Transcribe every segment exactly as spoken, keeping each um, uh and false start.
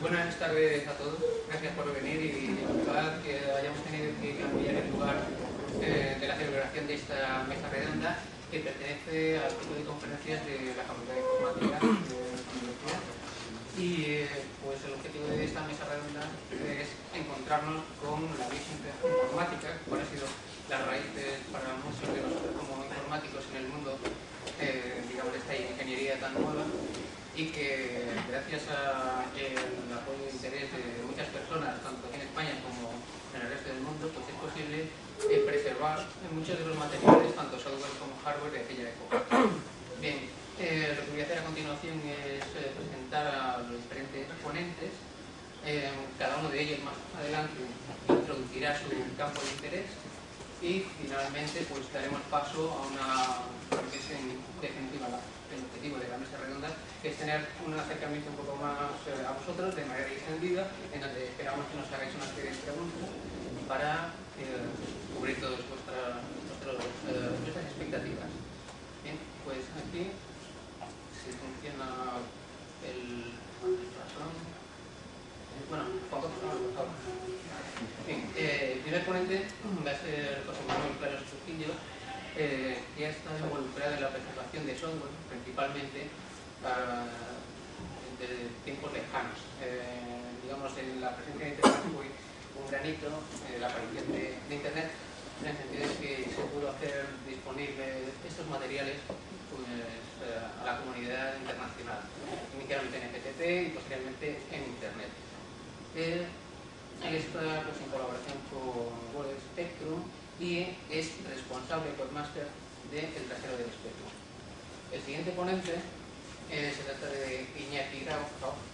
Buenas tardes a todos, gracias por venir y disculpad que hayamos tenido que cambiar el lugar eh, de la celebración de esta mesa redonda que pertenece al ciclo de conferencias de la Facultad de Informática de la Universidad. Y eh, pues el objetivo de esta mesa redonda es encontrarnos con la misma informática, cuál ha sido las raíces para muchos de nosotros como informáticos en el mundo, eh, digamos, de esta ingeniería tan nueva, y que gracias al apoyo e interés de muchas personas, tanto aquí en España como en el resto del mundo, pues es posible eh, preservar muchos de los materiales, tanto software como hardware, de aquella época. Bien, eh, lo que voy a hacer a continuación es eh, presentar a los diferentes ponentes. Eh, cada uno de ellos más adelante introducirá su campo de interés y finalmente pues daremos paso a una, que es en definitiva la, el objetivo de la mesa redonda, que es tener un acercamiento un poco más eh, a vosotros de manera extendida, en donde esperamos que nos hagáis una serie de preguntas para eh, cubrir todas vuestras, vuestras, eh, vuestras expectativas. Bien, pues aquí si funciona el, el ratón. Bueno, Juan, por favor. Bien, eh, el primer ponente va a ser José Manuel Claros Trujillo, eh, que ha estado involucrado en la presentación de software, principalmente uh, de tiempos lejanos. Eh, digamos, en la presencia de Internet fue un granito, eh, la aparición de, de Internet, en el sentido de que se pudo hacer disponibles estos materiales pues, eh, a la comunidad internacional, inicialmente en F T P y posteriormente en Internet. Eh, Él está pues, en colaboración con World Spectrum y es responsable webmaster del trasero del Spectrum. El siguiente ponente eh, se trata de Iñaki Grau,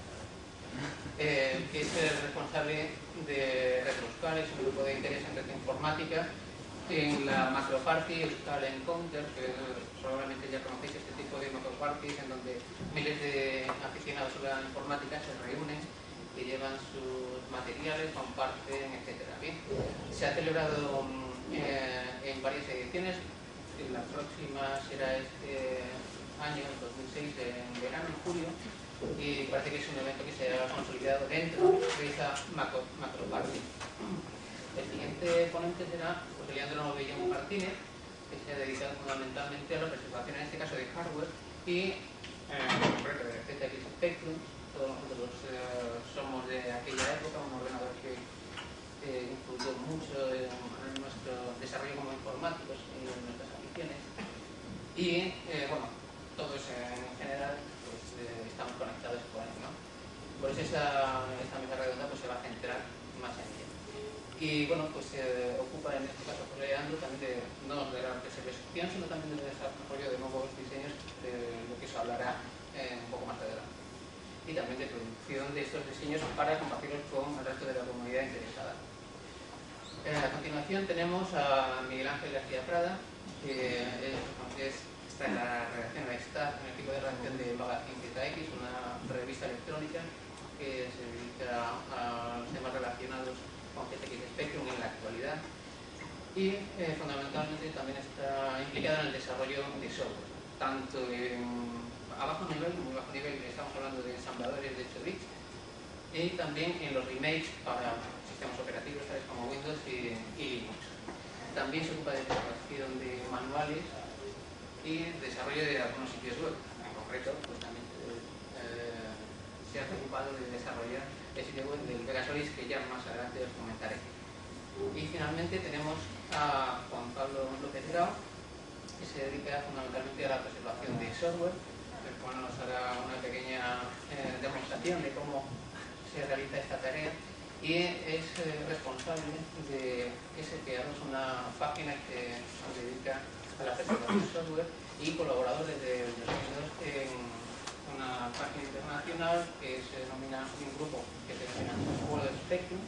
eh, que es el responsable de Retroscal, es un grupo de interés en red informática en la MacroParty Euskal Encounter, que probablemente ya conocéis este tipo de macroparties en donde miles de aficionados a la informática se reúnen, que llevan sus materiales, comparten, etcétera. Bien, se ha celebrado eh, en varias ediciones. La próxima será este año, dos mil seis, en verano, en julio, y parece que es un evento que se ha consolidado dentro de esa macro, macroparty. El siguiente ponente será José Leandro Novellón Martínez, que se ha dedicado fundamentalmente a la preservación, en este caso de hardware, y eh, en concreto de Z X Spectrum. Todos nosotros eh, somos de aquella época, un ordenador que eh, influyó mucho en, en nuestro desarrollo como informáticos y en nuestras aficiones. Y eh, bueno, todos en general pues, eh, estamos conectados con él, ¿no? Por eso esta, esta mesa redonda pues, se va a centrar más en ella. Y bueno, pues se eh, ocupa en este caso José Leandro también de, no de la preservación, sino también del desarrollo de nuevos diseños, de lo que se hablará eh, un poco más adelante. Y también de producción de estos diseños para compartirlos con el resto de la comunidad interesada. Eh, a continuación tenemos a Miguel Ángel García Prada, que es, es, está en la redacción de staff, en el equipo de redacción de Magazine Z X, una revista electrónica que se dedica a los temas relacionados con Z X Spectrum en la actualidad y eh, fundamentalmente también está implicada en el desarrollo de software, tanto en a bajo nivel, muy bajo nivel, estamos hablando de ensambladores de ocho bits y también en los remakes para sistemas operativos tales como Windows y, y Linux. También se ocupa de preparación de manuales y desarrollo de algunos sitios web. En concreto, pues también eh, se ha ocupado de desarrollar el sitio web del Vegasolis, que ya más adelante os comentaré. Y finalmente tenemos a Juan Pablo López Grau, que se dedica fundamentalmente a la preservación de software. Bueno, nos hará una pequeña eh, demostración de cómo se realiza esta tarea y es eh, responsable de S P A dos, una página que se dedica a la preservación de software y colaborador desde dos mil dos en una página internacional que se denomina un grupo que se denomina World Spectrum,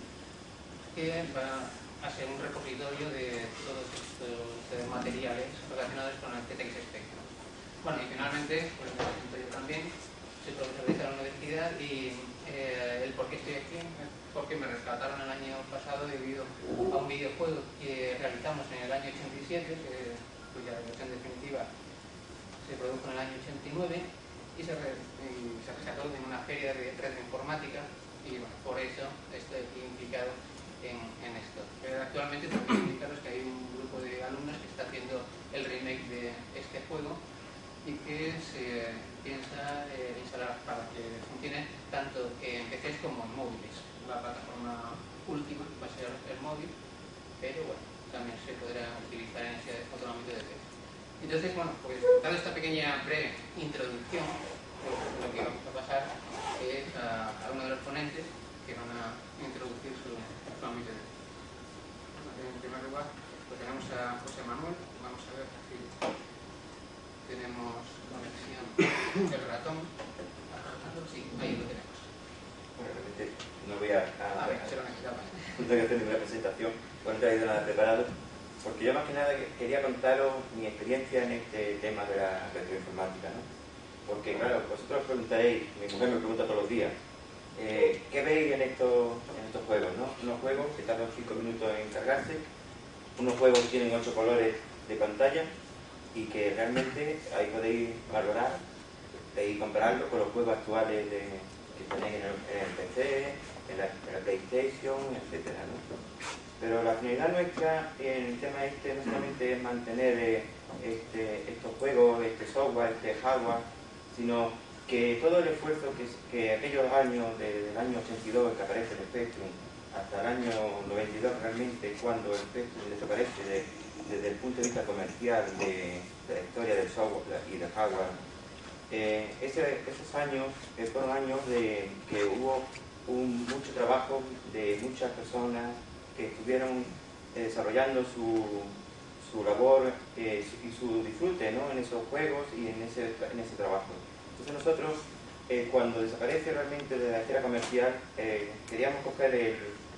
que va a ser un repositorio de todos estos eh, materiales relacionados con el Z X Spectrum. Bueno, y finalmente, pues me presento yo también, soy profesor de la universidad y eh, el por qué estoy aquí es porque me rescataron el año pasado debido a un videojuego que realizamos en el año ochenta y siete, que, cuya versión definitiva se produjo en el año ochenta y nueve y se, re, y se rescató en una feria de red de informática y bueno, por eso estoy implicado en, en esto. Pero actualmente también indicaros que hay un grupo de alumnos que está haciendo el remake de este juego y que se piensa eh, instalar para que funcione tanto en P Cs como en móviles. La plataforma última va a ser el móvil, pero bueno, también se podrá utilizar en ese otro ámbito de P C. Entonces, bueno, pues dada esta pequeña breve introducción, pues lo que vamos a pasar es a, a uno de los ponentes que van a introducir su, su ámbito de P C. En primer lugar, pues tenemos a José Manuel. Vamos a ver si tenemos conexión del ratón. Sí, ahí lo tenemos. Bueno, realmente no voy a, a, a, ver, se lo necesitaba. No tengo que hacer ninguna presentación, no he traído nada preparado, porque yo más que nada quería contaros mi experiencia en este tema de la retroinformática, ¿no? Porque claro, vosotros os preguntaréis, mi mujer me pregunta todos los días, eh, ¿qué veis en estos, en estos juegos, ¿no? Unos juegos que tardan cinco minutos en cargarse, unos juegos que tienen ocho colores de pantalla y que realmente ahí podéis valorar y compararlo con los juegos actuales de, que tenéis en el, en el P C, en la, en la PlayStation, etcétera, ¿no? Pero la finalidad nuestra en el tema este no solamente es mantener eh, este, estos juegos, este software, este hardware, sino que todo el esfuerzo que, que aquellos años, desde el año ochenta y dos que aparece el Spectrum hasta el año noventa y dos realmente cuando el Spectrum desaparece de, desde el punto de vista comercial de, de la historia del software y del hardware, eh, ese, esos años eh, fueron años de que hubo un, mucho trabajo de muchas personas que estuvieron eh, desarrollando su, su labor eh, y su disfrute, ¿no? En esos juegos y en ese, en ese trabajo. Entonces nosotros, eh, cuando desaparece realmente de la esfera comercial, eh, queríamos coger el,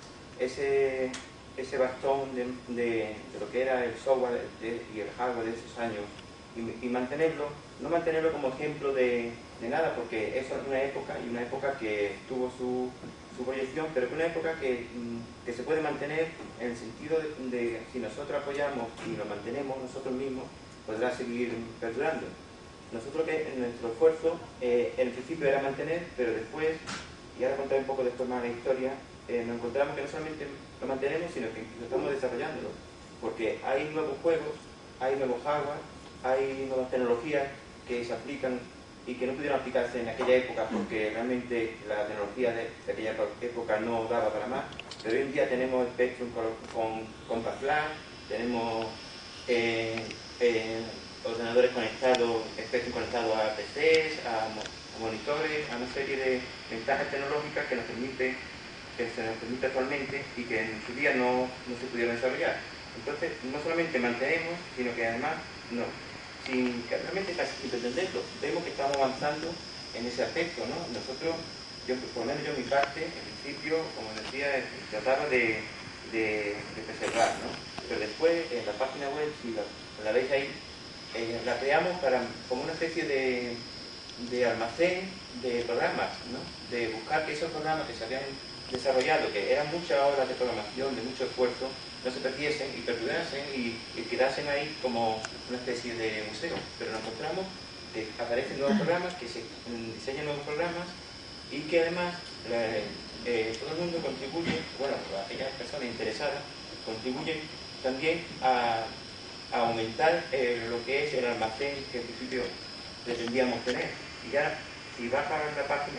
ese, ese bastón de, de, de lo que era el software de, y el hardware de esos años y, y mantenerlo, no mantenerlo como ejemplo de, de nada, porque eso es una época y una época que tuvo su, su proyección, pero que una época que, que se puede mantener en el sentido de, de si nosotros apoyamos y lo mantenemos nosotros mismos, podrá seguir perdurando. Nosotros que nuestro esfuerzo eh, en el principio era mantener, pero después, y ahora contaré un poco después más la historia, eh, nos encontramos que no solamente lo mantenemos, sino que incluso estamos desarrollándolo, porque hay nuevos juegos, hay nuevos hardware, hay nuevas tecnologías que se aplican y que no pudieron aplicarse en aquella época porque realmente la tecnología de, de aquella época no daba para más, pero hoy en día tenemos Spectrum con, con, con Flash, tenemos eh, eh, ordenadores conectados, Spectrum conectado a P Cs, a, a monitores, a una serie de ventajas tecnológicas que nos permite, que se nos permite actualmente y que en su día no, no se pudieron desarrollar. Entonces, no solamente mantenemos, sino que además, no, sin que realmente casi sin pretenderlo, vemos que estamos avanzando en ese aspecto, ¿no? Nosotros, yo, por lo menos yo en mi parte, en principio, como decía, trataba de, de, de preservar, ¿no? Pero después, en la página web, si la, la veis ahí, eh, la creamos para, como una especie de, de almacén de programas, ¿no? De buscar que esos programas que se habían desarrollado, que eran muchas horas de programación, de mucho esfuerzo, no se perdiesen y perdurasen y, y quedasen ahí como una especie de museo. Pero nos encontramos que aparecen nuevos programas, que se diseñan nuevos programas y que además eh, eh, todo el mundo contribuye, bueno, aquellas personas interesadas, contribuyen también a, a aumentar eh, lo que es el almacén que al principio pretendíamos tener. Y ya, si bajas la página,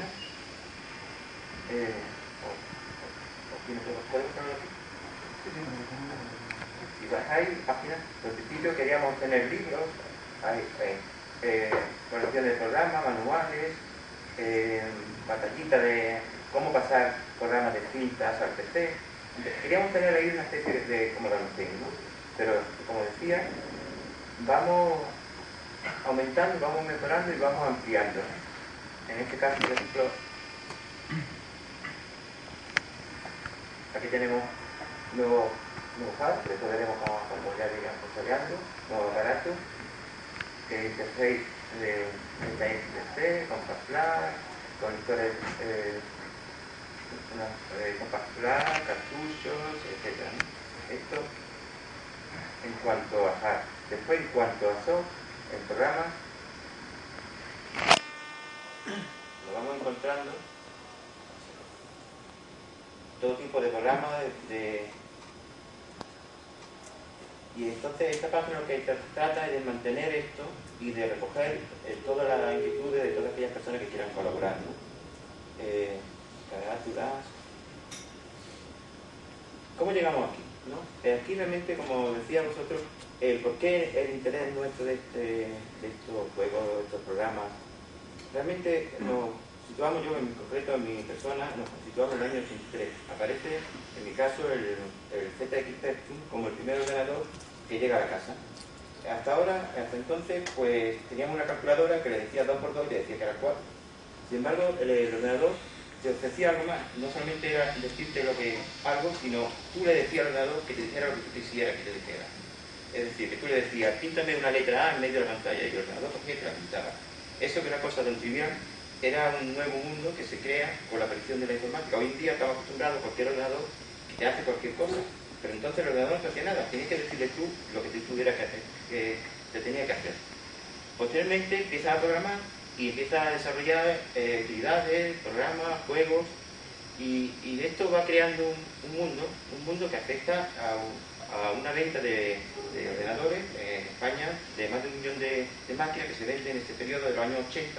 eh, si bajáis páginas, al principio queríamos tener libros, hay, eh, eh, colecciones de programas, manuales, eh, batallitas de cómo pasar programas de cintas al P C. Queríamos tener ahí una especie de, de como de almacén, ¿no? Pero como decía, vamos aumentando, vamos mejorando y vamos ampliando. En este caso, por ejemplo, aquí tenemos nuevos nuevo hardware, eso veremos cómo, cómo ya irán desarrollando, nuevos aparatos, que interface de P C, Compact Flash, conectores eh, eh, Compact Flash, cartuchos, etcétera, ¿no? Esto en cuanto a hardware. Después, en cuanto a software, el programa lo vamos encontrando todo tipo de programas, de, de... y entonces esta página lo que trata es de mantener esto y de recoger eh, todas las inquietudes de todas aquellas personas que quieran colaborar, ¿no? Eh, carátulas. ¿Cómo llegamos aquí? ¿No? Eh, aquí realmente, como decía vosotros, el por qué el interés nuestro de, este, de estos juegos, de estos programas, realmente nos situamos, yo en concreto, en mi persona, nos situamos en el año ochenta y tres. Aparece, en mi caso, el, el Z X Spectrum como el primer ordenador que llega a la casa. Hasta ahora, hasta entonces, pues teníamos una calculadora que le decía dos por dos y le decía que era cuatro. Sin embargo, el, el ordenador te ofrecía algo más. No solamente era decirte lo que algo, sino tú le decías al ordenador que te dijera lo que tú quisieras que te dijera. Es decir, que tú le decías, píntame una letra A en medio de la pantalla, y el ordenador cogía y te la pintaba. Eso, que era cosa tan trivial, era un nuevo mundo que se crea con la aparición de la informática. Hoy en día estamos acostumbrados a cualquier ordenador que te hace cualquier cosa, pero entonces el ordenador no hacía nada, tenías que decirle tú lo que tú tuvieras que hacer, que te tenía que hacer. Posteriormente empiezas a programar y empiezas a desarrollar eh, actividades, programas, juegos, y, y esto va creando un, un mundo, un mundo que afecta a, un, a una venta de, de ordenadores en España de más de un millón de, de máquinas que se venden en este periodo de los años ochenta,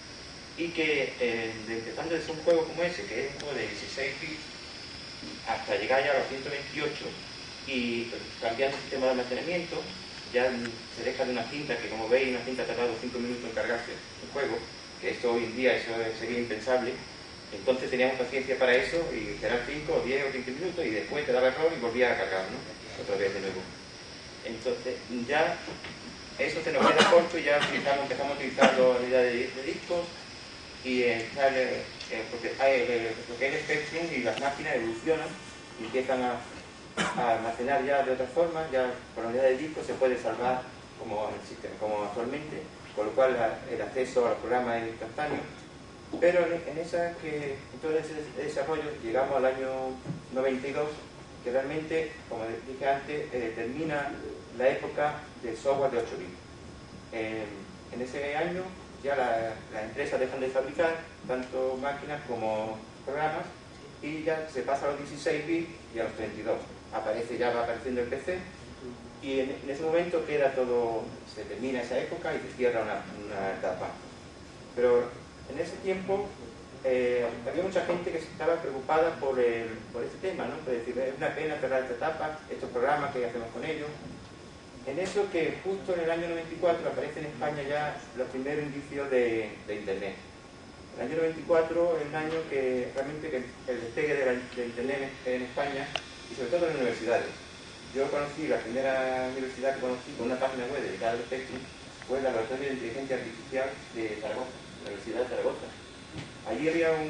y que eh, de, empezando desde un juego como ese, que es un juego de dieciséis bits, hasta llegar ya a los ciento veintiocho, y cambiando el sistema de almacenamiento, ya se deja de una cinta, que como veis, una cinta ha tardado cinco minutos en cargarse un juego, que esto hoy en día eso sería impensable. Entonces teníamos paciencia para eso, y serán cinco, o diez o quince minutos, y después te daba error y volvía a cargar, ¿no? Otra vez de nuevo. Entonces ya eso se nos queda corto y ya utilizamos, empezamos a utilizar la unidad de, de discos, y eh, sale, eh, porque hay, eh, lo que es el Spectrum y las máquinas evolucionan y empiezan a, a almacenar ya de otra forma. Ya por la unidad de disco se puede salvar como el sistema, como actualmente, con lo cual la, el acceso a los programas es instantáneo. Pero en, en esa que, en todo ese desarrollo llegamos al año noventa y dos, que realmente, como dije antes, eh, termina la época del software de ocho bits. Eh, en ese año ya las la empresas dejan de fabricar tanto máquinas como programas, y ya se pasa a los dieciséis bits y a los treinta y dos. Aparece, ya va apareciendo el P C, y en, en ese momento queda todo, se termina esa época y se cierra una, una etapa. Pero en ese tiempo eh, había mucha gente que estaba preocupada por, el, por este tema, ¿no? Por decir, es una pena cerrar esta etapa, estos programas, ¿qué hacemos con ellos? En eso que justo en el año noventa y cuatro aparecen en España ya los primeros indicios de, de Internet. El año noventa y cuatro es un año que realmente que el despegue de, la, de Internet en España, y sobre todo en las universidades. Yo conocí, la primera universidad que conocí con una página web dedicada al Spectrum fue el Laboratorio de Inteligencia Artificial de Zaragoza, la Universidad de Zaragoza. Allí había un,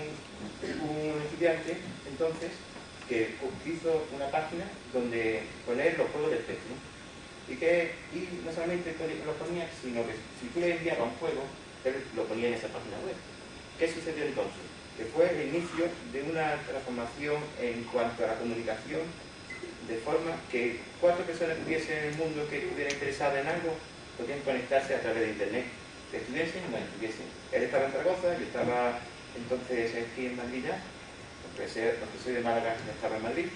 un estudiante entonces que hizo una página donde poner los juegos del Spectrum. Y, que, y no solamente lo ponía, sino que si tú le enviabas un juego, él lo ponía en esa página web. ¿Qué sucedió entonces? Que fue el inicio de una transformación en cuanto a la comunicación, de forma que cuatro personas que hubiesen en el mundo que estuvieran interesadas en algo, podían conectarse a través de Internet. Que estuviesen o no estuviesen. Él estaba en Zaragoza, yo estaba entonces aquí en Madrid ya, porque soy de Málaga, estaba en Madrid,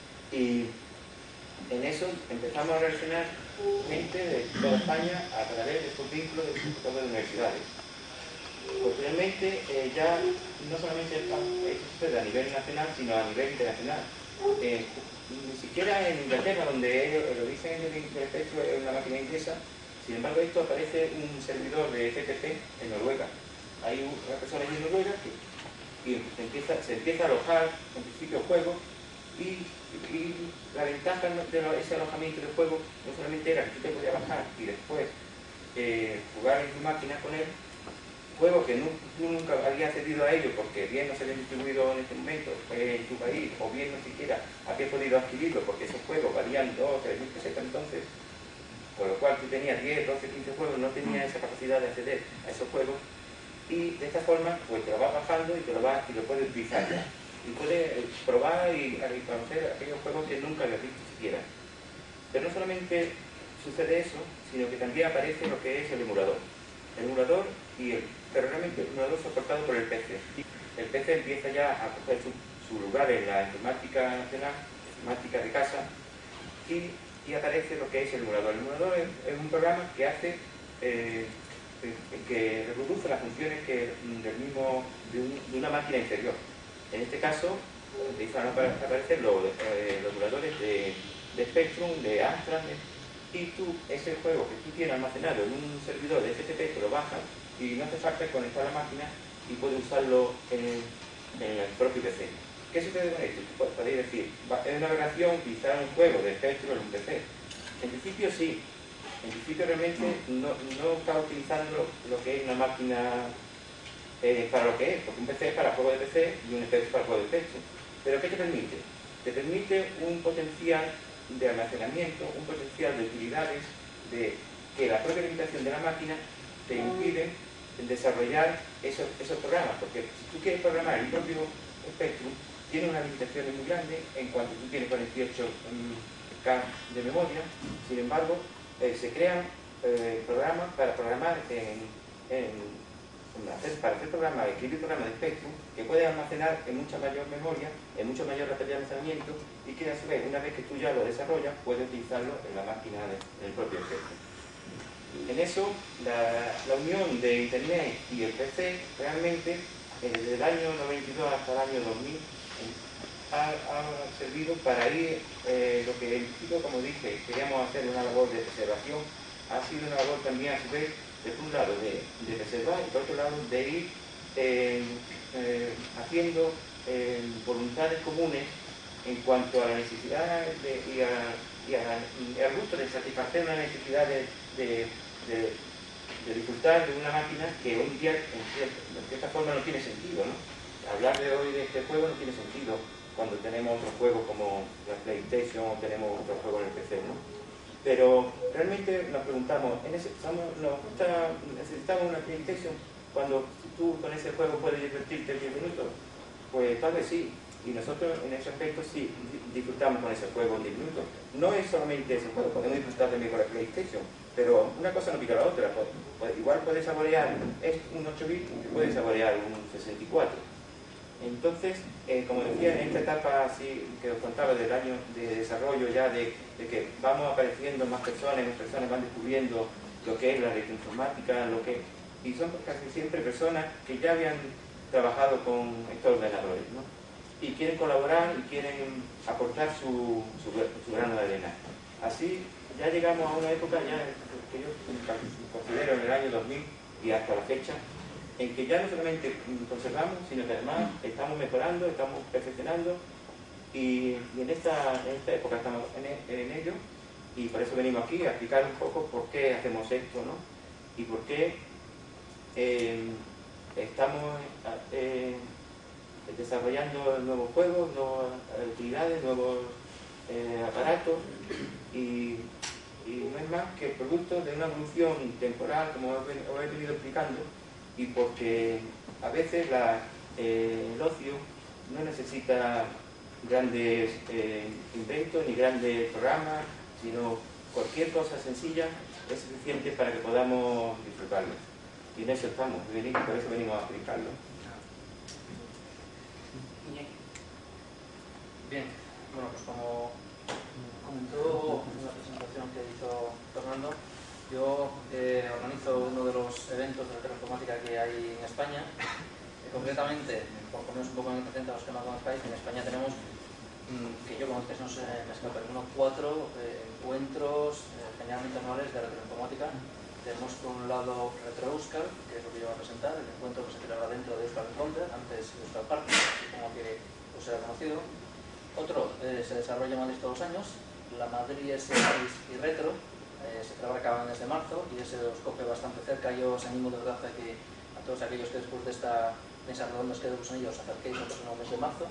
y en eso empezamos a relacionar gente de toda España a través de estos vínculos de todo de universidades. Posteriormente, eh, ya no solamente esto sucede a nivel nacional, sino a nivel internacional. Eh, ni siquiera en Inglaterra, donde ellos, el origen del espectro es una máquina inglesa, sin embargo, esto aparece un servidor de F T P en Noruega. Hay una persona allí en Noruega que y se, empieza, se empieza a alojar, en principio, juegos. Y, y la ventaja de ese alojamiento de juego no solamente era que tú te podías bajar y después eh, jugar en tu máquina con él, juegos que no, tú nunca habías accedido a ellos porque bien no se habían distribuido en este momento eh, en tu país, o bien no siquiera habías podido adquirirlo porque esos juegos valían dos o tres mil pesetas entonces, por lo cual tú tenías diez, doce, quince juegos, no tenías esa capacidad de acceder a esos juegos, y de esta forma pues te lo vas bajando y te lo vas y lo puedes utilizar ya. Y puedes probar y, y conocer aquellos juegos que nunca habías visto siquiera. Pero no solamente sucede eso, sino que también aparece lo que es el emulador. El emulador, y el, pero realmente el emulador soportado por el P C. El P C empieza ya a coger su, su su lugar en la informática nacional, informática de casa, y, y aparece lo que es el emulador. El emulador es, es un programa que hace, eh, que reproduce las funciones que, del mismo, de, un, de una máquina inferior. En este caso, empiezan a aparecer los, eh, los emuladores de, de Spectrum, de Amstrad, y tú, ese juego que tú tienes almacenado en un servidor de F T P, te lo bajas y no hace falta conectar la máquina y puedes usarlo en, en el propio P C. ¿Qué sucede con esto? Tú podéis decir, es una aberración utilizar un juego de Spectrum en un P C. En principio sí, en principio realmente no, no está utilizando lo que es una máquina eh, para lo que es, porque un P C es para juego de P C y un Spectrum para juego de Spectrum. ¿Pero qué te permite? Te permite un potencial de almacenamiento, un potencial de utilidades, de que la propia limitación de la máquina te impide desarrollar esos, esos programas, porque si tú quieres programar el propio Spectrum, tiene unas limitaciones muy grandes en cuanto tú tienes cuarenta y ocho K de memoria. Sin embargo, eh, se crean eh, programas para programar en, en, en hacer, para hacer programas, escribir programas de Spectrum que pueden almacenar en mucha mayor memoria, en mucha mayor rapidez de almacenamiento, y que a su vez, una vez que tú ya lo desarrollas, puedes utilizarlo en la máquina de, en el propio Spectrum. En eso, la, la unión de Internet y el P C realmente, eh, desde el año noventa y dos hasta el año dos mil, Ha, ha servido para ir, eh, lo que en principio, como dije, queríamos hacer una labor de preservación, ha sido una labor también a su vez, de un lado, de, de preservar, y por otro lado, de ir eh, eh, haciendo eh, voluntades comunes en cuanto a la necesidad de, y, a, y, a, y al gusto de satisfacer una necesidad de, de, de, de disfrutar de una máquina que hoy día, en cierta, en cierta forma, no tiene sentido, ¿no? Hablar de hoy de este juego no tiene sentido cuando tenemos otros juegos como la PlayStation o tenemos otros juegos en el P C, ¿no? Pero realmente nos preguntamos, ¿necesitamos, nos gusta, ¿necesitamos una PlayStation cuando tú con ese juego puedes divertirte diez minutos? Pues tal vez sí, y nosotros en ese aspecto sí disfrutamos con ese juego en diez minutos. No es solamente ese juego, podemos disfrutar también con la PlayStation, pero una cosa no pica la otra. Igual puedes saborear un ocho bits y puedes saborear un sesenta y cuatro. Entonces, eh, como decía, en esta etapa así que os contaba del año de desarrollo ya, de, de que vamos apareciendo más personas, más personas van descubriendo lo que es la electroinformática, lo que, y son casi siempre personas que ya habían trabajado con estos ordenadores, ¿no? Y quieren colaborar y quieren aportar su, su, su grano de arena. Así ya llegamos a una época ya que yo considero en el año dos mil y hasta la fecha, en que ya no solamente conservamos, sino que además estamos mejorando, estamos perfeccionando, y, y en, esta, en esta época estamos en, en ello, y por eso venimos aquí a explicar un poco por qué hacemos esto, ¿no? Y por qué eh, estamos eh, desarrollando nuevos juegos, nuevas utilidades, nuevos eh, aparatos, y, y no es más que producto de una evolución temporal, como os he venido explicando, y porque a veces la, eh, el ocio no necesita grandes eh, inventos ni grandes programas, sino cualquier cosa sencilla es suficiente para que podamos disfrutarlo. Y en eso estamos, por eso venimos a explicarlo. Bien, bueno, pues como comentó en la presentación que hizo Fernando, yo eh, organizo uno de los eventos de electroinformática que hay en España. Eh, concretamente, por poneros un poco en antecedentes a los que no conozcáis, en España tenemos, mmm, que yo conozco, no sé, me escapa, unos cuatro eh, encuentros eh, generalmente anuales de electroinformática. Tenemos por un lado Retro Euskal, que es lo que yo voy a presentar, el encuentro que se celebra dentro de Euskal Encounter, antes Euskal Party, supongo que os será conocido. Otro eh, se desarrolla en Madrid todos los años, la Madrid S seis y Retro. Eh, se celebra cada mes de marzo y ese os coge bastante cerca. Yo os animo de verdad a que a todos aquellos que después de esta mesa redonda os quedéis con ellos, acerquéis al próximo mes de marzo.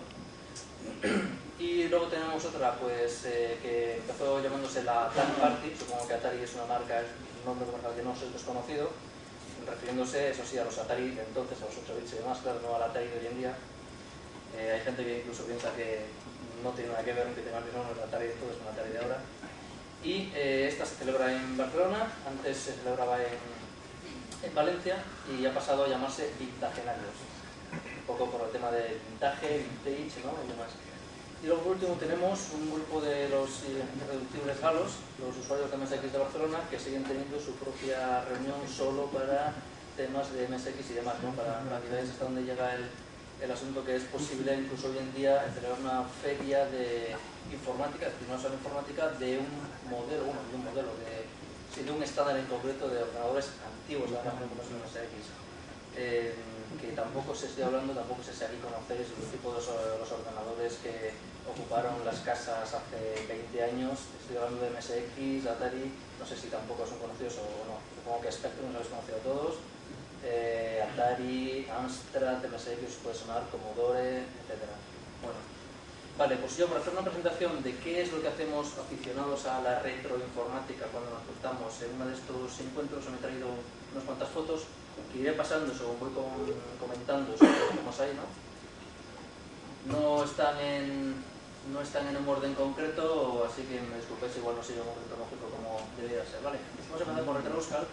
Y luego tenemos otra pues eh, que empezó llamándose la Atari Party. Supongo que Atari es una marca, es un nombre comercial que no es desconocido, refiriéndose, eso sí, a los Atari de entonces, a los ocho bits y demás, claro, no al Atari de hoy en día. Eh, hay gente que incluso piensa que no tiene nada que ver, aunque tenga el nombre de Atari, todo es un Atari de ahora. Y eh, esta se celebra en Barcelona, antes se celebraba en, en Valencia y ha pasado a llamarse Vintagenarios. un poco por el tema del vintage, vintage, ¿no? Y demás. Y luego por último tenemos un grupo de los irreductibles galos, los usuarios de M S X de Barcelona, que siguen teniendo su propia reunión solo para temas de M S X y demás, ¿no? Para actividades hasta donde llega el, el asunto que es posible incluso hoy en día celebrar una feria de informática, es decir, no solo informática, de un modelo, bueno, de un modelo, de, sí, de un estándar en concreto de ordenadores antiguos, la imagen como es un M S X. Eh, que tampoco se estoy hablando, tampoco sé si aquí conocéis los tipos de los ordenadores que ocuparon las casas hace veinte años. Estoy hablando de M S X, Atari, no sé si tampoco son conocidos o no, supongo que Spectrum los habéis conocido a todos, eh, Atari, Amstrad, M S X puede sonar, Commodore, etcétera. Bueno, vale, pues yo para hacer una presentación de qué es lo que hacemos aficionados a la retroinformática cuando nos juntamos en uno de estos encuentros, os he traído unas cuantas fotos que iré pasando según voy comentando sobre lo que tenemos ahí, ¿no? No están en, no están en un orden concreto, así que me disculpéis, igual no sigo un orden cronológico como debería ser, ¿vale? Vamos a empezar con RetroEuskal.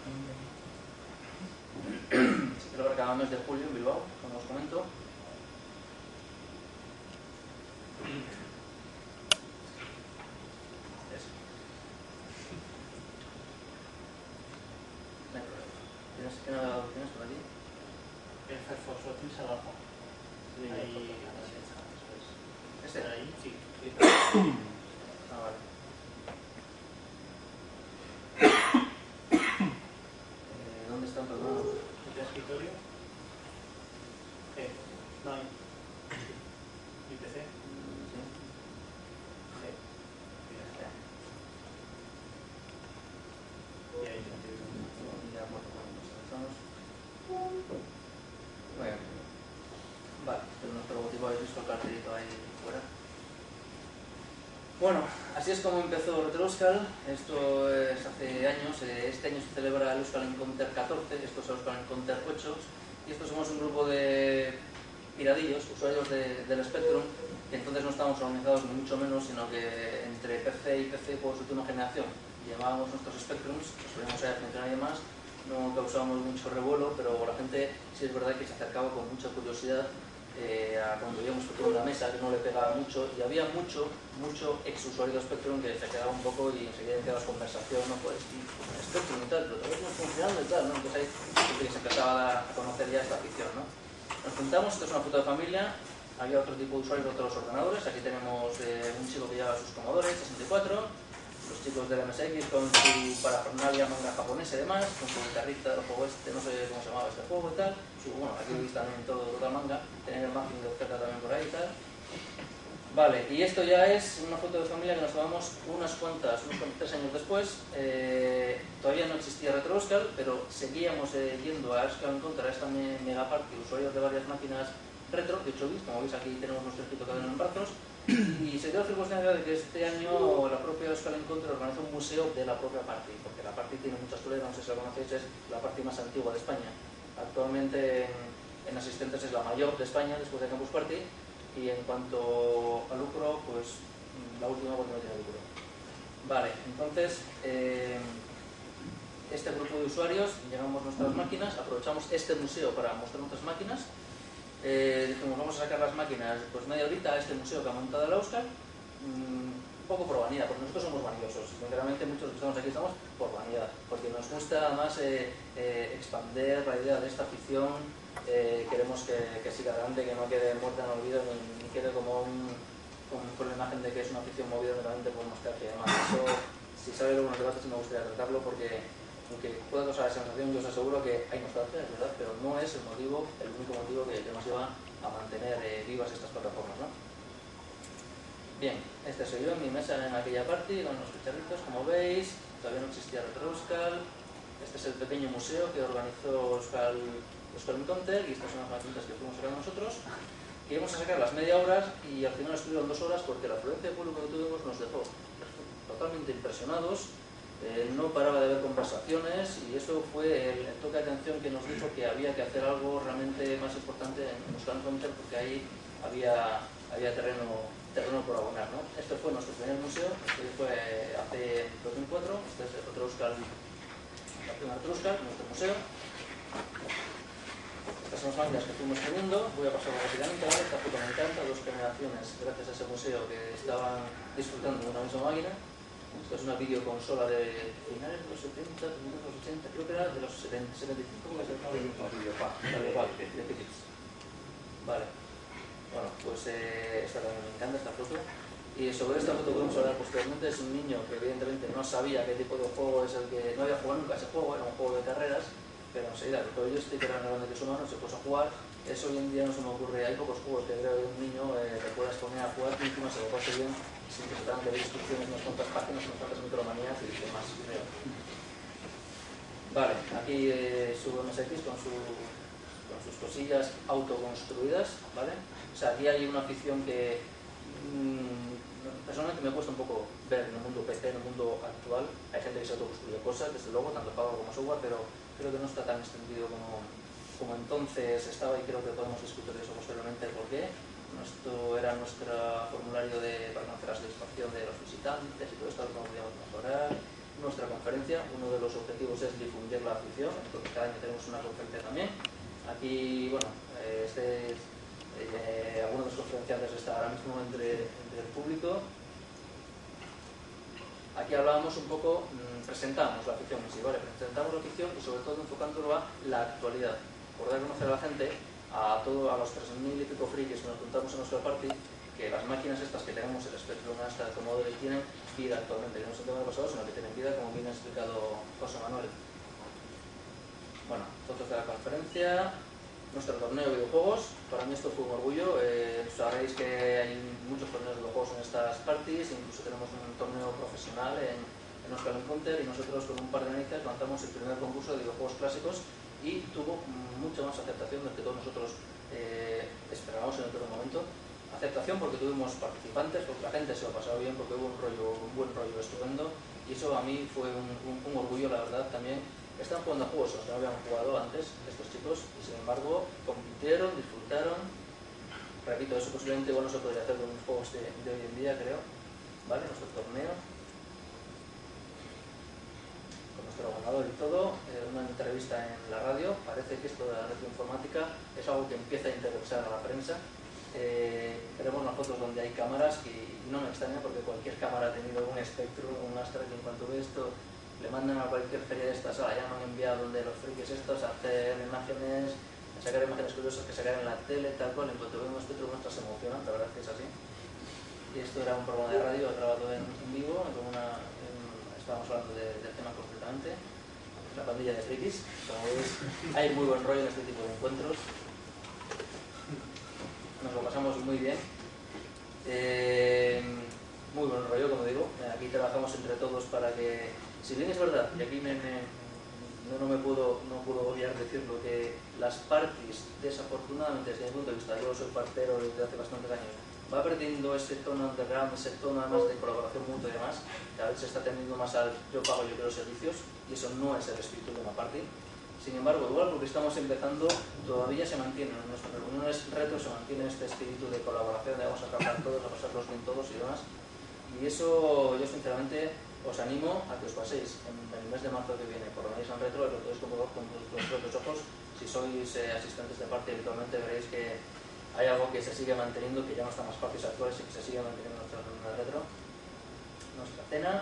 Se celebra cada mes de julio en Bilbao, como os comento. ¿Tienes, ¿qué navegador tienes por aquí? El Firefox lo tienes abajo. Sí, ahí, ¿este? Ahí, sí. Ah, vale. Eh, ¿Dónde están todos? ¿El escritorio? Eh, no hay. ¿Mi P C? Sí. Sí. Ya está. Y ahí te entiendo. Ya, bueno, nos avanzamos. Bueno. Vale, pero nuestro logotipo habéis visto el cartelito ahí fuera. Bueno, así es como empezó RetroEuskal. Esto es hace años. Este año se celebra el Euskal Encounter catorce, esto es el Euskal Encounter ocho. Y estos somos un grupo de piradillos, usuarios de, del Spectrum, que entonces no estábamos organizados ni mucho menos, sino que entre P C y P C por su última generación llevábamos nuestros Spectrums, los solíamos ir a funcionar y demás. No causábamos mucho revuelo, pero la gente sí es verdad que se acercaba con mucha curiosidad eh, a cuando veíamos Spectrum en la mesa, que no le pegaba mucho, y había mucho, mucho ex usuario de Spectrum que se quedaba un poco y enseguida quedaba conversación, no pues, y Spectrum y tal, pero todavía no funcionando y tal, ¿no? Entonces hay gente que se empezaba a conocer ya esta afición, ¿no? Nos juntamos, esto es una foto de familia, había otro tipo de usuarios de otros ordenadores, aquí tenemos eh, un chico que lleva sus Commodore sesenta y cuatro, los chicos del M S X con su parafernalia manga japonesa y demás, con su guitarrita del juego este, no sé cómo se llamaba este juego y tal, su, bueno, aquí veis también todo, toda manga, tener el margen de oferta también por ahí y tal. Vale, y esto ya es una foto de familia que nos tomamos unas cuantas, unos cuantos tres años después. Eh, todavía no existía RetroEuskal, pero seguíamos eh, yendo a Euskal Encounter, a esta me megaparty, usuarios de varias máquinas retro, de ocho bits, como veis aquí tenemos nuestro escrito cadena en brazos, y se dio la circunstancia de que este año la propia Euskal Encounter organizó un museo de la propia party, porque la party tiene mucha historia, no sé si la conocéis, es la party más antigua de España. Actualmente en, en asistentes es la mayor de España después de Campus Party, y en cuanto a lucro, pues la última porque no tiene lucro. Vale, entonces eh, este grupo de usuarios llevamos nuestras máquinas, aprovechamos este museo para mostrar nuestras máquinas. Eh, dijimos, vamos a sacar las máquinas pues media horita a este museo que ha montado el Euskal, mm, un poco por vanidad, porque nosotros somos vanidosos, sinceramente muchos de los que estamos aquí estamos por vanidad, porque nos gusta además eh, eh, expandir la idea de esta afición, eh, queremos que, que siga adelante, que no quede muerta en el olvido, ni, ni quede como un, un, con la imagen de que es una afición movida realmente por nostalgia y demás. Eso, si sale luego en los debates, me gustaría tratarlo, porque aunque pueda causar la sensación, yo os aseguro que hay nostalgia, es verdad, pero no es el motivo, el único motivo que, que nos lleva a mantener eh, vivas estas plataformas, ¿no? Bien, este soy yo en mi mesa en aquella party, con los cacharritos, como veis, todavía no existía RetroEuskal. Este es el pequeño museo que organizó Euskal, Euskal Encounter, y estas son las maquinitas que fuimos a sacar nosotros. Que íbamos a sacar las media horas y al final estuvieron dos horas porque la afluencia de público que tuvimos nos dejó totalmente impresionados. Eh, no paraba de haber conversaciones y eso fue el, el toque de atención que nos dijo que había que hacer algo realmente más importante en Euskal Encounter, porque ahí había, había terreno, terreno por abonar, ¿no? Este fue nuestro primer museo, este fue hace dos mil cuatro, este es el RetroEuskal, la primera RetroEuskal, nuestro museo. Estas son las máquinas que fuimos teniendo. Voy a pasar rápidamente. ¿Vale? Esta foto me encanta. Dos generaciones, gracias a ese museo, que estaban disfrutando de una misma máquina. Esto es una videoconsola de finales de los setenta, de los ochenta, creo que era de los setenta, setenta y cinco, que es el Videopack, de Philips. Vale. Bueno, pues eh, esta también me encanta, esta foto. Y sobre esta foto podemos hablar posteriormente. Es un niño que evidentemente no sabía qué tipo de juego es el que... No había jugado nunca ese juego, era un juego de carreras, pero enseguida que todo el joystick era grande que su mano, se puso a jugar. Eso hoy en día no se me ocurre. Hay pocos juegos que creo que un niño eh, te puedas poner a jugar y encima se lo pase bien, sin que se tengan que ver instrucciones, unas cuantas páginas, unas cuantas micromanías y demás, creo. Vale, aquí eh, su M S X con, su, con sus cosillas autoconstruidas, ¿vale? O sea, aquí hay una afición que mmm, personalmente me cuesta un poco ver en el mundo P C, en el mundo actual. Hay gente que se autoconstruye cosas, desde luego, tanto hardware como software, pero creo que no está tan extendido como, como entonces estaba, y creo que podemos discutir de eso posteriormente por qué. Esto era nuestro formulario de, para conocer la satisfacción de los visitantes y todo esto, lo podríamos mejorar. Nuestra conferencia, uno de los objetivos es difundir la afición, entonces cada año tenemos una conferencia también. Aquí, bueno, este, eh, algunos de los conferenciantes están ahora mismo entre, entre el público. Aquí hablábamos un poco, mmm, presentamos la afición en sí, ¿vale? Presentamos la afición y sobre todo enfocándolo a la actualidad, por dar a conocer a la gente, a todo, a los tres mil y pico frikis que nos juntamos en nuestra party, que las máquinas estas que tenemos, el Spectrum, hasta el Commodore, tienen vida actualmente, que no son temas pasados, sino que tienen vida, como bien ha explicado José Manuel. Bueno, fotos de la conferencia, nuestro torneo de videojuegos. Para mí esto fue un orgullo. Eh, sabréis que hay muchos torneos de videojuegos en estas parties, incluso tenemos un torneo profesional en, en Oscar Encounter, y nosotros con un par de narices lanzamos el primer concurso de videojuegos clásicos y tuvo mucha más aceptación del que todos nosotros eh, esperábamos en el primer momento. Aceptación porque tuvimos participantes, porque la gente se lo pasaba bien, porque hubo un rollo, un buen rollo estupendo, y eso a mí fue un, un, un orgullo, la verdad. También están jugando a juegos que no habían jugado antes estos chicos, y sin embargo compitieron, disfrutaron. Repito, eso posiblemente igual no se podría hacer con los juegos de, de hoy en día, creo. Vale, nuestro torneo con nuestro ganador y todo, eh, una entrevista en la radio. Parece que esto de la retroinformática es algo que empieza a interesar a la prensa. Eh, veremos las fotos donde hay cámaras, y no me extraña porque cualquier cámara ha tenido un Spectrum, un Astra, que en cuanto ve esto le mandan a cualquier feria de estas, a la llaman enviado donde los frikis estos a hacer imágenes, a sacar imágenes curiosas que sacar en la tele, tal cual. En cuanto ven un Spectrum nuestras se emocionan, la verdad es que es así. Y esto era un programa de radio grabado en, en vivo, en una, en, estábamos hablando de, del tema concretamente, la pandilla de frikis. Como veis, hay muy buen rollo en este tipo de encuentros. Nos lo pasamos muy bien, eh, muy buen rollo, como digo. Aquí trabajamos entre todos para que, si bien es verdad, y aquí me, me, no, no me puedo, no puedo obviar decirlo, que las parties, desafortunadamente desde mi punto de vista, yo soy partero desde hace bastantes años, va perdiendo ese tono underground, ese tono además de colaboración mutua y demás. Cada vez se está tendiendo más al yo pago, yo quiero servicios, y eso no es el espíritu de una party. Sin embargo, igual porque estamos empezando, todavía se mantiene en nuestras reuniones retro, se mantiene este espíritu de colaboración, de vamos a trabajar todos, a pasarlos bien todos y demás. Y eso yo sinceramente os animo a que os paséis en el mes de marzo que viene por la San Retro, lo podéis comprobar con vuestros propios ojos. Si sois eh, asistentes de parte habitualmente, veréis que hay algo que se sigue manteniendo, que ya no están las partes actuales y que se sigue manteniendo en nuestra reunión retro. Nuestra cena.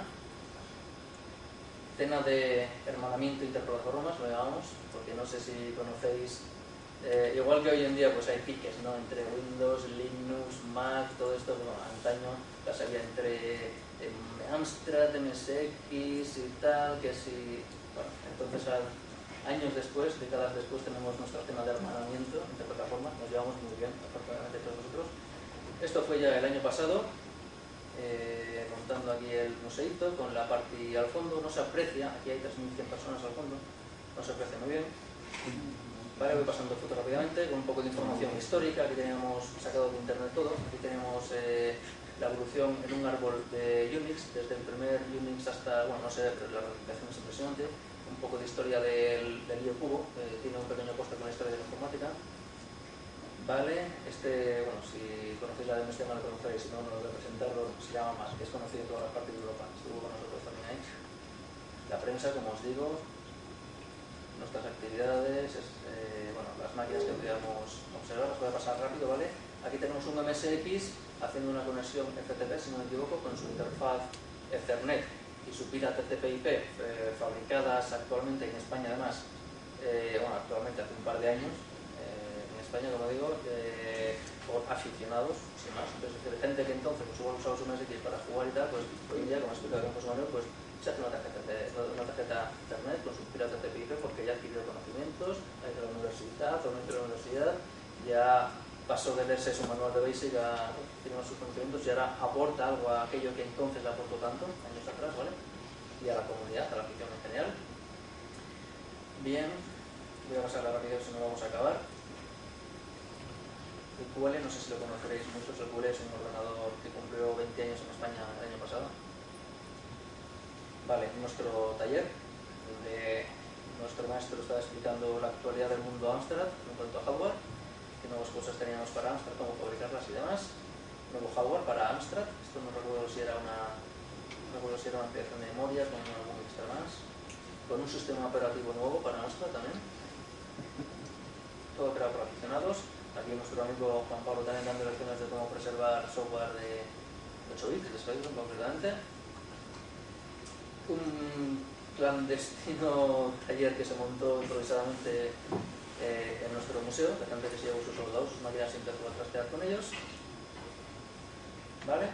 Cena de hermanamiento interplataformas, lo llamamos, porque no sé si conocéis, eh, igual que hoy en día pues hay piques, ¿no?, entre Windows, Linux, Mac, todo esto. Bueno, antaño las había entre eh, Amstrad, M S X y tal, que si... Bueno, entonces años después, décadas después, tenemos nuestra cena de hermanamiento interplataformas, nos llevamos muy bien, afortunadamente todos nosotros. Esto fue ya el año pasado. Eh, montando aquí el museíto con la party al fondo. No se aprecia, aquí hay tres mil cien personas al fondo, no se aprecia muy bien. Vale, voy pasando fotos rápidamente con un poco de información histórica. Aquí tenemos sacado de internet todo. Aquí tenemos eh, la evolución en un árbol de Unix, desde el primer Unix hasta, bueno, no sé, pero la representación es impresionante. Un poco de historia del, del I O Cubo, eh, tiene un pequeño póster con la historia de la informática. Vale, este, bueno, si conocéis la de este mal lo conoceréis, si no, no lo voy a presentarlo, se llama Más, que es conocido en todas las partes de Europa, estuvo con nosotros también ahí. La prensa, como os digo, nuestras actividades, es, eh, bueno, las máquinas que podíamos observar, las voy a pasar rápido, ¿vale? Aquí tenemos un M S X haciendo una conexión F T P, si no me equivoco, con su interfaz Ethernet y su pila T T P I P, eh, fabricadas actualmente en España, además, eh, bueno, actualmente hace un par de años, eh, en España, como digo, eh, por aficionados, sin más. Entonces, es decir, gente que entonces pues, igual usaba su M S X para jugar y tal, pues hoy en día, como ha explicado José Manuel, pues se hace una tarjeta, de, una tarjeta Ethernet con su pila T T P I P porque ya adquirió conocimientos, ha ido a la universidad, o no ha ido a la universidad, ya pasó de leerse su manual de Basic a tener sus conocimientos y ahora aporta algo a aquello que entonces le aportó tanto, años atrás, ¿vale? Y a la comunidad, a la afición en general. Bien, voy a pasar la rapidez si no vamos a acabar. El Q L, no sé si lo conoceréis muchos, el Q L es un ordenador que cumplió veinte años en España el año pasado. Vale, nuestro taller, donde nuestro maestro estaba explicando la actualidad del mundo Amstrad en cuanto a hardware, qué nuevas cosas teníamos para Amstrad, cómo fabricarlas y demás. Nuevo hardware para Amstrad, esto no recuerdo si era una, no recuerdo si era una ampliación de memoria con algún extra más, con un sistema operativo nuevo para Amstrad también. Todo creado por aficionados. Aquí nuestro amigo Juan Pablo también dando lecciones de cómo preservar software de ocho bits, de Spectrum concretamente. Un clandestino taller que se montó improvisadamente eh, en nuestro museo, de gente que se llevó sus soldados, sus máquinas simples para trastear con ellos. ¿Vale?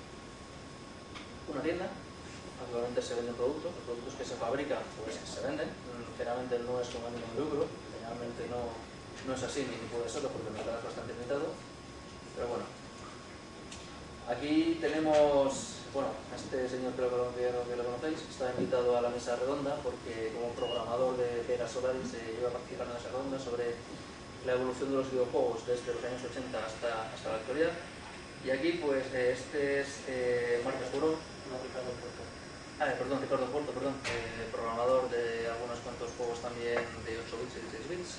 Una tienda, actualmente se venden productos, los productos que se fabrican pues se venden, generalmente no es con ánimo de lucro, generalmente no, no es así ni puede serlo porque el mercado es bastante limitado, pero bueno. Aquí tenemos, bueno, este señor que lo, que lo conocéis, está invitado a la mesa redonda porque como programador de Era Solaris se lleva a participar en la mesa redonda sobre la evolución de los videojuegos desde los años ochenta hasta, hasta la actualidad. Y aquí, pues, este es eh, Marcos Burón. No, Ricardo Puerto. Ah, perdón, Ricardo Puerto, perdón. Eh, programador de algunos cuantos juegos también de ocho bits y dieciséis bits.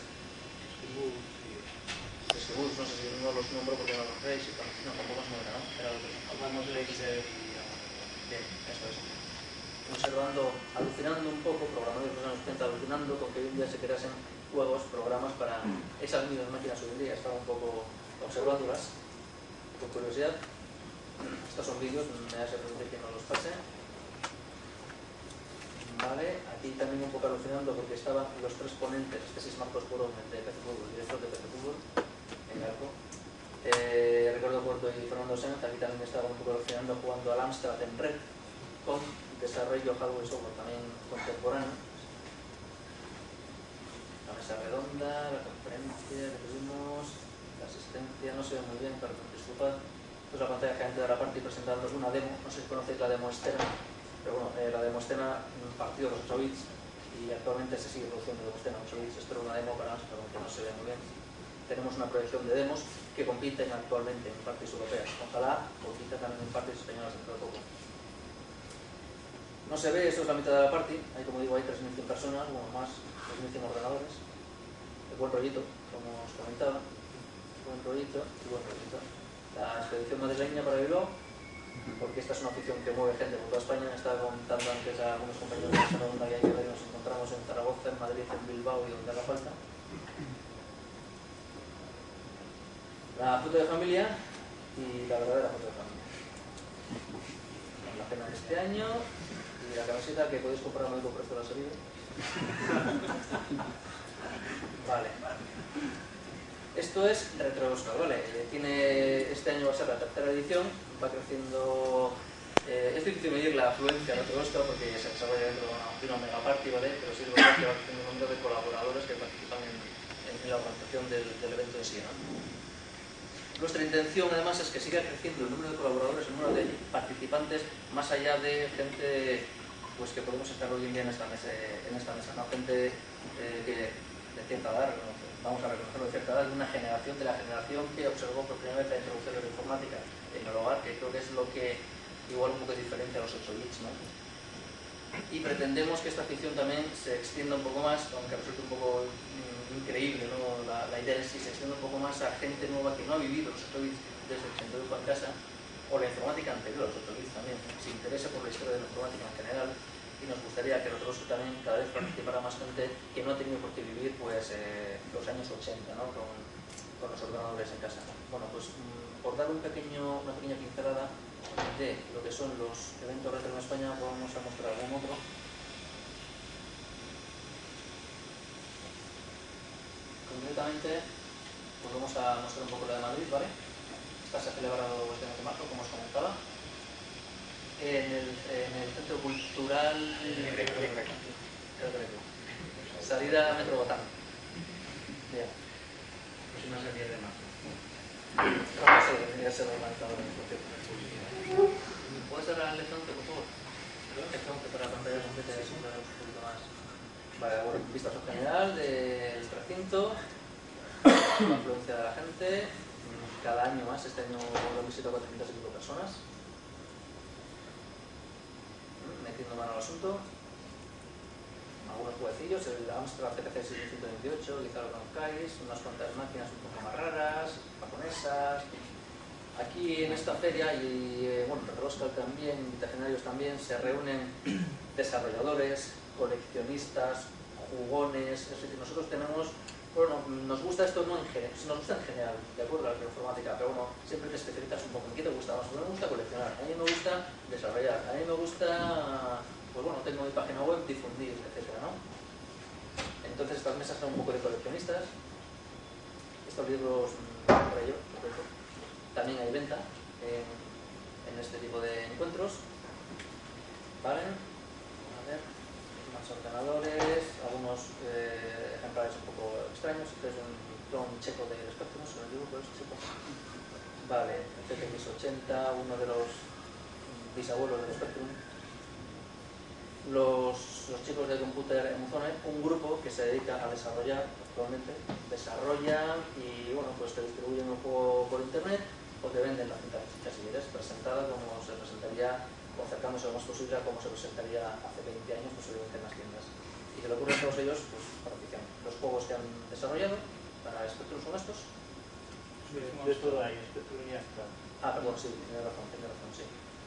Skiboots, no sé si no los nombro porque no los veis y no, tampoco es muy grande, ¿no? Era otro. Hablamos de X D y Bien, eso es. Observando, alucinando un poco, programadores de los años ochenta, alucinando con que hoy en día se creasen juegos, programas para esas mismas máquinas hoy en día. Estaba un poco observándolas. Con curiosidad, estos son vídeos, me hace permitir que no los pase. Vale, aquí también un poco alucinando porque estaban los tres ponentes, este es Marcos Burón, el de P C Fútbol, director de P C Fútbol, en Galco. Eh, Ricardo Puerto y Fernando Sanz, aquí también estaban un poco alucinando jugando al Amstrad en red, con desarrollo hardware y software también contemporáneo. La mesa redonda, la conferencia que tuvimos, la asistencia, no se ve muy bien, pero disculpad. Esto es la pantalla gigante de la parte y presentando una demo, no sé si conocéis la demo Estena, pero bueno, eh, la demo Estena partió los ocho bits y actualmente se sigue produciendo demo Estena ocho bits. Esto era una demo para nosotros, aunque no se ve muy bien. Tenemos una proyección de demos que compiten actualmente en partes europeas. Ojalá compita también en partes españolas dentro de poco. No se ve, esto es la mitad de la party, hay como digo, hay tres mil cien personas, bueno, más, tres mil cien ordenadores. El buen rollito, como os comentaba. Buen rollito y buen rollito. La expedición madrileña para Bilbao, porque esta es una afición que mueve gente por toda España. Estaba contando antes a algunos compañeros de la redonda que hay que ver, nos encontramos en Zaragoza, en Madrid, en Bilbao y donde haga falta. La foto de familia y la verdadera foto de familia. La cena de este año y la camiseta que podéis comprar a muy buen precio de la salida. Vale. Esto es Retro Oscar, ¿vale? Tiene, este año va a ser la tercera edición, va creciendo. Eh, es difícil medir la afluencia de Retro Oscar porque se desarrolla dentro de una mega party, ¿vale? Pero sí es verdad que va creciendo un número de colaboradores que participan en, en, en la organización del, del evento en sí, ¿no? Nuestra intención además es que siga creciendo el número de colaboradores, el número de participantes, más allá de gente pues, que podemos estar hoy en día en esta mesa, en esta mesa ¿no? Gente eh, que de cierta edad, vamos a reconocerlo, de cierta edad, de una generación, de la generación que observó por primera vez la introducción de la informática en el hogar, que creo que es lo que igual un poco diferencia a los ocho bits, ¿no? Y pretendemos que esta afición también se extienda un poco más, aunque resulte un poco increíble, ¿no? la, la idea es si se extiende un poco más a gente nueva que no ha vivido los ocho bits desde el ochenta y uno en casa, o la informática anterior a los ocho bits también, se interesa por la historia de la informática en general, y nos gustaría que nosotros también cada vez participara más gente que no ha tenido por qué vivir pues, eh, los años ochenta, ¿no? con, con los ordenadores en casa. Bueno, pues por dar un pequeño, una pequeña pincelada de lo que son los eventos retro en España, vamos a mostrar algún otro. Concretamente, pues vamos a mostrar un poco la de Madrid, ¿vale? Esta se ha celebrado este mes de marzo, como os comentaba, en el, en el Centro Cultural Salida Metro Botán. Bien. Pues una serie de marzo. No sé, debería ser organizado en el cierto. ¿Puedes cerrar el elefante, por favor? El elefante para la pantalla completa es un poquito más. Vale, bueno, vistazo general del recinto, la afluencia de la gente, cada año más, este año lo han visitado cuatrocientas y pico personas. Metiendo mano al asunto. Algunos jueguecillos, el Amstrad C P C setecientos veintiocho, quizá lo conozcáis, unas cuantas máquinas un poco más raras, japonesas. Aquí en esta feria, y eh, bueno, en Roscal también, Vitagenarios también, se reúnen desarrolladores, coleccionistas, jugones, es decir, nosotros tenemos, bueno, nos gusta esto no en general, nos gusta en general, de acuerdo a la informática, pero bueno, siempre te especializas un poco en qué te gusta más. A mí me gusta coleccionar, a mí me gusta desarrollar, a mí me gusta, pues bueno, tengo mi página web, difundir, etcétera, ¿no? Entonces estas mesas son un poco de coleccionistas, estos libros para ello, también hay venta en, en este tipo de encuentros, ¿vale? A ver, más ordenadores, algunos eh, ejemplares un poco extraños. Este es un clon checo del Spectrum, se lo digo, pero es checo. Vale, el C T X ochenta, uno de los bisabuelos del Spectrum. Los, los chicos de Computer Emuzone, un grupo que se dedica a desarrollar actualmente, desarrollan y bueno, pues te distribuyen el juego por internet o te venden la cinta física, si quieres, presentada como se presentaría, o acercándose lo más posible a como se presentaría hace veinte años, posiblemente en las tiendas. Y que lo ocurre a todos ellos, pues para afición. Los juegos que han desarrollado para Spectrum son estos. De todo ahí, Spectrum ya está. Ah, perdón, sí, tiene razón, tiene razón, sí.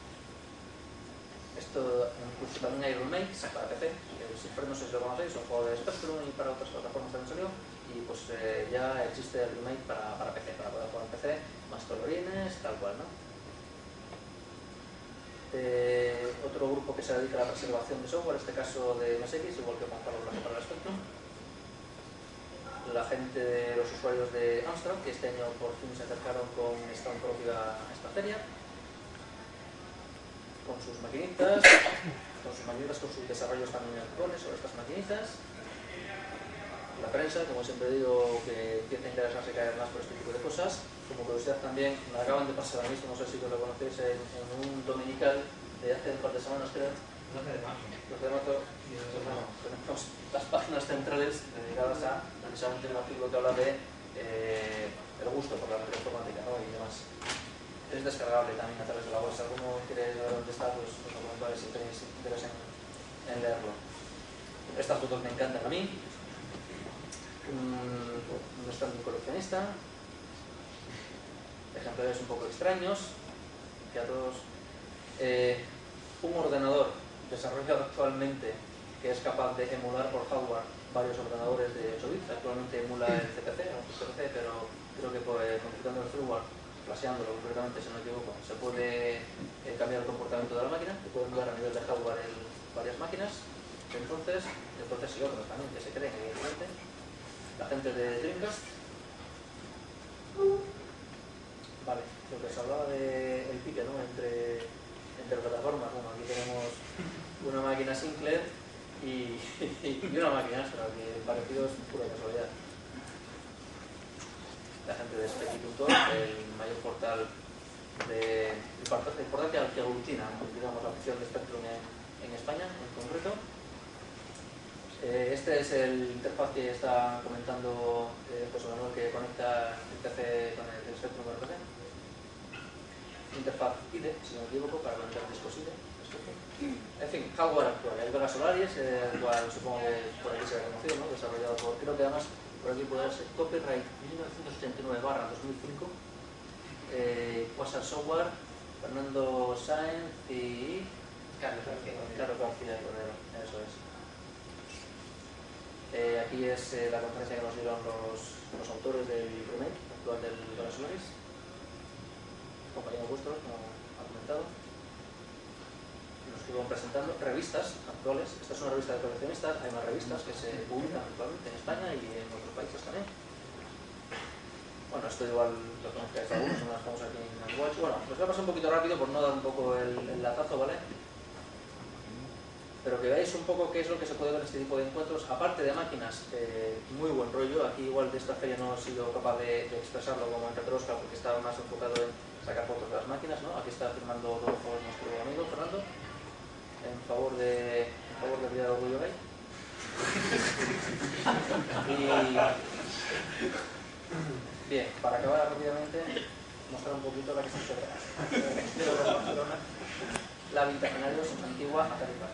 Esto, incluso también hay remakes para P C, que siempre no sé si lo conocéis, son juegos de Spectrum y para otras plataformas también salió, y pues eh, ya existe el remake para, para P C, para poder jugar en P C, más colorines, tal cual, ¿no? Eh, otro grupo que se dedica a la preservación de software, en este caso de M S X, igual que Juan Carlos Blanco para el Spectrum. La gente de los usuarios de Amstrad, que este año por fin se acercaron con stand propio a esta feria, con sus maquinitas, con sus maquinitas, con sus desarrollos también actuales sobre estas maquinitas. La prensa, como siempre digo, que empieza a interesarse cada vez más por este tipo de cosas. Como curiosidad también, me acaban de pasar a mí, no sé si lo conocéis, en, en un dominical de hace un par de semanas, creo. doce de marzo. doce de marzo, pues bueno, tenemos las páginas centrales dedicadas a precisamente un artículo que habla de eh, el gusto por la informática, ¿no? Y demás. Es descargable también a través de la web. Si alguno quiere ver dónde está, pues os lo comento a ver si tenéis interés en, en leerlo. Estas fotos me encantan a mí. Un, un stand de un coleccionista. Ejemplares un poco extraños. Que a todos. Eh, un ordenador desarrollado actualmente que es capaz de emular por hardware varios ordenadores de ocho bits. Actualmente emula el C P C, no el C P C, pero creo que por, eh, completando el firmware, flasheándolo concretamente, si no me equivoco, se puede eh, cambiar el comportamiento de la máquina, se puede emular a nivel de hardware en varias máquinas. Entonces, entonces y otros también que se creen, evidentemente. La gente de Dreamcast. Vale, lo que se hablaba del de pique, ¿no? entre, entre plataformas. Bueno, aquí tenemos una máquina Sinclair y, y una máquina Astra, que parecido es pura casualidad. La gente de Spectrum punto org, el mayor portal de, el portal que, que aglutina, digamos, la opción de Spectrum en, en España, en concreto. Eh, este es el interfaz que está comentando eh, José Manuel, que conecta el P C con el, el Spectrum con el P C. Interfaz I D E, si no me equivoco, para conectar discos I D E. En fin, hardware actual. El Vega Solaris, eh, el cual supongo que por aquí se ha conocido, ¿no? Desarrollado por, creo que además por aquí puede ser Copyright mil novecientos ochenta y nueve barra dos mil cinco, eh, Quasar Software, Fernando Sáenz y Carlos García. Carlos García Cordero, eso es. Eh, aquí es eh, la conferencia que nos dieron los, los autores del remake actual del Dora Solaris, compañeros vuestros, como ha comentado. Nos estuvieron presentando revistas actuales. Esta es una revista de coleccionistas. Hay más revistas que se publican actualmente en España y en otros países también. Bueno, esto igual lo conozcáis algunos, no las estamos aquí en el Watch. Bueno, os voy a pasar un poquito rápido por no dar un poco el, el latazo, ¿vale? Pero que veáis un poco qué es lo que se puede ver en este tipo de encuentros. Aparte de máquinas, eh, muy buen rollo. Aquí igual de esta feria no he sido capaz de, de expresarlo como en Retrosca porque estaba más enfocado en sacar fotos de las máquinas, ¿no? Aquí está firmando Rodolfo, nuestro amigo Fernando, en favor de en favor del Día del Orgullo Gay. Y bien, para acabar rápidamente, mostrar un poquito la que se encuentra de Barcelona, la Vintagenarios antigua a Califa.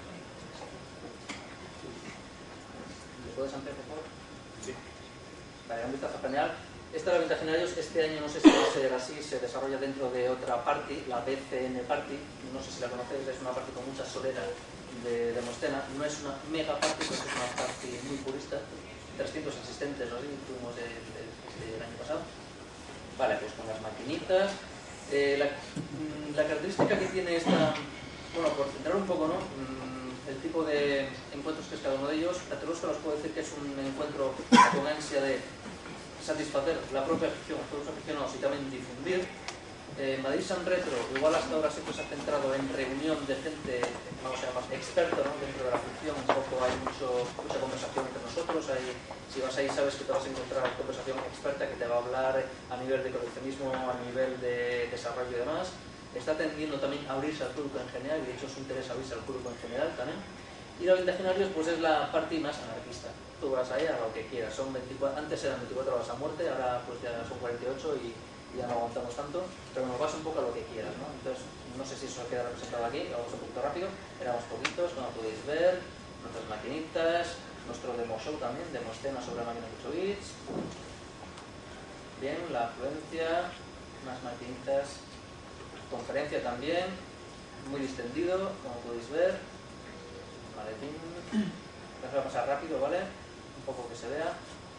¿Le puedes ampliar, por favor? Sí. Vale, un vistazo general. Esta de la Vintagenarios, este año no sé si va a ser así, se desarrolla dentro de otra party, la B C N Party, no sé si la conocéis, es una party con mucha solera de, de Mostena, no es una mega party, pero es una party muy purista, trescientos asistentes, ¿no? Tuvimos el, el, el año pasado. Vale, pues con las maquinitas. Eh, la, la característica que tiene esta, bueno, por centrar un poco, ¿no? El tipo de encuentros que es cada uno de ellos, la Retrosca os puedo decir que es un encuentro con ansia de satisfacer la propia afición, a todos los aficionados y también difundir. Eh, Madrid San Retro, igual hasta ahora siempre se ha centrado en reunión de gente, vamos a llamar experta, ¿no? Dentro de la afición, un poco hay mucho, mucha conversación entre nosotros, hay, si vas ahí sabes que te vas a encontrar conversación experta que te va a hablar a nivel de coleccionismo, a nivel de desarrollo y demás. Está tendiendo también a abrirse al público en general, y de hecho os interesa abrirse al público en general también. Y la Vintagenarios pues es la parte más anarquista. Tú vas ahí a lo que quieras, son veinticuatro, antes eran veinticuatro horas a muerte, ahora pues ya son cuarenta y ocho y ya no aguantamos tanto, pero nos vas un poco a lo que quieras, ¿no? Entonces, no sé si eso queda representado aquí, lo vamos un poquito rápido, éramos poquitos, como podéis ver, nuestras maquinitas, nuestro demo show también, demo escena sobre máquinas de ocho bits, bien, la afluencia, más maquinitas, conferencia también, muy distendido, como podéis ver, maletín, les voy a pasar rápido, ¿vale? Un poco que se vea.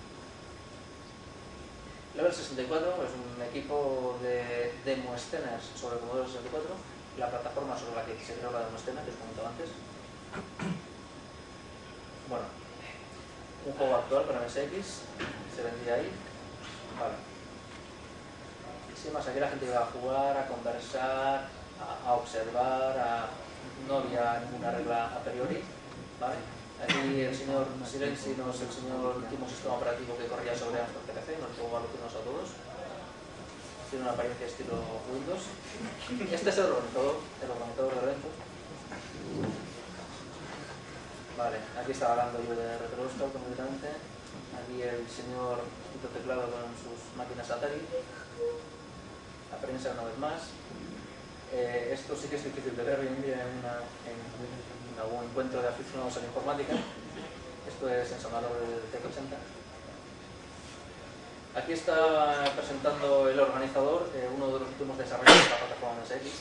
Level sesenta y cuatro es un equipo de demoescenas sobre Commodore sesenta y cuatro, la plataforma sobre la que se creó la demoescena que os comentaba antes. Bueno, un juego actual para M S X, se vendía ahí. Vale. Sin más, aquí la gente iba a jugar, a conversar, a, a observar, a... no había ninguna regla a priori, ¿vale? Aquí el señor Silenzi no es el señor último sistema operativo que corría sobre Amstrad P C, nos pongo a alucinos a todos. Tiene una apariencia estilo Windows. Este es el organizador, el organizador de eventos. Vale, aquí estaba hablando yo de Retrosca completamente. Aquí el señor Tito Teclado con sus máquinas Atari. La prensa una vez más. Eh, esto sí que es difícil de ver hoy en día en, una, en, en algún encuentro de aficionados a la informática. Esto es ensamblador del T ochenta. Aquí está presentando el organizador, eh, uno de los últimos desarrollos de la plataforma M S X.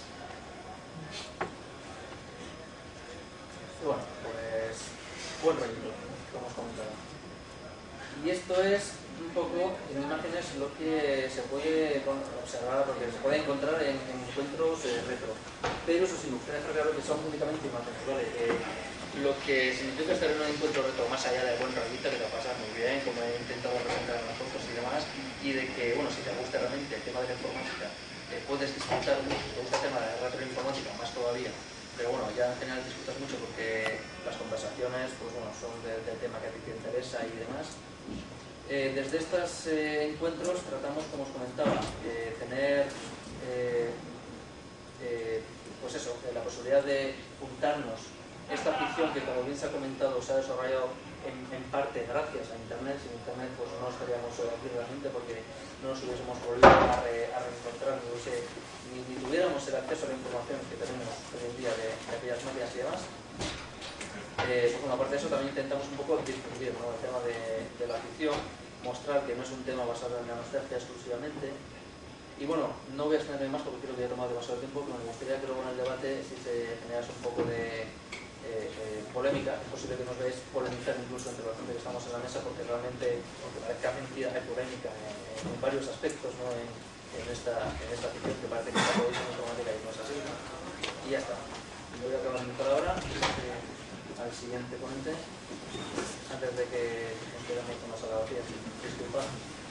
Y bueno, pues buen rollo, como os comentaba. Y esto es un poco en imágenes lo que se puede observar, lo que se puede encontrar en, en encuentros eh, retro. Pero eso sí, me gustaría dejar claro que son únicamente imágenes, ¿vale? Eh, lo que significa estar en un encuentro retro más allá de buen rollito, que te lo pasas muy bien, como he intentado presentar en las fotos y demás, y de que, bueno, si te gusta realmente el tema de la informática, eh, puedes disfrutar mucho, si te gusta el tema de la retroinformática más todavía, pero bueno, ya en general disfrutas mucho porque las conversaciones, pues bueno, son de, del tema que a ti te interesa y demás. Eh, desde estos eh, encuentros tratamos, como os comentaba, de tener eh, eh, pues eso, eh, la posibilidad de juntarnos. Esta afición que, como bien se ha comentado, se ha desarrollado en, en parte gracias a Internet. Sin Internet pues no estaríamos aquí realmente porque no nos hubiésemos volvido a, re, a reencontrar ni, hubiese, ni, ni tuviéramos el acceso a la información que tenemos hoy en día de, de aquellas máquinas y demás. Eh, pues bueno, aparte de eso también intentamos un poco difundir, ¿no?, el tema de, de la afición, mostrar que no es un tema basado en la nostalgia exclusivamente. Y Y bueno, no voy a extenderme más porque creo que he tomado demasiado tiempo, pero me gustaría que luego en el debate si se generase un poco de eh, eh, polémica. Es posible que nos veáis polemizar incluso entre la gente que estamos en la mesa, porque realmente, aunque parezca mentira, hay polémica en, en varios aspectos, ¿no? en, en, esta, en esta ficción que parece que está podéis en informática y no es así, ¿no? Y ya está. Voy a acabar mi palabra eh, al siguiente ponente, antes de que nos quedemos con las agravaciones. Disculpa.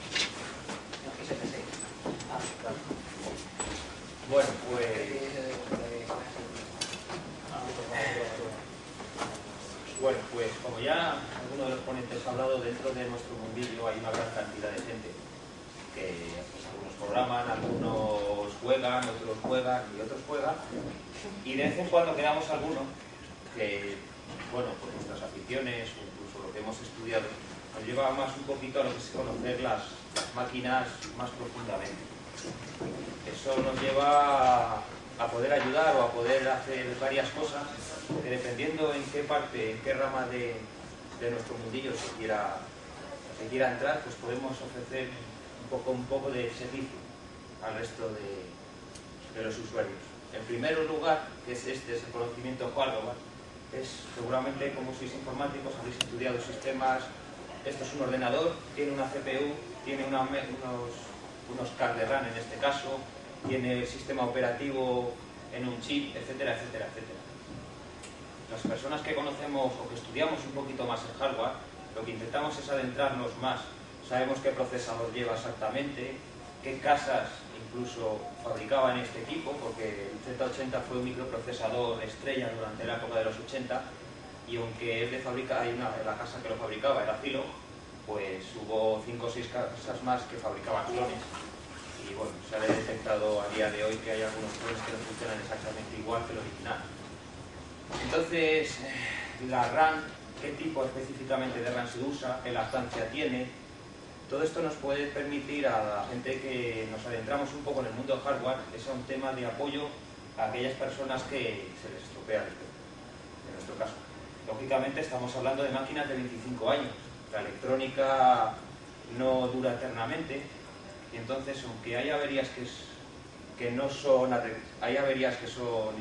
Ah, claro. Bueno, pues... Bueno, pues como ya alguno de los ponentes ha hablado, dentro de nuestro mundillo hay una gran cantidad de gente que pues, algunos programan, algunos juegan, otros juegan y otros juegan, y de vez en cuando quedamos algunos que, bueno, por nuestras aficiones o incluso lo que hemos estudiado, nos lleva más un poquito a lo que es conocer las, las máquinas más profundamente. Eso nos lleva a poder ayudar o a poder hacer varias cosas que dependiendo en qué parte, en qué rama de, de nuestro mundillo se quiera, se quiera entrar, pues podemos ofrecer un poco, un poco de servicio al resto de, de los usuarios. En primer lugar, que es este, es el conocimiento hardware, es seguramente como sois informáticos, habéis estudiado sistemas. Esto es un ordenador, tiene una C P U, tiene una, unos, unos cards de RAM en este caso, tiene el sistema operativo en un chip, etcétera, etcétera, etcétera. Las personas que conocemos o que estudiamos un poquito más el hardware, lo que intentamos es adentrarnos más. Sabemos qué procesador lleva exactamente, qué casas incluso fabricaban este equipo, porque el Z ochenta fue un microprocesador estrella durante la época de los ochenta, y aunque es de fábrica, hay una, la casa que lo fabricaba era Filo, pues hubo cinco o seis casas más que fabricaban clones. Y bueno, se ha detectado a día de hoy que hay algunos clones que no funcionan exactamente igual que el original. Entonces, la RAM, qué tipo específicamente de RAM se usa, qué lactancia tiene, todo esto nos puede permitir a la gente que nos adentramos un poco en el mundo del hardware, que sea un tema de apoyo a aquellas personas que se les estropea el equipo, en nuestro caso. Lógicamente estamos hablando de máquinas de veinticinco años, la electrónica no dura eternamente, y entonces aunque hay averías que, es, que no son, hay averías que son,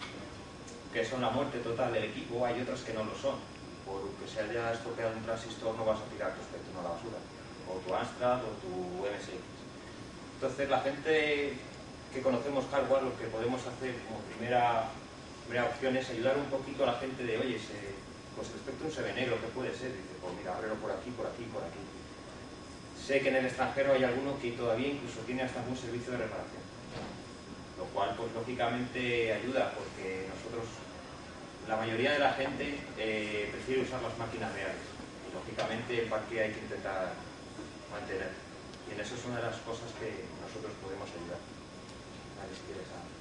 que son la muerte total del equipo, hay otras que no lo son. Porque se haya estropeado un transistor no vas a tirar tu Spectrum a la basura, o tu Amstrad o tu M S X. Entonces la gente que conocemos hardware, lo que podemos hacer como primera, primera opción es ayudar un poquito a la gente de, oye, se, pues el Spectrum se ve negro, ¿qué puede ser? Dice, pues mira, ábrelo por aquí, por aquí, por aquí. Sé que en el extranjero hay alguno que todavía incluso tiene hasta algún servicio de reparación, lo cual pues lógicamente ayuda, porque nosotros, la mayoría de la gente eh, prefiere usar las máquinas reales, y lógicamente el parque hay que intentar mantener, y en eso es una de las cosas que nosotros podemos ayudar. Vale, si quieres, ah.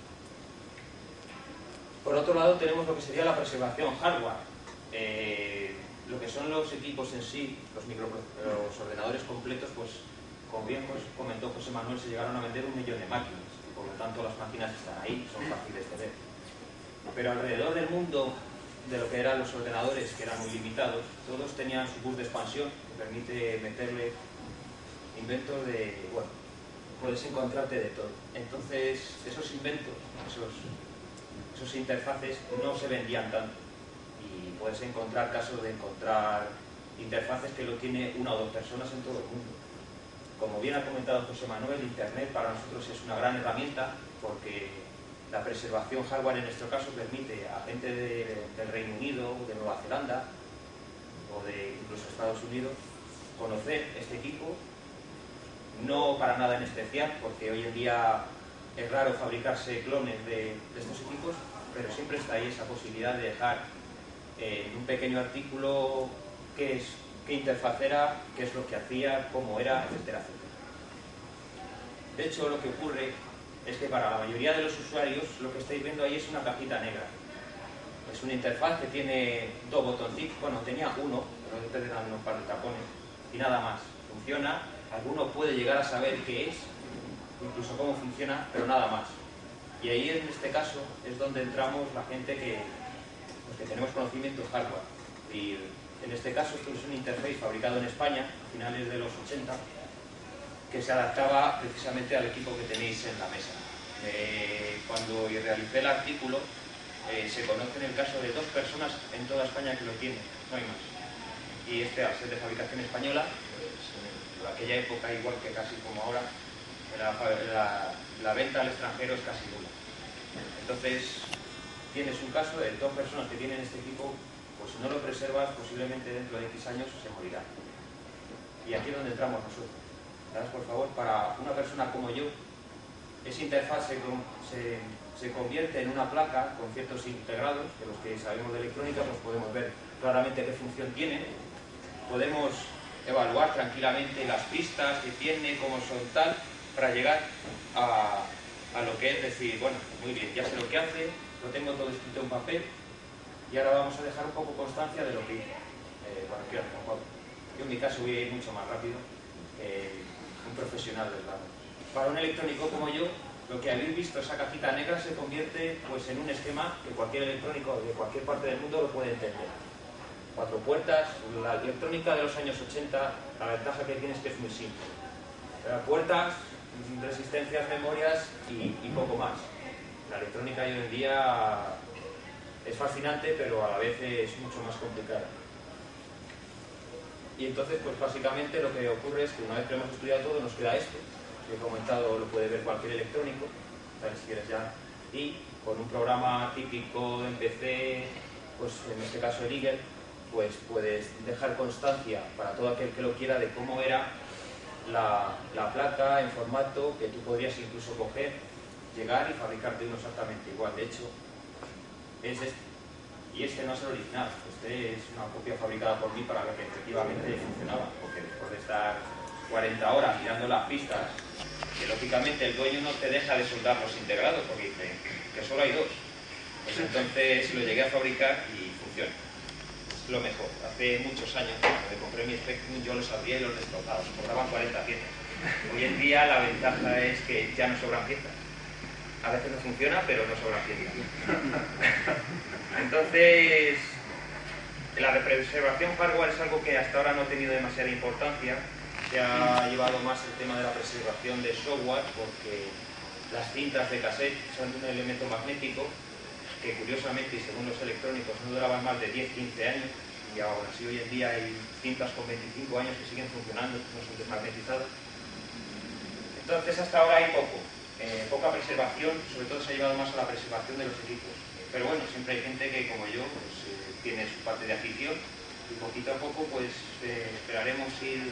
Por otro lado tenemos lo que sería la preservación hardware. Eh, lo que son los equipos en sí, los, micro, los ordenadores completos, pues como bien comentó José Manuel, se llegaron a vender un millón de máquinas, y por lo tanto las máquinas están ahí, son fáciles de ver. Pero alrededor del mundo de lo que eran los ordenadores, que eran muy limitados, todos tenían su bus de expansión, que permite meterle inventos de, bueno, puedes encontrarte de todo. Entonces, esos inventos, esos, esos interfaces no se vendían tanto. Y puedes encontrar casos de encontrar interfaces que lo tiene una o dos personas en todo el mundo. Como bien ha comentado José Manuel, Internet para nosotros es una gran herramienta, porque la preservación hardware en nuestro caso permite a gente de, del Reino Unido, de Nueva Zelanda o de incluso Estados Unidos conocer este equipo, no para nada en especial, porque hoy en día es raro fabricarse clones de, de estos equipos, pero siempre está ahí esa posibilidad de dejar en eh, un pequeño artículo qué es, qué interfaz era, qué es lo que hacía, cómo era, etcétera, etcétera. De hecho, lo que ocurre es que para la mayoría de los usuarios lo que estáis viendo ahí es una cajita negra. Es una interfaz que tiene dos botoncitos, bueno, tenía uno, pero después eran unos par de tapones, y nada más. Funciona, alguno puede llegar a saber qué es, incluso cómo funciona, pero nada más. Y ahí en este caso es donde entramos la gente que, pues, que tenemos conocimiento hardware. Y en este caso esto es un interface fabricado en España, a finales de los ochenta, que se adaptaba precisamente al equipo que tenéis en la mesa. Eh, cuando realicé el artículo, eh, se conoce en el caso de dos personas en toda España que lo tienen, no hay más. Y este, al ser de fabricación española, pues, en aquella época, igual que casi como ahora, la, la, la venta al extranjero es casi nula. Entonces, tienes un caso de dos personas que tienen este equipo, pues si no lo preservas, posiblemente dentro de X años se morirá. Y aquí es donde entramos nosotros. ¿Sabes? Por favor, para una persona como yo, esa interfaz se, se, se convierte en una placa con ciertos integrados, que los que sabemos de electrónica pues podemos ver claramente qué función tiene, podemos evaluar tranquilamente las pistas que tiene, cómo son tal, para llegar a, a lo que es decir, bueno, muy bien, ya sé lo que hace, lo tengo todo escrito en papel, y ahora vamos a dejar un poco constancia de lo que hice. Eh, bueno, quiero hacer un poco. Yo en mi caso voy a ir mucho más rápido que un profesional del lado. Para un electrónico como yo, lo que habéis visto, esa cajita negra, se convierte pues, en un esquema que cualquier electrónico de cualquier parte del mundo lo puede entender. Cuatro puertas, la electrónica de los años ochenta, la ventaja que tiene es que es muy simple. Puertas, resistencias, memorias y, y poco más. La electrónica hoy en día es fascinante, pero a la vez es mucho más complicada. Y entonces, pues básicamente lo que ocurre es que una vez que hemos estudiado todo, nos queda esto, que he comentado, lo puede ver cualquier electrónico, tal si quieres ya, y con un programa típico en P C, pues en este caso el Eagle, pues puedes dejar constancia para todo aquel que lo quiera de cómo era la, la placa en formato que tú podrías incluso coger, llegar y fabricarte uno exactamente igual. De hecho, es este. Y este no es el original, este es una copia fabricada por mí para ver que efectivamente funcionaba, porque después de estar cuarenta horas mirando las pistas, que lógicamente el dueño no te deja de soldar los integrados, porque dice que solo hay dos. Pues entonces lo llegué a fabricar y funciona. Es lo mejor. Hace muchos años, cuando me compré mi Spectrum, yo los abría y los destrozaba, sobraban cuarenta piezas. Hoy en día la ventaja es que ya no sobran piezas. A veces no funciona, pero no sobran piezas. Entonces, la preservación hardware es algo que hasta ahora no ha tenido demasiada importancia. Se ha llevado más el tema de la preservación de software, porque las cintas de cassette son un elemento magnético que curiosamente, y según los electrónicos, no duraban más de diez a quince años, y ahora sí hoy en día hay cintas con veinticinco años que siguen funcionando, no son desmagnetizadas. Entonces hasta ahora hay poco, eh, poca preservación, sobre todo se ha llevado más a la preservación de los equipos. Pero bueno, siempre hay gente que, como yo, pues, eh, tiene su parte de afición y poquito a poco pues eh, esperaremos ir,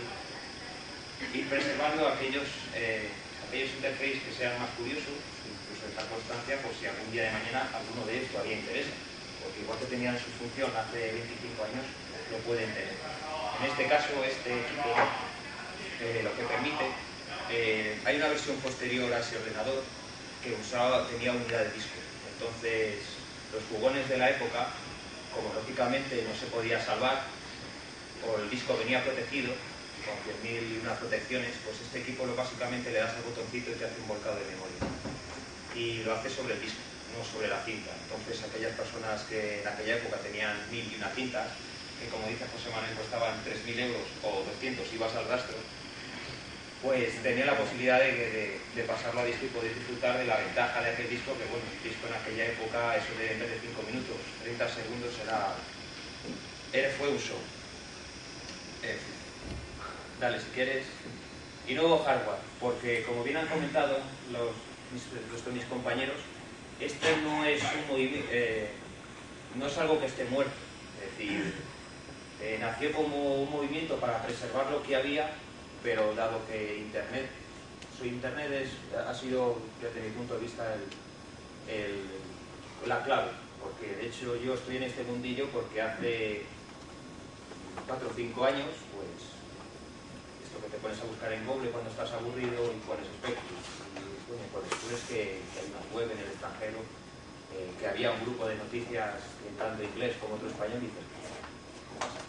ir preservando aquellos, eh, aquellos interfaces que sean más curiosos, incluso esta constancia, pues si algún día de mañana alguno de ellos todavía interesa, porque igual que tenían su función hace veinticinco años, lo pueden tener. En este caso, este equipo eh, lo que permite, eh, hay una versión posterior a ese ordenador que usaba, tenía unidad de disco. Entonces, los jugones de la época, como lógicamente no se podía salvar, o el disco venía protegido, con diez mil y una protecciones, pues este equipo lo básicamente le das al botoncito y te hace un volcado de memoria. Y lo hace sobre el disco, no sobre la cinta. Entonces aquellas personas que en aquella época tenían mil y una cintas, que como dice José Manuel costaban tres mil euros o doscientos, ibas al rastro, pues tenía la posibilidad de, de, de pasarlo a disco y poder disfrutar de la ventaja de aquel disco, que bueno, el disco en aquella época, eso de en vez de cinco minutos, treinta segundos, era, era, fue un show. Eh, dale, si quieres. Y nuevo hardware, porque como bien han comentado los, mis, los, mis compañeros, este no es un movimiento, eh, no es algo que esté muerto, es decir, eh, nació como un movimiento para preservar lo que había, pero dado que Internet, su Internet es, ha sido, desde mi punto de vista, el, el, la clave, porque de hecho yo estoy en este mundillo porque hace cuatro o cinco años, pues, esto que te pones a buscar en Google cuando estás aburrido y pones Spectrum, y bueno, pues descubres que, que hay una web en el extranjero, eh, que había un grupo de noticias, tanto inglés como otro español, y dices, ¿cómo pasa?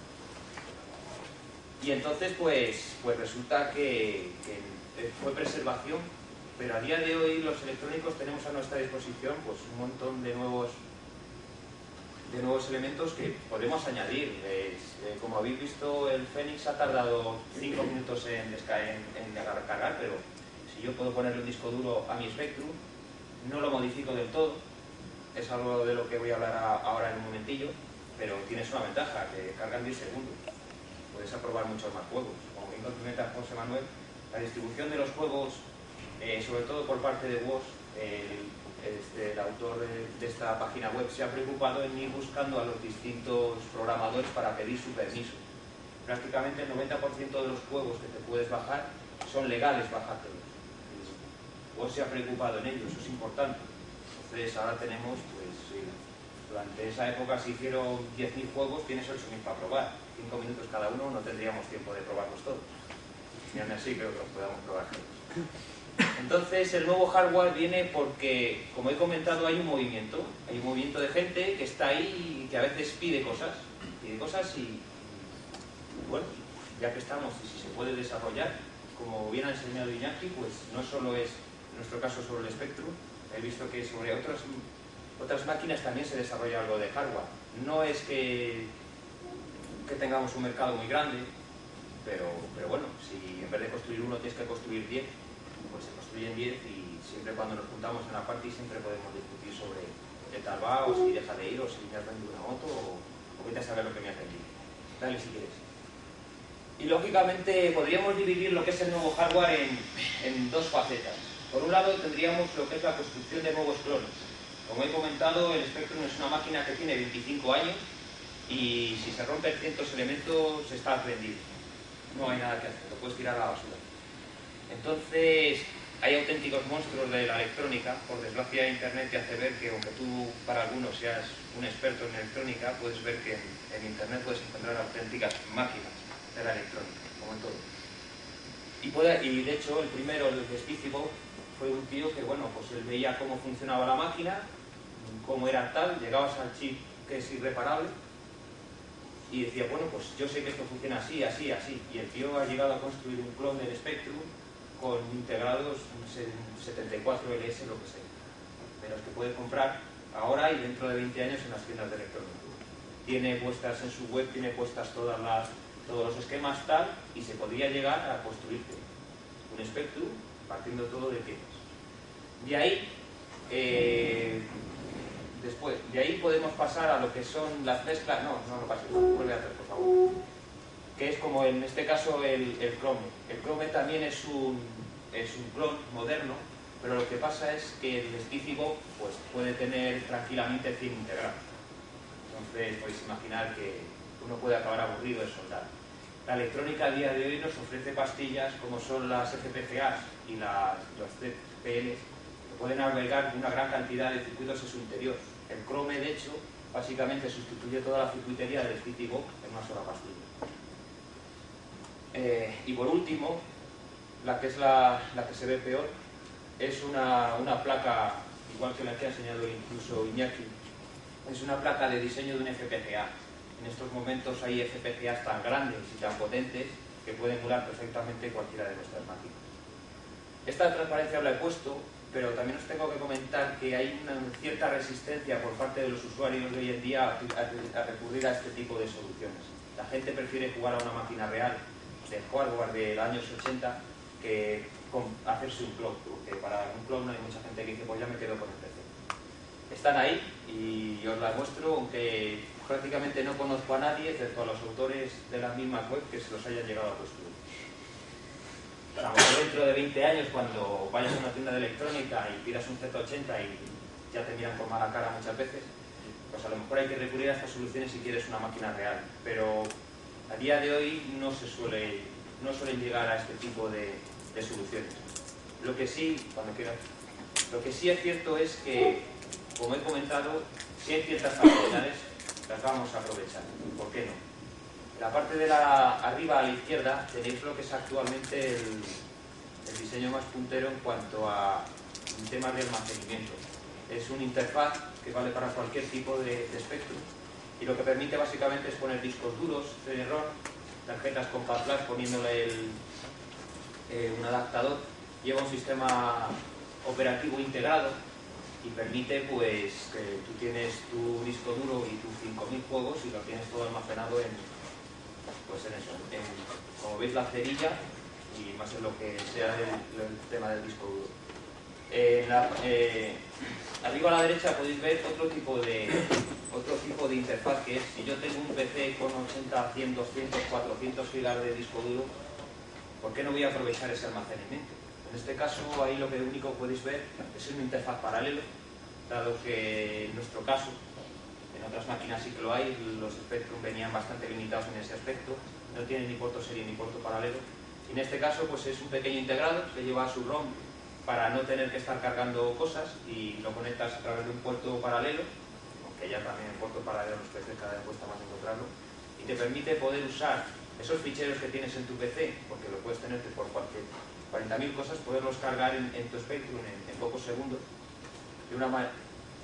Y entonces, pues, pues resulta que, que fue preservación, pero a día de hoy los electrónicos tenemos a nuestra disposición pues, un montón de nuevos de nuevos elementos que podemos añadir. Es, eh, como habéis visto, el Fénix ha tardado cinco minutos en, en, en cargar, pero si yo puedo ponerle un disco duro a mi Spectrum, no lo modifico del todo. Es algo de lo que voy a hablar a, ahora en un momentillo, pero tienes una ventaja, que carga en diez segundos. Puedes aprobar muchos más juegos. Como bien comenta José Manuel, la distribución de los juegos, eh, sobre todo por parte de W O S, el, este, el autor de, de esta página web se ha preocupado en ir buscando a los distintos programadores para pedir su permiso. Prácticamente el noventa por ciento de los juegos que te puedes bajar son legales bajártelos. W O S se ha preocupado en ello, eso es importante. Entonces ahora tenemos, pues, sí, durante esa época se hicieron diez mil juegos, tienes ocho mil para probar. cinco minutos cada uno, no tendríamos tiempo de probarlos todos. Y aún así creo que los podamos probar todos. Entonces el nuevo hardware viene porque, como he comentado, hay un movimiento. Hay un movimiento de gente que está ahí y que a veces pide cosas. Pide cosas y, bueno, ya que estamos y si se puede desarrollar, como bien ha enseñado Iñaki, pues no solo es, en nuestro caso, sobre el Spectrum. He visto que sobre otras, otras máquinas también se desarrolla algo de hardware. No es que, que tengamos un mercado muy grande, pero, pero bueno, si en vez de construir uno tienes que construir diez, pues se construyen diez y siempre cuando nos juntamos en la party siempre podemos discutir sobre el tal va o si deja de ir o si me has vendido una moto o, o vete a saber lo que me has vendido. Dale si quieres. Y lógicamente podríamos dividir lo que es el nuevo hardware en, en dos facetas. Por un lado tendríamos lo que es la construcción de nuevos clones. Como he comentado, el Spectrum es una máquina que tiene veinticinco años y si se rompen ciertos elementos está prendido. No hay nada que hacer, lo puedes tirar a la basura. Entonces, hay auténticos monstruos de la electrónica. Por desgracia, Internet te hace ver que, aunque tú para algunos seas un experto en electrónica, puedes ver que en, en Internet puedes encontrar auténticas máquinas de la electrónica, como en todo. Y, puede, y de hecho, el primero, el de Spicibo, fue un tío que, bueno, pues él veía cómo funcionaba la máquina, cómo era tal, llegabas al chip que es irreparable, y decía, bueno, pues yo sé que esto funciona así, así, así. Y el tío ha llegado a construir un clon del Spectrum con integrados setenta y cuatro L S, lo que sea. De los que puede comprar ahora y dentro de veinte años en las tiendas de electrónica. Tiene puestas en su web, tiene puestas todas las, todos los esquemas tal, y se podría llegar a construirte un Spectrum partiendo todo de piezas. De ahí, eh, después, de ahí podemos pasar a lo que son las mezclas. No, no lo pases, vuelve a hacer, por favor. Que es como en este caso el, el Chrome. El Chrome también es un, es un clon moderno, pero lo que pasa es que el Spicibo pues, puede tener tranquilamente cien integrado. Entonces podéis imaginar que uno puede acabar aburrido de soldar. La electrónica a día de hoy nos ofrece pastillas como son las F P G As y las, los C P Ls, que pueden albergar una gran cantidad de circuitos en su interior. El Chrome, de hecho, básicamente sustituye toda la circuitería del Spicibo en una sola pastilla. Eh, y por último, la que es la, la que se ve peor, es una, una placa, igual que la que ha enseñado incluso Iñaki, es una placa de diseño de un F P G A. En estos momentos hay F P G As tan grandes y tan potentes que pueden emular perfectamente cualquiera de nuestras máquinas. Esta transparencia la he puesto, pero también os tengo que comentar que hay una cierta resistencia por parte de los usuarios de hoy en día a, a, a recurrir a este tipo de soluciones. La gente prefiere jugar a una máquina real de hardware del años ochenta que con hacerse un clon, porque para un clon hay mucha gente que dice pues ya me quedo con el P C. Están ahí y os las muestro, aunque prácticamente no conozco a nadie, excepto a los autores de las mismas web, que se los hayan llegado a construir. A lo mejor dentro de veinte años, cuando vayas a una tienda de electrónica y pidas un Z ochenta y ya te miran con mala cara muchas veces, pues a lo mejor hay que recurrir a estas soluciones si quieres una máquina real. Pero a día de hoy no se suele, no suelen llegar a este tipo de, de soluciones. Lo que sí, cuando quieras, lo que sí es cierto es que, como he comentado, si hay ciertas facilidades, las vamos a aprovechar. ¿Por qué no? En la parte de la arriba a la izquierda tenéis lo que es actualmente el, el diseño más puntero en cuanto a temas de almacenamiento. Es una interfaz que vale para cualquier tipo de, de espectro y lo que permite básicamente es poner discos duros, C D ROM, tarjetas Compact Flash poniéndole el, eh, un adaptador. Lleva un sistema operativo integrado y permite pues que tú tienes tu disco duro y tus cinco mil juegos y lo tienes todo almacenado en, pues en eso, en, como veis la cerilla y más en lo que sea el, el tema del disco duro. Eh, la, eh, arriba a la derecha podéis ver otro tipo de otro tipo de interfaz, que es si yo tengo un P C con ochenta, cien, doscientos, cuatrocientos gigas de disco duro, ¿por qué no voy a aprovechar ese almacenamiento? En este caso, ahí lo que único podéis ver es una interfaz paralelo, dado que en nuestro caso, en otras máquinas sí que lo hay, los Spectrum venían bastante limitados en ese aspecto, no tienen ni puerto serie ni puerto paralelo. Y en este caso, pues es un pequeño integrado que lleva su ROM para no tener que estar cargando cosas y lo conectas a través de un puerto paralelo, aunque ya también el puerto paralelo en los P C cada vez cuesta más encontrarlo, y te permite poder usar esos ficheros que tienes en tu P C, porque lo puedes tener por cualquier cuarenta mil cosas, poderlos cargar en, en tu Spectrum en, en pocos segundos de una manera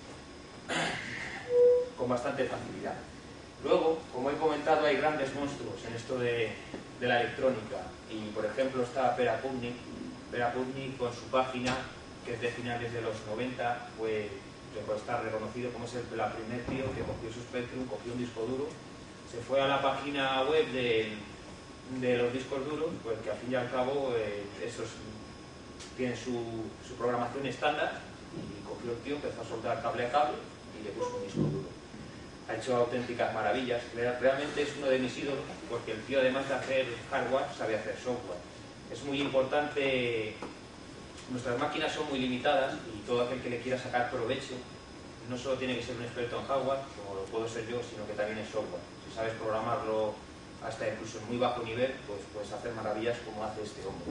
con bastante facilidad. Luego, como he comentado, hay grandes monstruos en esto de, de la electrónica, y por ejemplo está Perapubnik. Perapubnik con su página, que es de finales de los noventa, pues está reconocido como es el la primer tío que cogió su Spectrum, cogió un disco duro, se fue a la página web de, de los discos duros, pues que al fin y al cabo eh, esos tienen su, su programación estándar, y cogió el tío, empezó a soltar cable a cable y le puso un disco duro. Ha hecho auténticas maravillas, realmente es uno de mis ídolos, porque el tío, además de hacer hardware, sabe hacer software. Es muy importante, nuestras máquinas son muy limitadas y todo aquel que le quiera sacar provecho no solo tiene que ser un experto en hardware, como lo puedo ser yo, sino que también en software. Si sabes programarlo hasta incluso en muy bajo nivel, pues puedes hacer maravillas como hace este hombre.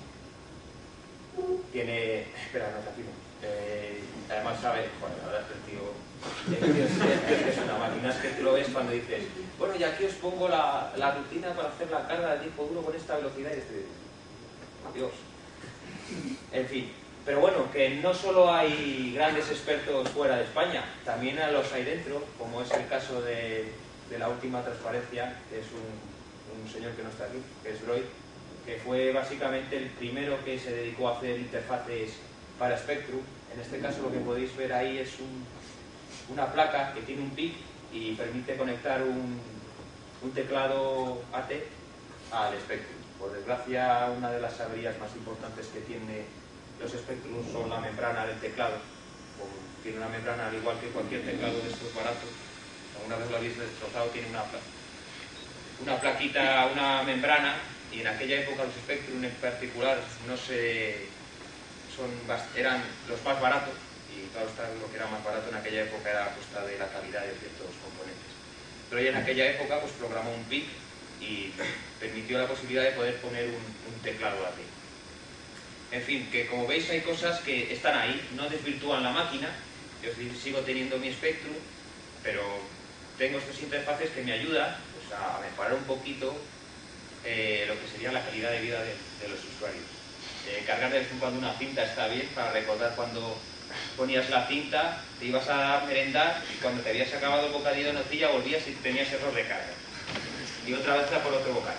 Tiene... espera, no, aquí no. Eh, además sabe, bueno, la verdad es que el tío, el tío es, es, es una máquina, es que tú lo ves cuando dices, bueno, y aquí os pongo la, la rutina para hacer la carga del disco duro con esta velocidad y este... Dios. En fin, pero bueno, que no solo hay grandes expertos fuera de España, también los hay dentro, como es el caso de, de la última transparencia, que es un, un señor que no está aquí, que es Broid, que fue básicamente el primero que se dedicó a hacer interfaces para Spectrum. En este caso lo que podéis ver ahí es un, una placa que tiene un P I C y permite conectar un, un teclado A T al Spectrum. Por desgracia, una de las averías más importantes que tiene los Spectrum son la membrana del teclado. Tiene una membrana al igual que cualquier teclado de estos baratos. Alguna vez lo habéis destrozado, tiene una, una plaquita, una membrana, y en aquella época los Spectrum en particular no se, son, eran los más baratos, y claro, lo que era más barato en aquella época era a costa de la calidad de ciertos componentes. Pero ella en aquella época pues programó un P I C y permitió la posibilidad de poder poner un, un teclado A T. En fin, que como veis hay cosas que están ahí, no desvirtúan la máquina. Yo sigo teniendo mi Spectrum, pero tengo estos interfaces que me ayudan pues, a mejorar un poquito eh, lo que sería la calidad de vida de, de los usuarios. Eh, cargar de vez en cuando una cinta está bien para recordar cuando ponías la cinta, te ibas a merendar y cuando te habías acabado el bocadillo de nocilla volvías y tenías error de carga. Y otra vez por otro bocado.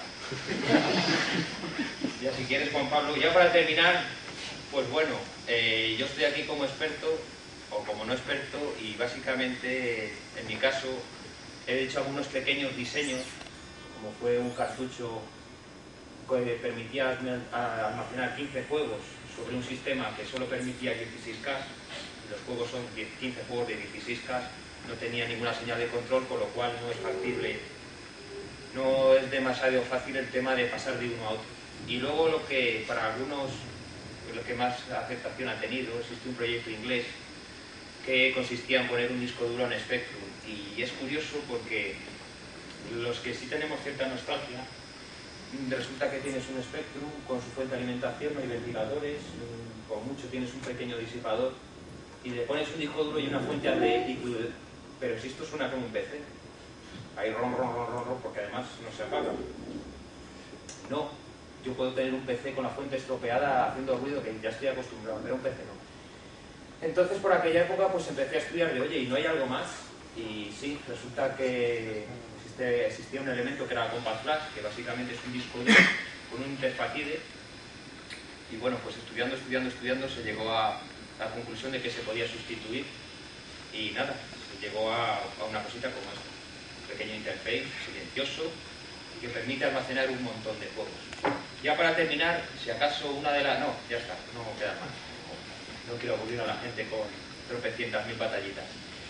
Ya si quieres, Juan Pablo, ya para terminar, pues bueno, eh, yo estoy aquí como experto o como no experto, y básicamente en mi caso he hecho algunos pequeños diseños, como fue un cartucho que permitía almacenar quince juegos sobre un sistema que solo permitía dieciséis K. Los juegos son quince juegos de dieciséis K, no tenía ninguna señal de control, con lo cual no es factible. No es demasiado fácil el tema de pasar de uno a otro. Y luego lo que para algunos, lo que más aceptación ha tenido, existe un proyecto inglés que consistía en poner un disco duro en Spectrum. Y es curioso porque los que sí tenemos cierta nostalgia, resulta que tienes un Spectrum con su fuente de alimentación, no hay ventiladores, con mucho tienes un pequeño disipador, y le pones un disco duro y una fuente A T, y tú, pero si esto suena como un P C. Ahí ron, ron, ron, ron, ron, porque además no se apaga. No, yo puedo tener un P C con la fuente estropeada haciendo ruido, que ya estoy acostumbrado, pero un P C no. Entonces por aquella época pues empecé a estudiar de, oye, ¿y no hay algo más? Y sí, resulta que existe, existía un elemento que era Compact Flash, que básicamente es un disco duro con un interfaz I D E, y bueno, pues estudiando, estudiando, estudiando se llegó a, la conclusión de que se podía sustituir y nada, se llegó a, a una cosita como esta. Un pequeño interface silencioso y que permite almacenar un montón de juegos. Ya para terminar, si acaso una de las... No, ya está, no queda más. No, no quiero aburrir a la gente con tropecientas mil batallitas.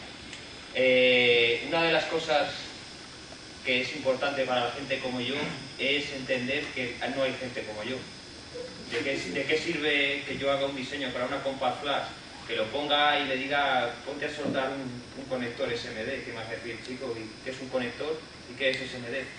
Eh, una de las cosas que es importante para la gente como yo es entender que no hay gente como yo. ¿De qué, de qué sirve que yo haga un diseño para una Compact Flash, que lo ponga y le diga ponte a soldar un, un conector S M D? ¿Qué me hace decir, chico? ¿Qué es un conector y qué es S M D?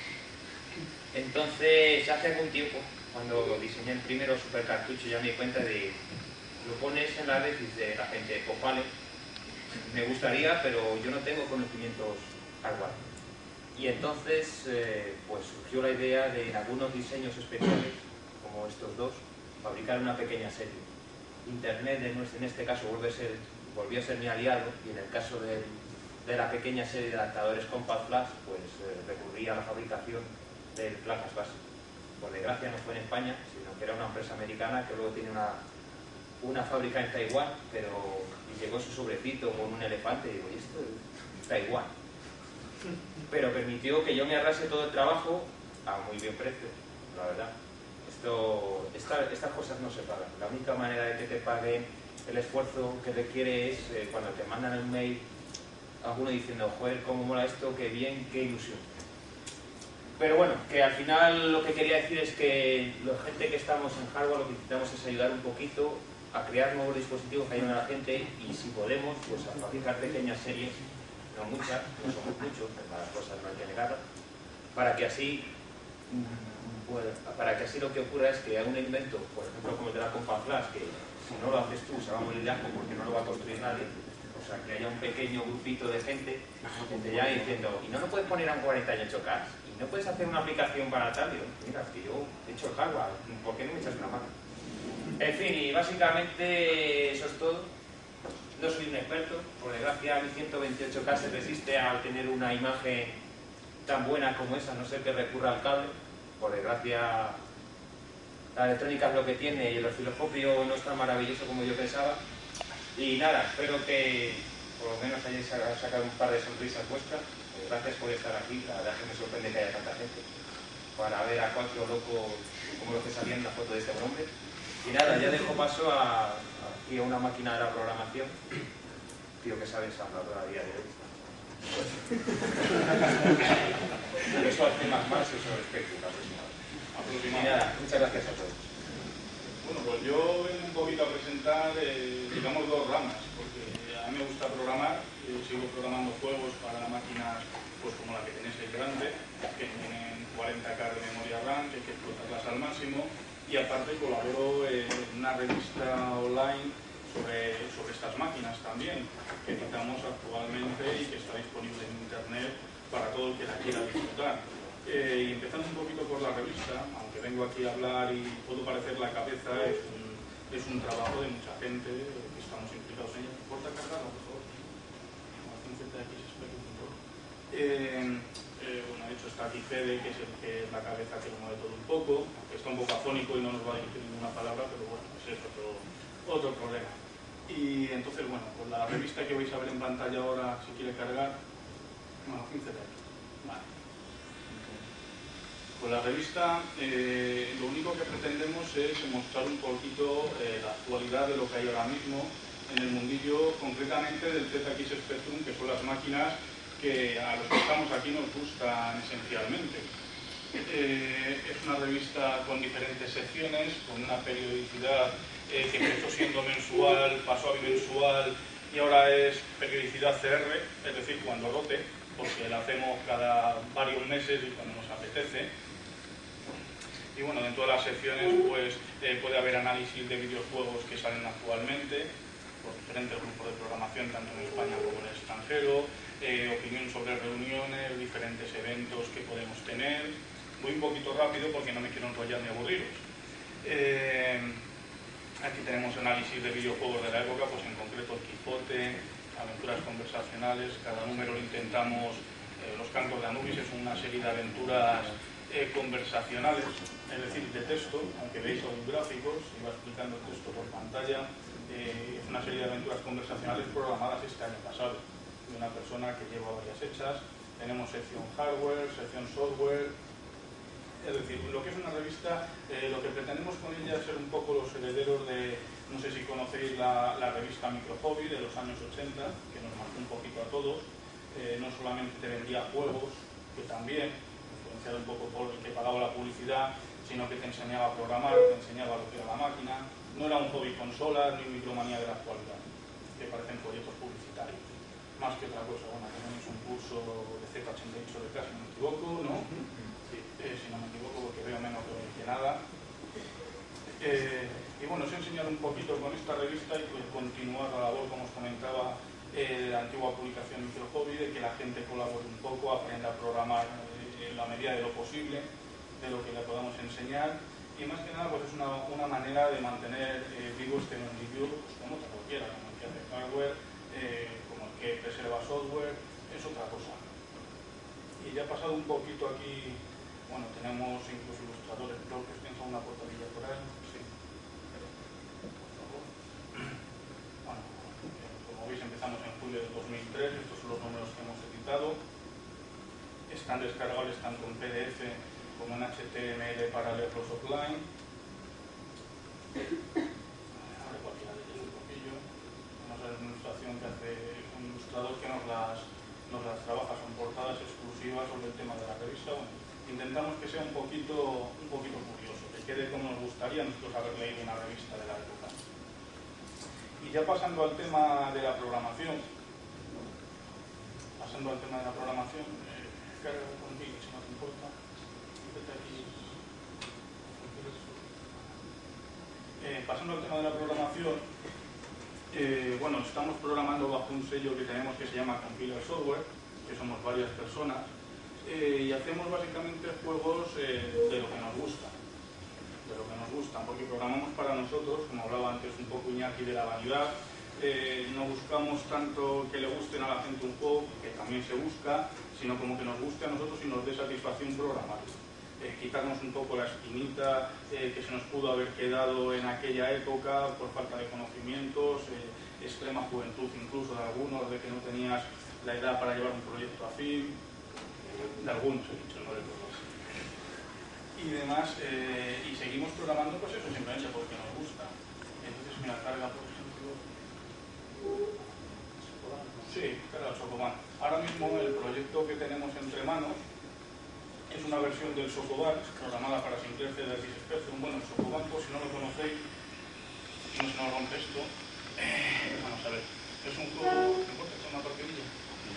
Entonces, hace algún tiempo, cuando diseñé el primero supercartucho, ya me di cuenta de lo pones en la red y de la gente, pues vale, me gustaría, pero yo no tengo conocimientos hardware. Y entonces, eh, pues surgió la idea de en algunos diseños especiales, como estos dos, fabricar una pequeña serie. Internet, en este caso, vuelve a ser, volvió a ser mi aliado, y en el caso de, de la pequeña serie de adaptadores Compact Flash, pues eh, recurrí a la fabricación de placas base. Por desgracia no fue en España, sino que era una empresa americana que luego tiene una, una fábrica en Taiwán, pero y llegó su sobrecito con un elefante, y digo, ¿y esto es Taiwán? Pero permitió que yo me ahorrase todo el trabajo a muy bien precio, la verdad. Esto, esta, estas cosas no se pagan. La única manera de que te paguen el esfuerzo que requiere es eh, cuando te mandan un mail alguno diciendo, joder, cómo mola esto, qué bien, qué ilusión. Pero bueno, que al final lo que quería decir es que la gente que estamos en hardware lo que intentamos es ayudar un poquito a crear nuevos dispositivos que ayuden a la gente y si podemos, pues a fabricar pequeñas series, no muchas, no somos muchos, las cosas no hay que negarlas, para que así pues, para que así lo que ocurra es que hay un invento, por ejemplo como el de la Compact Flash, que si no lo haces tú se va a morir de asco porque no lo va a construir nadie, o sea que haya un pequeño grupito de gente que te llame diciendo, y no lo puedes poner a un cuarenta y ocho K, y no puedes hacer una aplicación para tal, digo, mira, que yo he hecho el hardware, ¿por qué no me echas una mano? En fin, y básicamente eso es todo. No soy un experto, por desgracia mi ciento veintiocho K se resiste a tener una imagen tan buena como esa, no sé que recurra al cable. Por desgracia la electrónica es lo que tiene y el osciloscopio no es tan maravilloso como yo pensaba. Y nada, espero que por lo menos hayáis sacado un par de sonrisas vuestras. Gracias por estar aquí, la verdad es que me sorprende que haya tanta gente para ver a cuatro locos como los que salían en la foto de este hombre. Y nada, ya dejo paso a, aquí a una máquina de la programación, tío que sabe ensamblador a día de hoy. Eso hace más más eso respecto aproximadamente. Y nada, muchas gracias a todos. Bueno, pues yo vengo un poquito a presentar, eh, digamos, dos ramas, porque a mí me gusta programar, yo sigo programando juegos para máquinas pues como la que tenéis ahí delante, que tienen cuarenta K de memoria RAM, que hay que explotarlas al máximo, y aparte colaboro en una revista online sobre, sobre estas máquinas también, que editamos actualmente y que está disponible en internet para todo el que la quiera disfrutar. Eh, y empezando un poquito por la revista, aunque vengo aquí a hablar y puedo parecer la cabeza, es un, es un trabajo de mucha gente que estamos implicados en ella. ¿Porta cargado, por favor? Eh, eh, bueno, de hecho está aquí Fede, que es, el, que es la cabeza que lo mueve todo un poco, aunque está un poco afónico y no nos va a dirigir ninguna palabra, pero bueno, ese es otro, otro problema. Y entonces, bueno, pues la revista que vais a ver en pantalla ahora, si quiere cargar, bueno, quince de aquí. Vale. Pues la revista, eh, lo único que pretendemos es mostrar un poquito eh, la actualidad de lo que hay ahora mismo en el mundillo, concretamente del Z X Spectrum, que son las máquinas que a los que estamos aquí nos gustan esencialmente. Eh, es una revista con diferentes secciones, con una periodicidad eh, que empezó siendo mensual, pasó a bimensual y ahora es periodicidad C R, es decir, cuando rote, porque la hacemos cada varios meses y cuando nos apetece. Y bueno, dentro de las secciones pues, eh, puede haber análisis de videojuegos que salen actualmente por diferentes grupos de programación, tanto en España como en el extranjero, eh, opinión sobre reuniones, diferentes eventos que podemos tener. Voy un poquito rápido porque no me quiero enrollar ni aburriros. Eh, aquí tenemos análisis de videojuegos de la época, pues en concreto el Quijote, aventuras conversacionales, cada número lo intentamos, eh, los Cantos de Anubis es una serie de aventuras eh, conversacionales, es decir, de texto, aunque veis los gráficos, iba explicando el texto por pantalla. Eh, es una serie de aventuras conversacionales programadas este año pasado, de una persona que lleva varias hechas. Tenemos sección hardware, sección software. Es decir, lo que es una revista, eh, lo que pretendemos con ella es ser un poco los herederos de, no sé si conocéis la, la revista Microhobby de los años ochenta, que nos marcó un poquito a todos. Eh, no solamente te vendía juegos, que también, influenciado un poco por el que pagaba la publicidad, sino que te enseñaba a programar, te enseñaba lo que era la máquina. No era un hobby consolas ni micromanía de la actualidad, que parecen proyectos publicitarios. Más que otra cosa, bueno, tenemos un curso de Z ochenta y ocho detrás, si no me equivoco, ¿no? Sí, eh, si no me equivoco, porque veo menos que nada. Eh, y bueno, os he enseñado un poquito con esta revista y pues, continuar la labor, como os comentaba, eh, de la antigua publicación Microhobby, de que la gente colabore un poco, aprenda a programar eh, en la medida de lo posible, de lo que le podamos enseñar. Y más que nada, pues es una, una manera de mantener eh, vivo este mundillo, pues como otra cualquiera, como el que hace hardware, eh, como el que preserva software, es otra cosa. Y ya ha pasado un poquito aquí, bueno, tenemos incluso ilustradores, creo que pienso una portadilla por ahí, sí. Por favor. Bueno, como veis empezamos en julio de dos mil tres, estos son los números que hemos editado. Están descargables tanto en P D F como en H T M L para leerlos offline. Ahora cualquiera de ellos un poquillo. Vamos a ver una ilustración que hace un ilustrador que nos las, nos las trabaja, son portadas exclusivas sobre el tema de la revista. Bueno, intentamos que sea un poquito, un poquito curioso, que quede como nos gustaría nosotros haber leído una revista de la época. Y ya pasando al tema de la programación, pasando al tema de la programación, eh, carga conmigo si no te importa. Eh, pasando al tema de la programación, eh, bueno, estamos programando bajo un sello que tenemos que se llama Compiler Software, que somos varias personas, eh, y hacemos básicamente juegos eh, de lo que nos gusta, de lo que nos gustan, porque programamos para nosotros, como hablaba antes un poco Iñaki de la vanidad. Eh, no buscamos tanto que le gusten a la gente un juego, que también se busca, sino como que nos guste a nosotros y nos dé satisfacción programarlo. Eh, quitarnos un poco la espinita eh, que se nos pudo haber quedado en aquella época por falta de conocimientos, eh, extrema juventud incluso de algunos, de que no tenías la edad para llevar un proyecto afín, de algunos he dicho, no de todos. Y demás, eh, y seguimos programando pues eso simplemente porque nos gusta. Entonces, mira, carga por ejemplo. Sí, carga el Socoban. Ahora mismo el proyecto que tenemos entre manos es una versión del Socoban programada para Sinclair C D X Spectrum. Bueno, el Socoban, por si no lo conocéis, no se nos rompe esto. Eh, vamos a ver, es un juego. ¿Me importa echar una partidilla?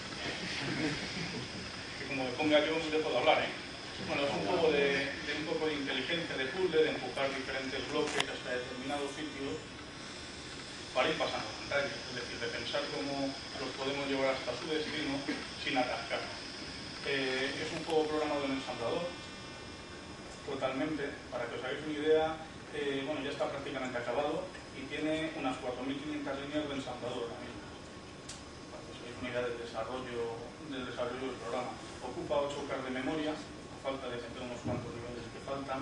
Que como me ponga yo, no dejo de hablar, ¿eh? Bueno, es un juego de, de un poco de inteligencia, de puzzle, de empujar diferentes bloques hasta determinados sitios para ir pasando pantallas, es decir, de pensar cómo los podemos llevar hasta su destino sin atascar. Eh, es un juego programado en ensamblador, totalmente, para que os hagáis una idea, eh, bueno, ya está prácticamente acabado y tiene unas cuatro mil quinientas líneas de ensamblador ahora mismo, para que os hagáis una idea del desarrollo, del desarrollo del programa. Ocupa ocho K de memoria, a falta de meter unos cuantos niveles que faltan,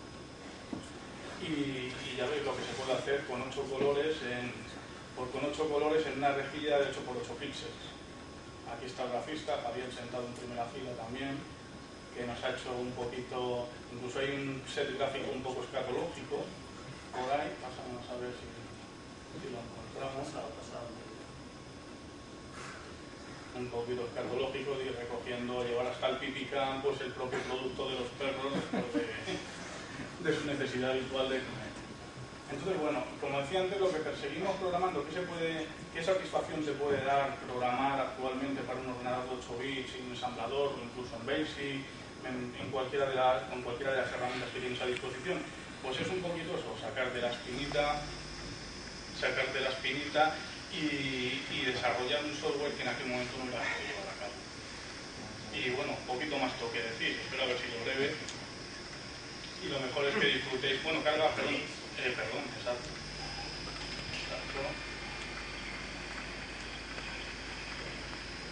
y, y ya veis lo que se puede hacer con ocho colores en, por, con ocho colores en una rejilla de ocho por ocho píxeles. Aquí está el grafista, Javier sentado en primera fila también, que nos ha hecho un poquito, incluso hay un set gráfico un poco escatológico por ahí, pasamos a ver si, si lo encontramos. Un poquito escatológico y recogiendo, llevar hasta el pipicán pues el propio producto de los perros pues, de, de su necesidad habitual de comer. Entonces, bueno, como decía antes, lo que perseguimos programando, ¿qué, se puede, qué satisfacción se puede dar programar actualmente para un ordenador de ocho bits, en un ensamblador o incluso en BASIC, en, en cualquiera de las, con cualquiera de las herramientas que tienes a disposición? Pues es un poquito eso, sacar de la espinita, sacar de la espinita y, y desarrollar un software que en aquel momento no iba a llevar a cabo. Y bueno, un poquito más tengo que decir, espero a ver si lo breve. Y lo mejor es que disfrutéis. Bueno, carga, perdón. Eh, perdón, exacto. exacto.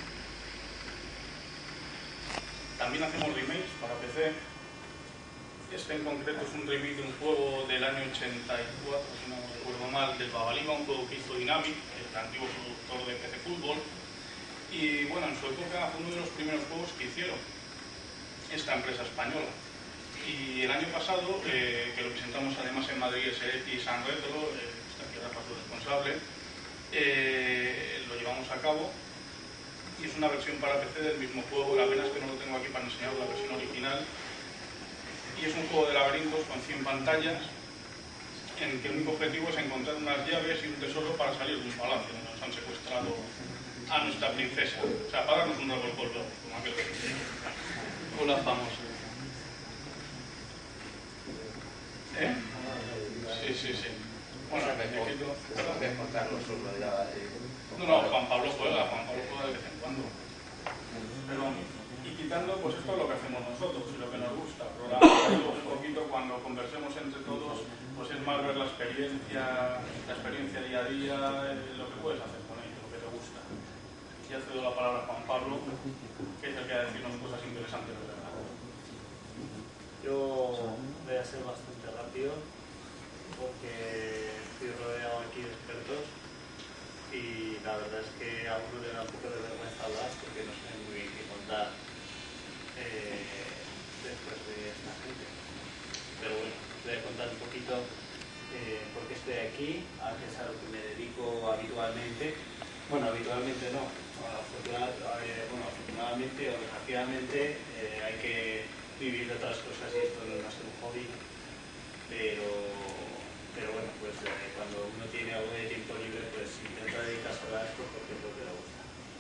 También hacemos remakes para P C. Este en concreto es un remake de un juego del año ochenta y cuatro, si no recuerdo mal, del Babalima, un juego que hizo Dynamic, el antiguo productor de P C Fútbol. Y bueno, en su época fue uno de los primeros juegos que hicieron esta empresa española. Y el año pasado, eh, que lo presentamos además en Madrid, Sereti y San Retro, eh, está aquí Rafa, su responsable, eh, lo llevamos a cabo. Y es una versión para P C del mismo juego, la pena es que no lo tengo aquí para enseñaros la versión original. Y es un juego de laberintos con cien pantallas, en que el único objetivo es encontrar unas llaves y un tesoro para salir de un palacio donde nos han secuestrado a nuestra princesa. O sea, para darnos un nuevo polvo, como aquel que dice. Hola, famosa. ¿Eh? Sí, sí, sí. Bueno, me quito. No, no, Juan Pablo juega, Juan Pablo juega de vez en cuando. Pero, y quitando, pues esto es lo que hacemos nosotros y lo que nos gusta. Programar un poquito cuando conversemos entre todos, pues es más ver la experiencia, la experiencia día a día, lo que puedes hacer con ello, lo que te gusta. Ya cedo la palabra a Juan Pablo, que es el que va a decirnos cosas interesantes de verdad. Yo voy a ser bastante rápido porque estoy rodeado aquí de expertos y la verdad es que a uno le da un poco de vergüenza hablar porque no sé muy bien qué contar eh, después de esta gente. Pero bueno, voy a contar un poquito eh, por qué estoy aquí, a qué es a lo que me dedico habitualmente. Bueno, habitualmente no. Afortunadamente, bueno, afortunadamente o desgraciadamente eh, hay que vivir de otras cosas y esto no es más que un hobby, pero, pero bueno, pues eh, cuando uno tiene algo de tiempo libre, pues intenta dedicarse a esto porque es lo que le gusta.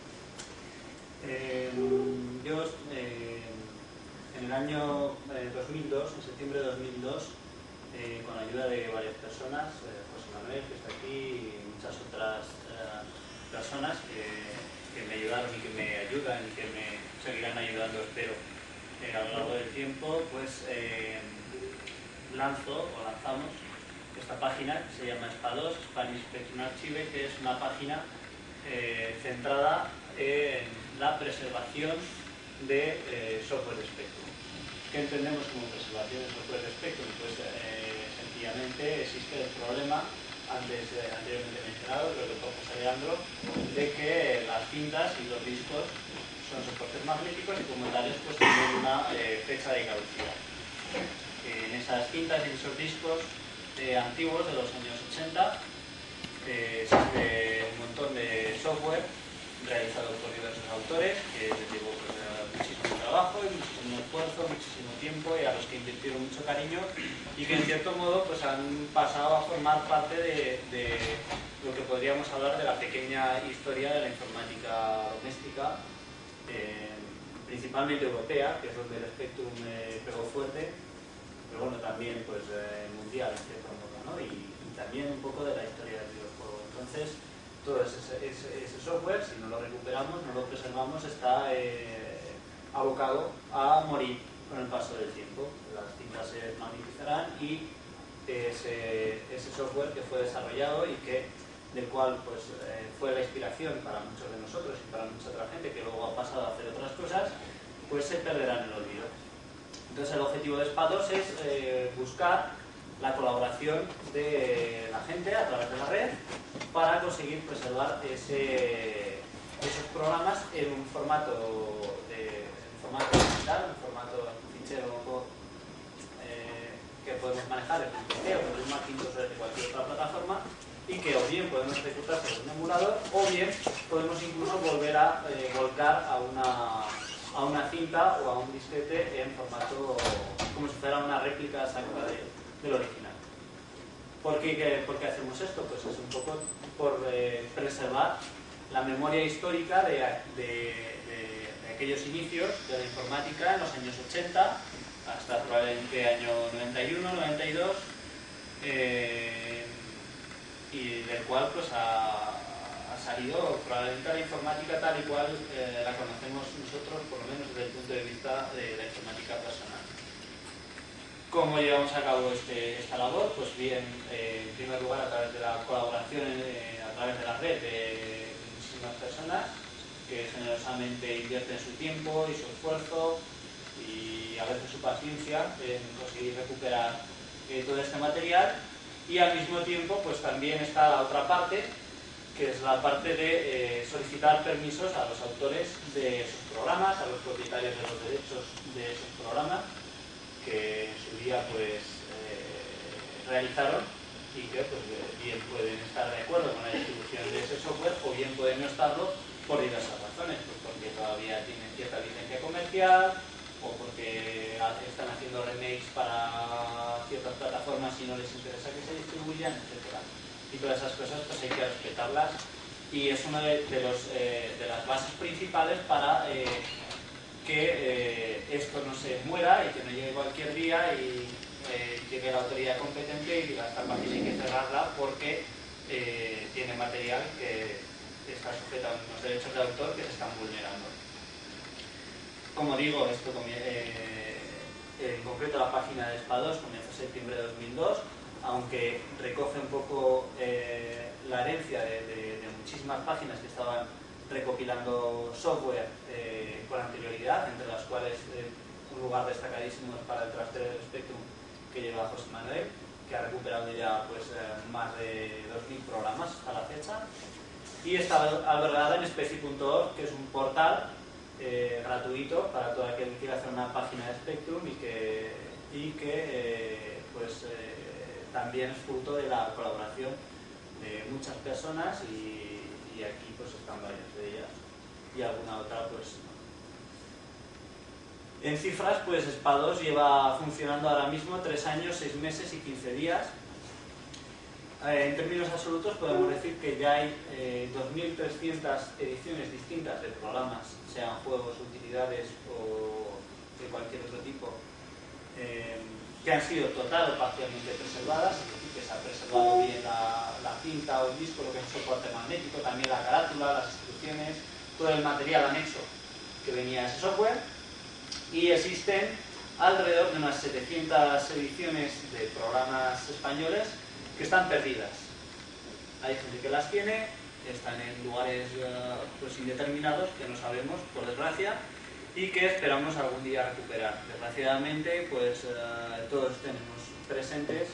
Eh, yo eh, en el año eh, dos mil dos, en septiembre de dos mil dos, eh, con ayuda de varias personas, eh, José Manuel, que está aquí, y muchas otras eh, personas que, que me ayudaron y que me ayudan y que me seguirán ayudando, espero, Eh, a lo largo del tiempo, pues eh, lanzo o lanzamos esta página que se llama SPA2, Spanish Spectrum Archive, que es una página eh, centrada en la preservación de eh, software de Spectrum. ¿Qué entendemos como preservación de software de Spectrum? Pues eh, sencillamente existe el problema, antes eh, anteriormente mencionado, creo que por José Leandro, de que las cintas y los discos son soportes magnéticos y como tales pues tienen una eh, fecha de caducidad. En esas cintas y en esos discos eh, antiguos de los años ochenta eh, existe un montón de software realizado por diversos autores que les llevó pues, muchísimo trabajo y muchísimo esfuerzo, muchísimo tiempo y a los que invirtieron mucho cariño y que en cierto modo pues, han pasado a formar parte de, de lo que podríamos hablar de la pequeña historia de la informática doméstica, Eh, principalmente europea, que es donde el Spectrum eh, pegó fuerte, pero bueno, también pues eh, mundial en cierto modo, ¿no? Y, y también un poco de la historia del videojuego. Entonces, todo ese, ese, ese software, si no lo recuperamos, no lo preservamos, está eh, abocado a morir con el paso del tiempo. Las cintas se magnetizarán y ese, ese software que fue desarrollado y que del cual pues, eh, fue la inspiración para muchos de nosotros y para mucha otra gente que luego ha pasado a hacer otras cosas, pues se perderá en el olvido. Entonces el objetivo de SPA dos es eh, buscar la colaboración de la gente a través de la red para conseguir preservar ese, esos programas en un formato, de, en formato digital, en formato fichero eh, que podemos manejar en un P C o en un Macintosh o en cualquier otra plataforma, y que o bien podemos ejecutar sobre un emulador o bien podemos incluso volver a eh, volcar a una, a una cinta o a un disquete en formato como si fuera una réplica exacta de, del original. ¿Por qué, ¿Por qué hacemos esto? Pues es un poco por eh, preservar la memoria histórica de, de, de, de aquellos inicios de la informática en los años ochenta hasta probablemente año noventa y uno, noventa y dos, eh, y del cual pues ha, ha salido probablemente la informática tal y cual eh, la conocemos nosotros, por lo menos desde el punto de vista de la informática personal. ¿Cómo llevamos a cabo este, esta labor? Pues bien, eh, en primer lugar a través de la colaboración, eh, a través de la red de muchísimas personas que generosamente invierten su tiempo y su esfuerzo y a veces su paciencia en conseguir recuperar eh, todo este material. Y al mismo tiempo pues también está la otra parte, que es la parte de eh, solicitar permisos a los autores de esos programas, a los propietarios de los derechos de esos programas, que en su día pues eh, realizaron y que pues, bien pueden estar de acuerdo con la distribución de ese software o bien pueden no estarlo por diversas razones, pues porque todavía tienen cierta licencia comercial o porque están haciendo remakes para ciertas plataformas y no les interesa que se distribuyan, etcétera. Y todas esas cosas pues hay que respetarlas y es una de, de, los, eh, de las bases principales para eh, que eh, esto no se muera y que no llegue cualquier día y eh, llegue la autoridad competente y diga esta página hay que cerrarla porque eh, tiene material que está sujeto a unos derechos de autor que se están vulnerando. Como digo, esto eh, en concreto la página de SPA dos comenzó en septiembre de dos mil dos, aunque recoge un poco eh, la herencia de, de, de muchísimas páginas que estaban recopilando software eh, con anterioridad, entre las cuales eh, un lugar destacadísimo es para el trastero del Spectrum que lleva José Manuel, que ha recuperado ya pues, eh, más de dos mil programas a la fecha, y está albergada en specie punto org, que es un portal eh, gratuito para todo aquel que quiera hacer una página de Spectrum y que, y que eh, pues, eh, también es fruto de la colaboración de muchas personas y, y aquí pues están varias de ellas y alguna otra pues no. En cifras, pues SPA dos lleva funcionando ahora mismo tres años, seis meses y quince días. Eh, en términos absolutos podemos decir que ya hay eh, dos mil trescientas ediciones distintas de programas, sean juegos, utilidades o de cualquier otro tipo, eh, que han sido total o parcialmente preservadas, es decir, que se ha preservado bien la, la cinta o el disco, lo que es el soporte magnético, también la carátula, las instrucciones, todo el material anexo que venía de ese software. Y existen alrededor de unas setecientas ediciones de programas españoles que están perdidas. Hay gente que las tiene, están en lugares uh, pues indeterminados que no sabemos, por desgracia, y que esperamos algún día recuperar. Desgraciadamente, pues uh, todos tenemos presentes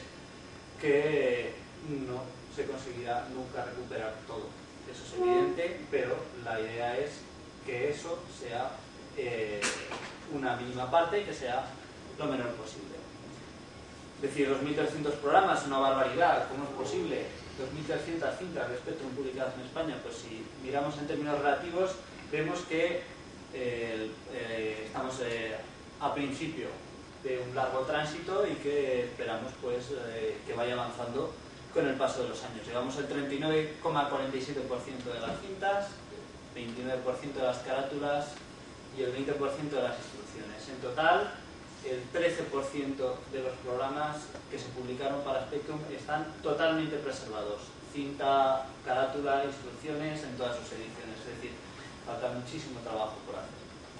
que no se conseguirá nunca recuperar todo. Eso es evidente, pero la idea es que eso sea eh, una mínima parte y que sea lo menor posible. Es decir, dos mil trescientos programas es una barbaridad. ¿Cómo es posible? dos mil trescientas cintas de Spectrum publicadas en España. Pues si miramos en términos relativos, vemos que eh, eh, estamos eh, a principio de un largo tránsito y que esperamos pues, eh, que vaya avanzando con el paso de los años. Llevamos el treinta y nueve coma cuarenta y siete por ciento de las cintas, veintinueve por ciento de las carátulas y el veinte por ciento de las instrucciones. En total, el trece por ciento de los programas que se publicaron para Spectrum están totalmente preservados. Cinta, carátula, instrucciones en todas sus ediciones. Es decir, falta muchísimo trabajo por hacer.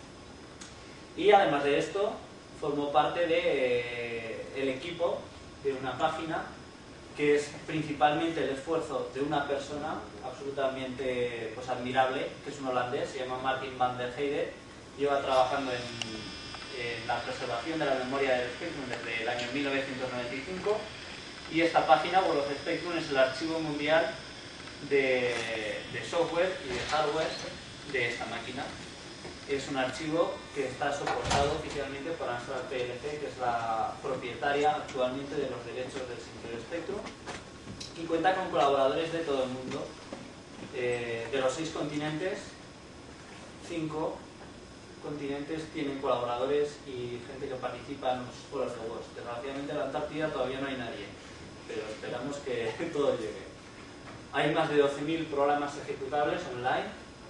Y además de esto, formó parte del de, eh, equipo de una página que es principalmente el esfuerzo de una persona absolutamente pues, admirable, que es un holandés, se llama Martin van der Heijden. Lleva trabajando en, en la preservación de la memoria del Spectrum desde el año mil novecientos noventa y cinco, y esta página, World of Spectrum, es el archivo mundial de, de software y de hardware de esta máquina. Es un archivo que está soportado oficialmente por Amstrad P L C, que es la propietaria actualmente de los derechos del señor Spectrum, y cuenta con colaboradores de todo el mundo, eh, de los seis continentes, cinco continentes tienen colaboradores y gente que participa en los foros de W O S. Desgraciadamente en la Antártida todavía no hay nadie, pero esperamos que todo llegue. Hay más de doce mil programas ejecutables online.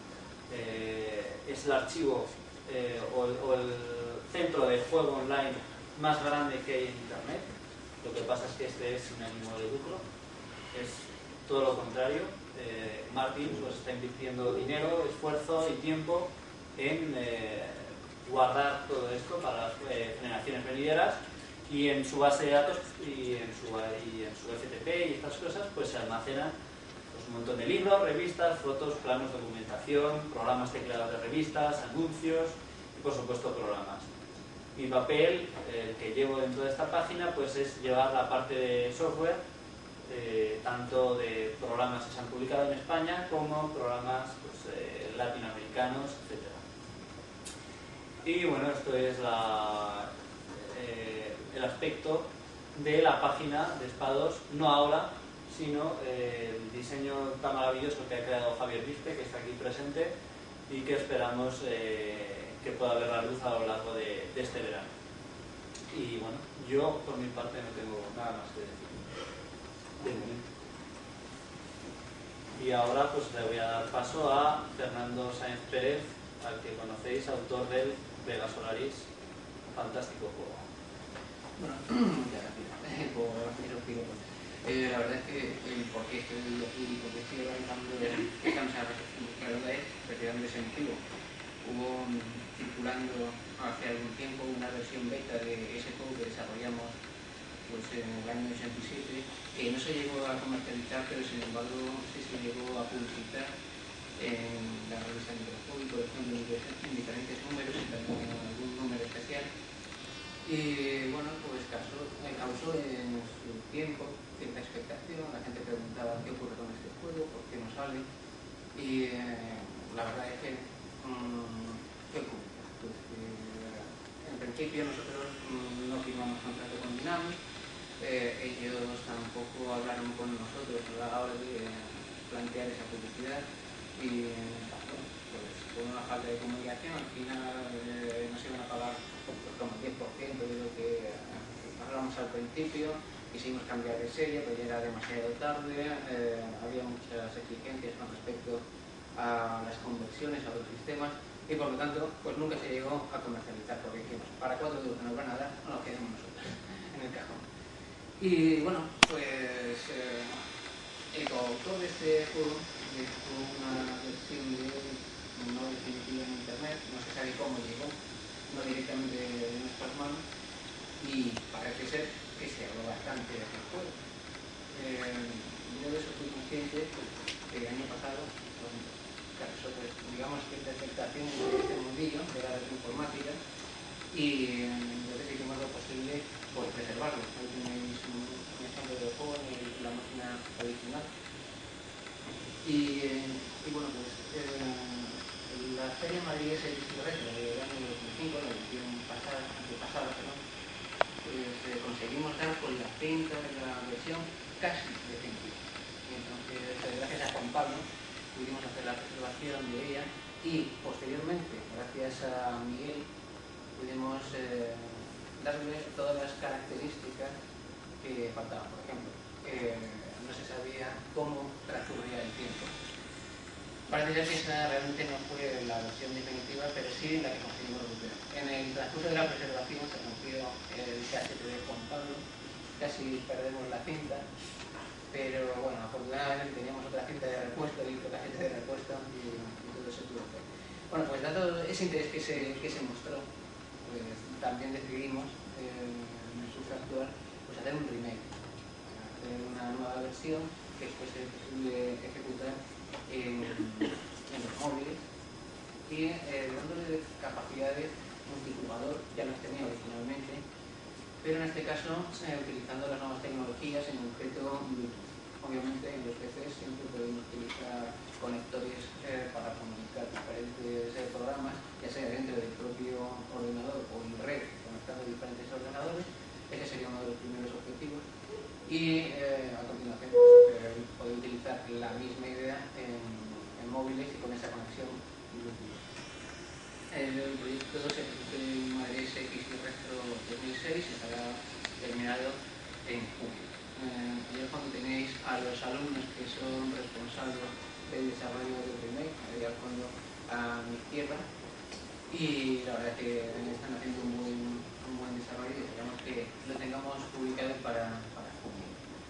Eh, es el archivo eh, o, o el centro de juego online más grande que hay en Internet. Lo que pasa es que este es sin ánimo de lucro. Es todo lo contrario. Eh, Martin pues, está invirtiendo dinero, esfuerzo y tiempo en eh, guardar todo esto para las eh, generaciones venideras, y en su base de datos y en su, y en su F T P y estas cosas pues se almacenan pues, un montón de libros, revistas, fotos, planos, documentación, programas tecleados de revistas, anuncios y por supuesto programas. Mi papel, el que llevo dentro de esta página, pues es llevar la parte de software, eh, tanto de programas que se han publicado en España como programas pues, eh, latinoamericanos, etcétera. Y bueno, esto es la, eh, el aspecto de la página de Espados, no ahora, sino eh, el diseño tan maravilloso que ha creado Javier Viste, que está aquí presente, y que esperamos eh, que pueda ver la luz a lo largo de, de este verano. Y bueno, yo por mi parte no tengo nada más que decir de momento. Y ahora pues le voy a dar paso a Fernando Sáenz Pérez, al que conocéis, autor del Vega Solaris, fantástico juego. Bueno, ya rápido, por hacer un tiro. Eh, la verdad es que el por qué estoy aquí y por qué estoy organizando esta mesa de reflexión, la verdad es precisamente ese motivo. Hubo um, circulando hace algún tiempo una versión beta de ese juego que desarrollamos pues, en el año ochenta y siete, que no se llegó a comercializar, pero sin embargo sí se llegó a publicitar en la revista Microjuego, por ejemplo, en diferentes números y también en algún número especial. Y bueno, pues causó, me causó en su tiempo cierta expectación, la gente preguntaba qué ocurre con este juego, por qué no sale, y eh, la verdad es que, mmm, ¿qué ocurre? Pues que en principio nosotros mmm, no firmamos contrato con Dynamic, eh, ellos tampoco hablaron con nosotros a la hora de plantear esa publicidad, y bueno, pues por una falta de comunicación al final eh, nos iban a pagar pues, como el diez por ciento de lo que hablamos al principio. Quisimos cambiar de serie, pero ya era demasiado tarde, eh, había muchas exigencias con respecto a las conversiones a otros sistemas y por lo tanto pues nunca se llegó a comercializar, porque dijimos, para cuatro duros que nos van a dar, no nos quedemos nosotros en el cajón. Y bueno, pues eh, el coautor de este juego dejó una versión de no definitiva en internet, no se sabe cómo llegó, no directamente de nuestras manos, y parece ser que se habló bastante de aquel juego. Eh, yo de eso fui consciente que el año pasado, con nosotros, digamos que la expectación de este mundillo de la informática, y entonces hicimos lo posible por preservarlo. Ahí tenéis un, un ejemplo del juego en la máquina tradicional. Y, y bueno, pues eh, la Feria Madrid S X Retro del año dos mil cinco, la edición pasada, antepasada, perdón, pues eh, conseguimos dar con la cinta de la versión casi definitiva. Y entonces, eh, gracias a Juan Pablo, pudimos hacer la preservación de ella y posteriormente, gracias a Miguel, pudimos eh, darle todas las características que faltaban. Por ejemplo, eh, no se sabía cómo transcurría el tiempo. Parece ser que esa realmente no fue la versión definitiva, pero sí la que conseguimos recuperar. En el transcurso de la preservación se rompió el casete de Juan Pablo, casi perdemos la cinta, pero bueno, afortunadamente teníamos otra cinta de repuesto y otro casete de repuesto y, y todo se tuvo que. Bueno, pues dado ese interés que se, que se mostró, pues también decidimos eh, en el uso actual pues hacer un remake, hacer una nueva versión que fuese posible ejecutar en, en los móviles y eh, dándole capacidades multijugador, ya las tenía originalmente, pero en este caso eh, utilizando las nuevas tecnologías, en concreto Bluetooth. Obviamente en los P Cs siempre podemos utilizar conectores eh, para comunicar diferentes eh, programas, ya sea dentro del propio ordenador o en red, conectando diferentes ordenadores. Ese sería uno de los primeros objetivos. Y eh, a continuación pues, eh, poder utilizar la misma idea en, en móviles y con esa conexión Bluetooth. El proyecto se ejecutó en Madrid S X y Retro dos mil seis y estará terminado en junio. Eh, y es cuando tenéis a los alumnos que son responsables del desarrollo del remake, ahí al fondo a mi izquierda, y la verdad es que están haciendo un buen, un buen desarrollo y esperamos que lo tengamos publicado para, para junio.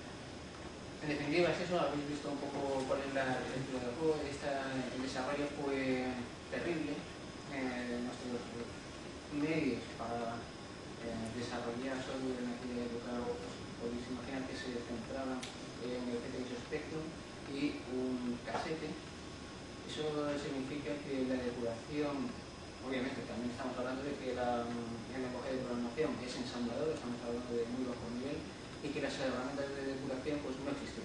En definitiva es eso, habéis visto un poco cuál es la estructura del juego. Esta, el desarrollo fue terrible, eh, nuestros medios para eh, desarrollar software en aquella época, pues, podéis imaginar que se centraban en el Z X Spectrum y un casete. Eso significa que la depuración obviamente también estamos hablando de que la, el lenguaje de programación es ensamblador, estamos hablando de muy bajo nivel, y que las herramientas de depuración pues no existen.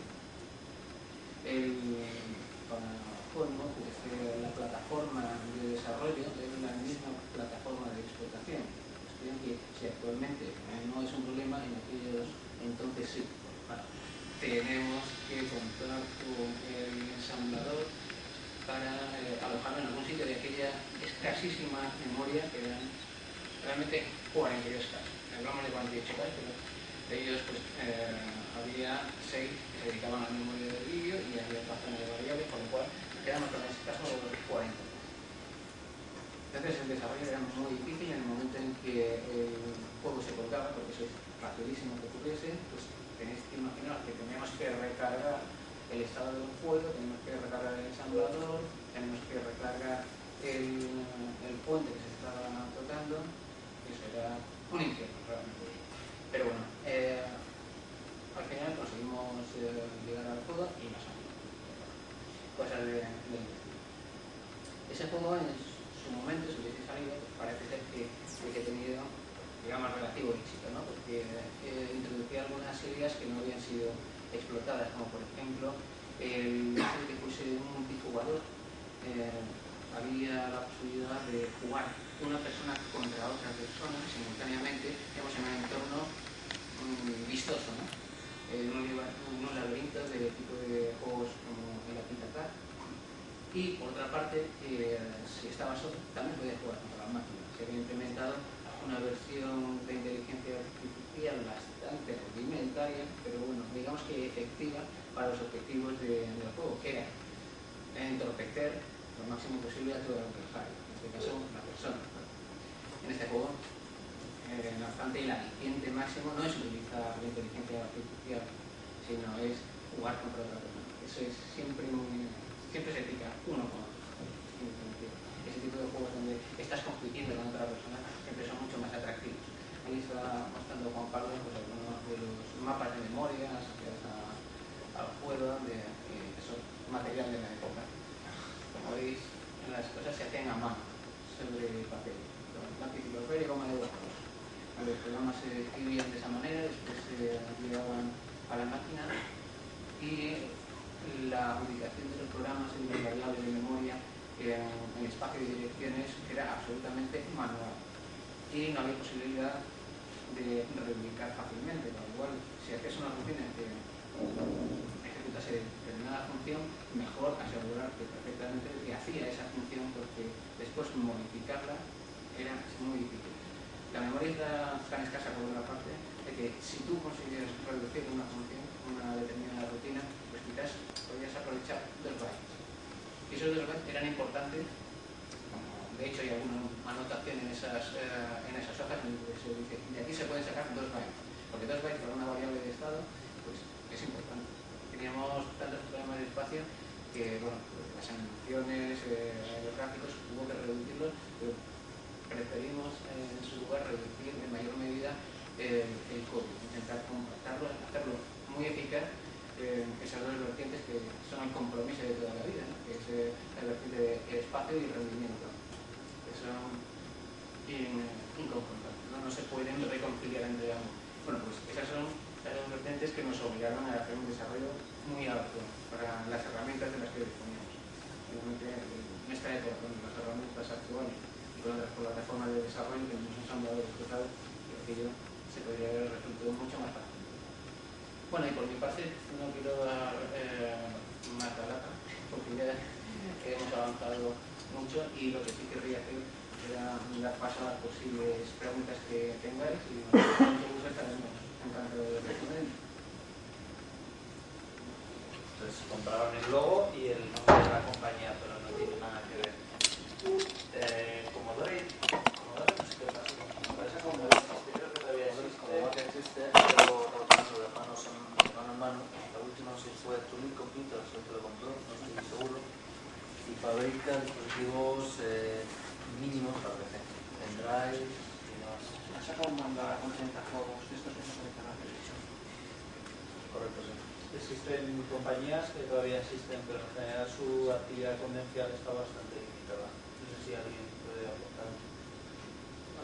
El, para Colmo, pues, eh, la plataforma de desarrollo es la misma plataforma de explotación. Estudian que si actualmente no es un problema, en aquellos entonces sí. Bueno, tenemos que contar con el ensamblador para eh, alojarlo en algún sitio de aquella escasísima memoria que eran realmente cuarenta y dos K. Hablamos de cuarenta y ocho K, pero de ellos pues, eh, había seis que se dedicaban a la memoria del vídeo y había otra zona de variables, con lo cual quedamos con este caso de los cuarenta. Entonces el desarrollo era muy difícil. En el momento en que el juego se colgaba, porque eso es facilísimo que ocurriese, pues tenéis que imaginar que teníamos que recargar el estado del juego, tenemos que recargar el ensamblador, tenemos que recargar el, el puente que se estaba tocando, y eso era un infierno realmente. Pero bueno, eh, al final conseguimos eh, llegar al juego y nos han cosas de, de ese juego en su momento, si hubiese salido, pues parece ser que hubiese tenido, digamos, relativo éxito, ¿no? Porque eh, introducía algunas ideas que no habían sido explotadas, como por ejemplo el hecho de que fuese un multijugador. Eh, había la posibilidad de jugar una persona contra otra persona simultáneamente, digamos, en un entorno mmm, vistoso, ¿no? En un, unos laberintos de tipo de juegos como el Akita. Y por otra parte, eh, si estaba solo, también podía jugar contra las máquinas. Se había implementado una versión de inteligencia artificial bastante rudimentaria, pero bueno, digamos que efectiva para los objetivos de, del juego, que era entorpecer lo máximo posible a todo el adversario, en este caso la persona. En este juego, eh, no obstante, el aliciente máximo no es utilizar la inteligencia artificial, sino es jugar contra otra persona. Eso es siempre muy, siempre se pica uno con otro. Ese tipo de juegos donde estás compitiendo con otra persona siempre son mucho más atractivos. Ahí está mostrando Juan Pablo pues, algunos de los mapas de memoria asociados a, al juego, de, eh, que son material de la época. Como veis, las cosas se hacen a mano, sobre papel, con lápiz y papel y goma de borrador. Los programas se escribían de esa manera, después se llevaban a la máquina y la ubicación de los programas en las variables de memoria en el espacio de direcciones era absolutamente manual y no había posibilidad de reubicar fácilmente, con lo cual si hacías una rutina que ejecutase determinada función, mejor asegurarte perfectamente que hacía esa función, porque después modificarla era muy difícil. La memoria era tan escasa por otra parte de que si tú consigues reducir una función, una determinada rutina, pues quizás podías aprovechar dos bytes. Y esos dos bytes eran importantes. De hecho, hay alguna anotación en esas, eh, en esas hojas en que se dice de aquí se pueden sacar dos bytes, porque dos bytes para una variable de estado pues es importante. Teníamos tantos problemas de espacio que, bueno, pues las animaciones, eh, los gráficos, hubo que reducirlos, pero preferimos eh, en su lugar reducir en mayor medida eh, el código, intentar compactarlo, hacerlo muy eficaz. Eh, esas dos vertientes que son el compromiso de toda la vida, ¿no? Que es eh, la vertiente de espacio y rendimiento, que son in, inconfrontables, ¿no? No se pueden reconciliar entre ambos. Bueno, pues esas son las dos vertientes que nos obligaron a hacer un desarrollo muy alto para las herramientas de las que disponíamos. Obviamente, en esta época, con las herramientas actuales y con otras plataformas de desarrollo que nos han dado explotado, aquello se podría haber resultado mucho más fácil. Bueno, y por mi parte no quiero dar eh, más la lata, porque ya hemos avanzado mucho y lo que sí querría hacer era dar paso a las posibles preguntas que tengáis y con mucho gusto estaremos encantados de responder. Entonces compraron el logo y el nombre de la compañía, pero no tiene nada que ver. Eh, Commodore, Commodore no sé qué pasa, me parece como creo que todavía existe, como que existe, pero trabajando de manos en mano en mano. La última no sé si fue Tuning Computers, el que lo compró, no estoy seguro, y fabrica dispositivos eh, mínimos para P C, pendrive y demás. Ha sacado un mando con treinta juegos, estos que se conectan a la televisión. Correcto, sí. Existen compañías que todavía existen, pero en general su actividad comercial está bastante limitada. No sé si alguien puede aportar.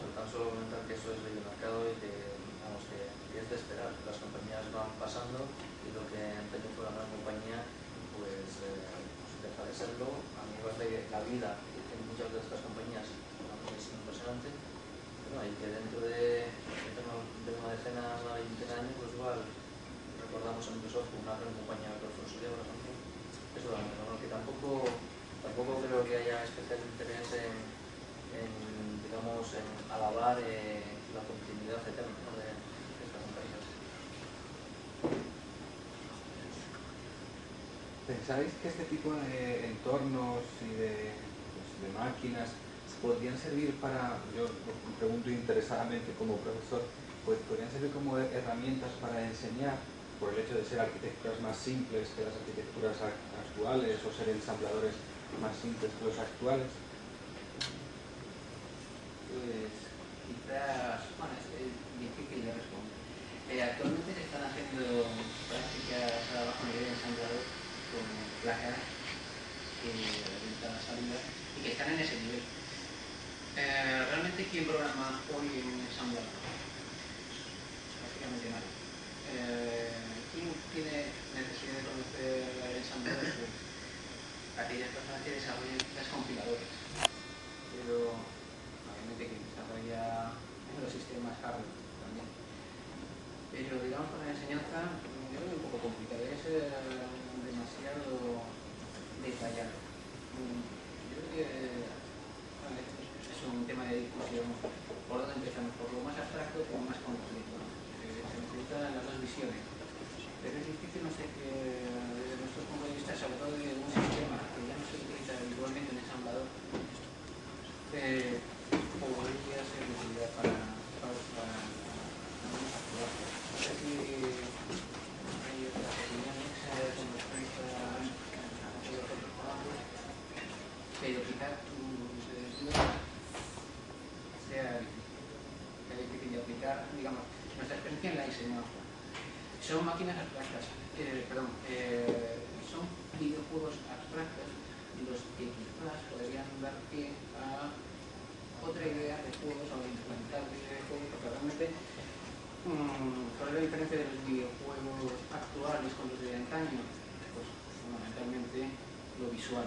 tan solo comentar que eso es ley de mercado y que, vamos, que, que es de esperar. Las compañías van pasando y lo que antes fuera una compañía, pues, eh, pues deja de serlo. A mí de la vida en muchas de estas compañías es impresionante. Bueno, y que dentro de, de una decena, una veintena de años, pues igual recordamos a Microsoft como una gran compañía de consultoría, por ejemplo. Eso es lo que tampoco, tampoco creo que haya especial interés en, en digamos, en alabar eh, la continuidad eterna, ¿no?, de, de estas empresas. ¿Pensáis que este tipo de entornos y de, pues, de máquinas podrían servir para, yo me pregunto interesadamente como profesor, pues podrían servir como herramientas para enseñar, por el hecho de ser arquitecturas más simples que las arquitecturas actuales o ser ensambladores más simples que los actuales? Pues quizás, bueno, es, es difícil de responder. Eh, actualmente se están haciendo prácticas a bajo nivel de ensamblador con placas que realizan la salida y que están en ese nivel. Eh, realmente, ¿quién programa hoy en ensamblador? Básicamente nadie. Eh, ¿Quién tiene necesidad de conocer el ensamblador? Pues aquellas personas que desarrollan quizás compiladores. Pero obviamente quien desarrolla los sistemas hardware también. Pero digamos con la enseñanza, yo lo veo un poco complicado, es eh, demasiado detallado. Yo creo que vale, es un tema de discusión. ¿Por dónde empezamos? ¿Por lo más abstracto o por lo más concreto? Eh, se necesitan las dos visiones. Pero es difícil, no sé, que desde nuestro punto de vista, sobre todo de un sistema que ya no se utiliza habitualmente en ensamblador, eh, podría ser de utilidad para, para, para, para actuar. No sé si hay otras opiniones eh, con respecto a los otros trabajos, pero quizás sea difícil de aplicar. Digamos, nuestra experiencia en la diseñamos. Son máquinas abstractas, eh, perdón, eh, son videojuegos abstractos los que quizás podrían dar pie a otra idea de juegos o de implementar videojuegos, porque realmente mmm, ¿cuál es la diferencia de los videojuegos actuales con los de antaño? Pues fundamentalmente lo visual.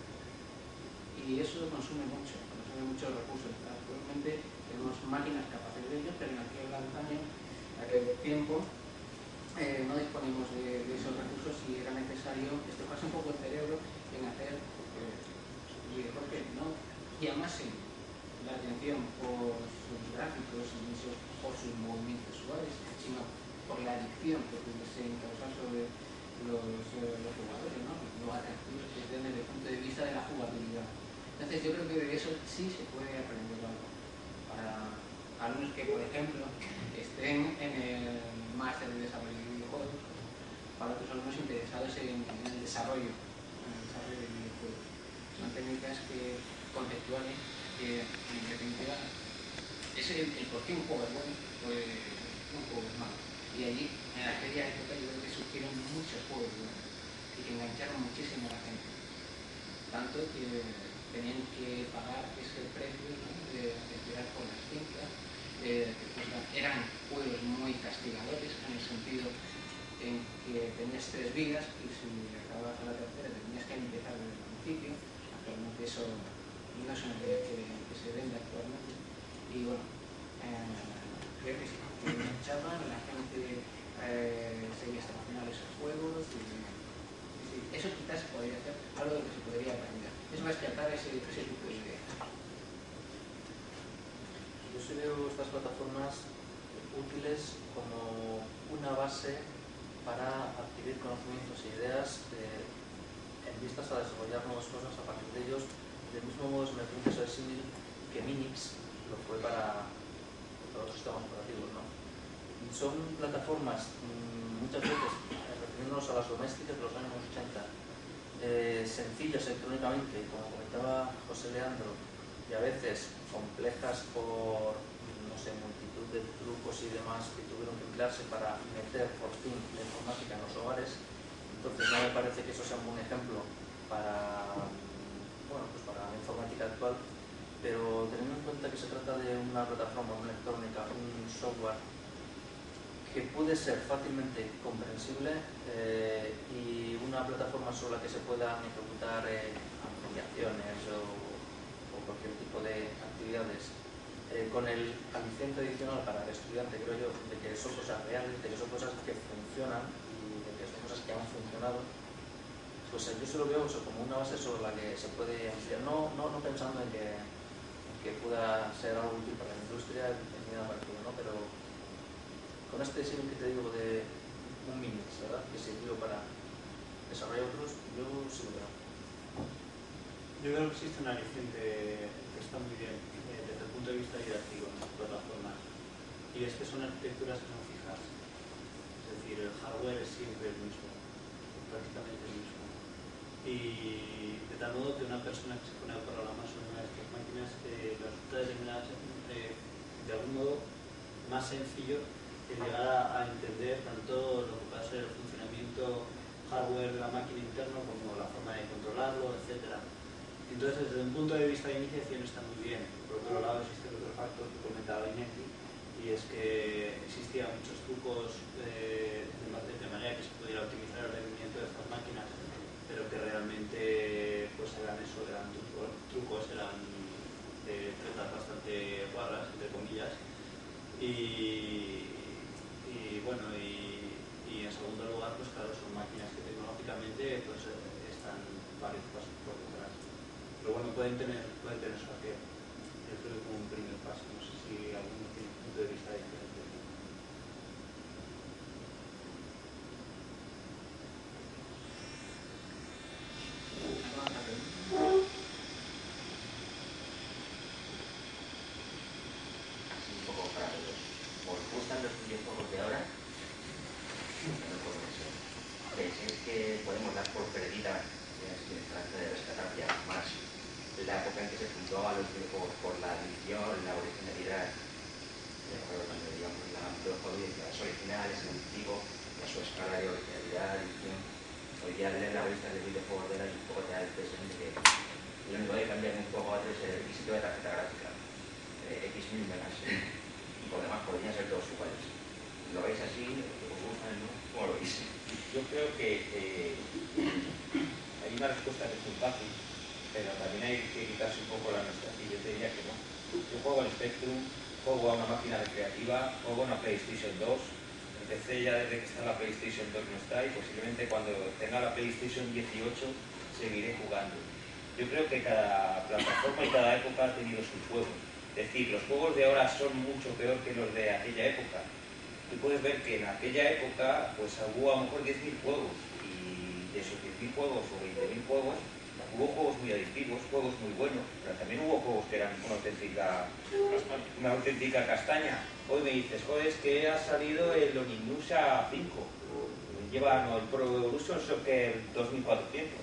Y eso consume mucho, consume muchos recursos. Actualmente tenemos máquinas capaces de ello, pero en aquel antaño, en aquel tiempo, eh, no disponemos de, de esos recursos y era necesario estojarse un poco el cerebro en hacer eh, videojuegos que no llamasen la atención por sus gráficos y por sus movimientos suaves, sino por la adicción que pudiesen causar sobre los, eh, los jugadores, ¿no? Lo atractivos que tienen desde el punto de vista de la jugabilidad. Entonces yo creo que de eso sí se puede aprender algo. Para alumnos que, por ejemplo, estén en el máster de desarrollo de videojuegos, para otros alumnos interesados en, en el desarrollo, en el desarrollo de videojuegos. Son técnicas que, conceptuales que, en definitiva, es el, el por qué un juego es bueno, pues un juego es malo. Y allí, en aquella época, yo creo que surgieron muchos juegos buenos y que engancharon muchísimo a la gente. Tanto que tenían que pagar ese precio, ¿no?, de, de tirar por las cintas. Eh, pues, eran juegos muy castigadores en el sentido en que tenías tres vidas y si acababas a la tercera tenías que empezar desde el principio. Actualmente eso no es una idea que, que se vende actualmente. Y bueno, eh, creo que sí, que enganchaban, la gente eh, seguía hasta el final esos juegos y, y sí, eso quizás podría ser algo de lo que se podría aprender. Es rescatar ese, ese tipo de ideas. Yo sí veo estas plataformas útiles como una base para adquirir conocimientos e ideas de, en vistas a desarrollar nuevas cosas a partir de ellos. Del mismo modo, se me permite ser símil que Minix lo fue para, para los sistemas operativos, ¿no? Y son plataformas, mmm, muchas veces, eh, refiriéndonos a las domésticas de los años ochenta, eh, sencillas electrónicamente, como comentaba José Leandro, y a veces complejas por, no sé, multitud de trucos y demás que tuvieron que emplearse para meter por fin la informática en los hogares. Entonces no me parece que eso sea un buen ejemplo para, bueno, pues para la informática actual, pero teniendo en cuenta que se trata de una una plataforma electrónica un software que puede ser fácilmente comprensible eh, y una plataforma sobre la que se puedan ejecutar eh, aplicaciones o, o cualquier tipo de actividades eh, con el aliciente adicional para el estudiante, creo yo, de que son cosas reales, de que son cosas que funcionan y de que son cosas que han funcionado, pues yo se lo veo eso, como una base sobre la que se puede ampliar, no, no, no pensando en que, en que pueda ser algo útil para la industria ni nada parecido, ¿no? Pero con este símil que te digo de un Minix, ¿verdad?, que sirvió para desarrollar otros, yo sí lo veo. Yo creo que existe un aliciente que está muy bien eh, desde el punto de vista didáctico en las plataformas, y es que son arquitecturas que son fijas, es decir, el hardware es siempre el mismo, prácticamente el mismo, y de tal modo que una persona que se pone a programar sobre una de estas máquinas eh, resulta eh, de algún modo más sencillo el llegar a, a entender tanto lo que va a ser el funcionamiento hardware de la máquina interna como la forma de controlarlo, etcétera. Entonces, desde un punto de vista de iniciación está muy bien. Por otro lado, existe el otro factor que comentaba Iñaki, y es que existían muchos trucos eh, de manera que se pudiera optimizar el rendimiento de estas máquinas, pero que realmente pues eran eso, eran trucos, trucos eran eh, tretas bastante guarras, entre comillas, y, y bueno, y, y en segundo lugar, pues claro, son máquinas que tecnológicamente pues están varios pasos por detrás. Pero bueno, pueden tener, pueden tener su aquel. Yo creo que como un primer paso, no sé si alguno tiene un punto de vista diferente. Yo creo que eh, hay una respuesta que es muy fácil, pero también hay que quitarse un poco la nuestra, y yo te diría que no. Yo juego al Spectrum, juego a una máquina recreativa, juego a una PlayStation dos, empecé ya desde que está la PlayStation dos no está, y posiblemente cuando tenga la PlayStation dieciocho seguiré jugando. Yo creo que cada plataforma y cada época ha tenido sus juegos. Es decir, los juegos de ahora son mucho peor que los de aquella época. Tú puedes ver que en aquella época pues hubo a lo mejor diez mil juegos, y de esos diez mil juegos o veinte mil juegos hubo juegos muy adictivos, juegos muy buenos, pero también hubo juegos que eran una auténtica, una auténtica castaña. Hoy me dices, joder, es que ha salido el Onimusha cinco, lleva no, el Pro Evolution Soccer dos mil cuatrocientos.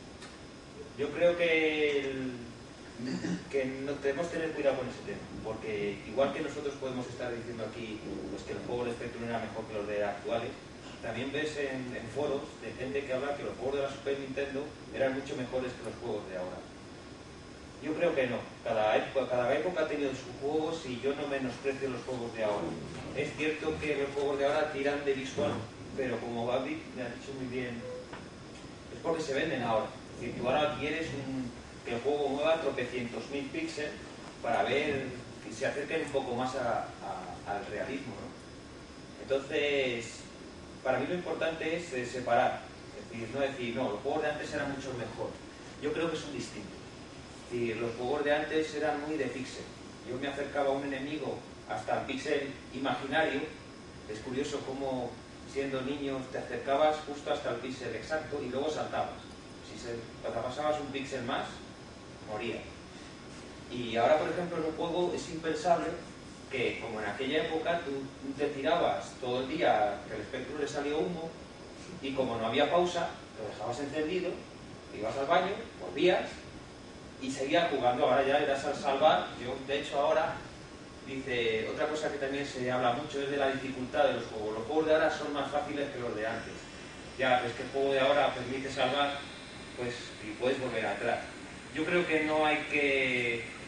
Yo creo que el, que no debemos tener cuidado con ese tema, porque igual que nosotros podemos estar diciendo aquí pues, que los juegos de Spectrum eran mejor que los de actuales, también ves en, en foros de gente que habla que los juegos de la Super Nintendo eran mucho mejores que los juegos de ahora. Yo creo que no, cada época, cada época ha tenido sus juegos y yo no menosprecio los juegos de ahora. Es cierto que los juegos de ahora tiran de visual, pero como Babi me ha dicho muy bien, es porque se venden ahora. Es decir, tú ahora quieres un que el juego mueva tropecientos mil píxeles para ver que se acerquen un poco más a, a, al realismo, ¿no? Entonces, para mí lo importante es eh, separar, es decir, no decir, no, los juegos de antes eran mucho mejor. Yo creo que son distintos. Es decir, los juegos de antes eran muy de píxel. Yo me acercaba a un enemigo hasta el píxel imaginario. Es curioso cómo, siendo niño, te acercabas justo hasta el píxel exacto y luego saltabas. Si se, cuando pasabas un píxel más, moría. Y ahora, por ejemplo, en un juego es impensable que, como en aquella época, tú te tirabas todo el día, que al Spectrum le salió humo, y como no había pausa, lo dejabas encendido, ibas al baño, volvías y seguías jugando. Ahora ya eras al salvar. Yo, de hecho, ahora, dice, otra cosa que también se habla mucho es de la dificultad de los juegos. Los juegos de ahora son más fáciles que los de antes. Ya, es que el juego de ahora permite salvar, pues, y puedes volver atrás. Yo creo que no hay que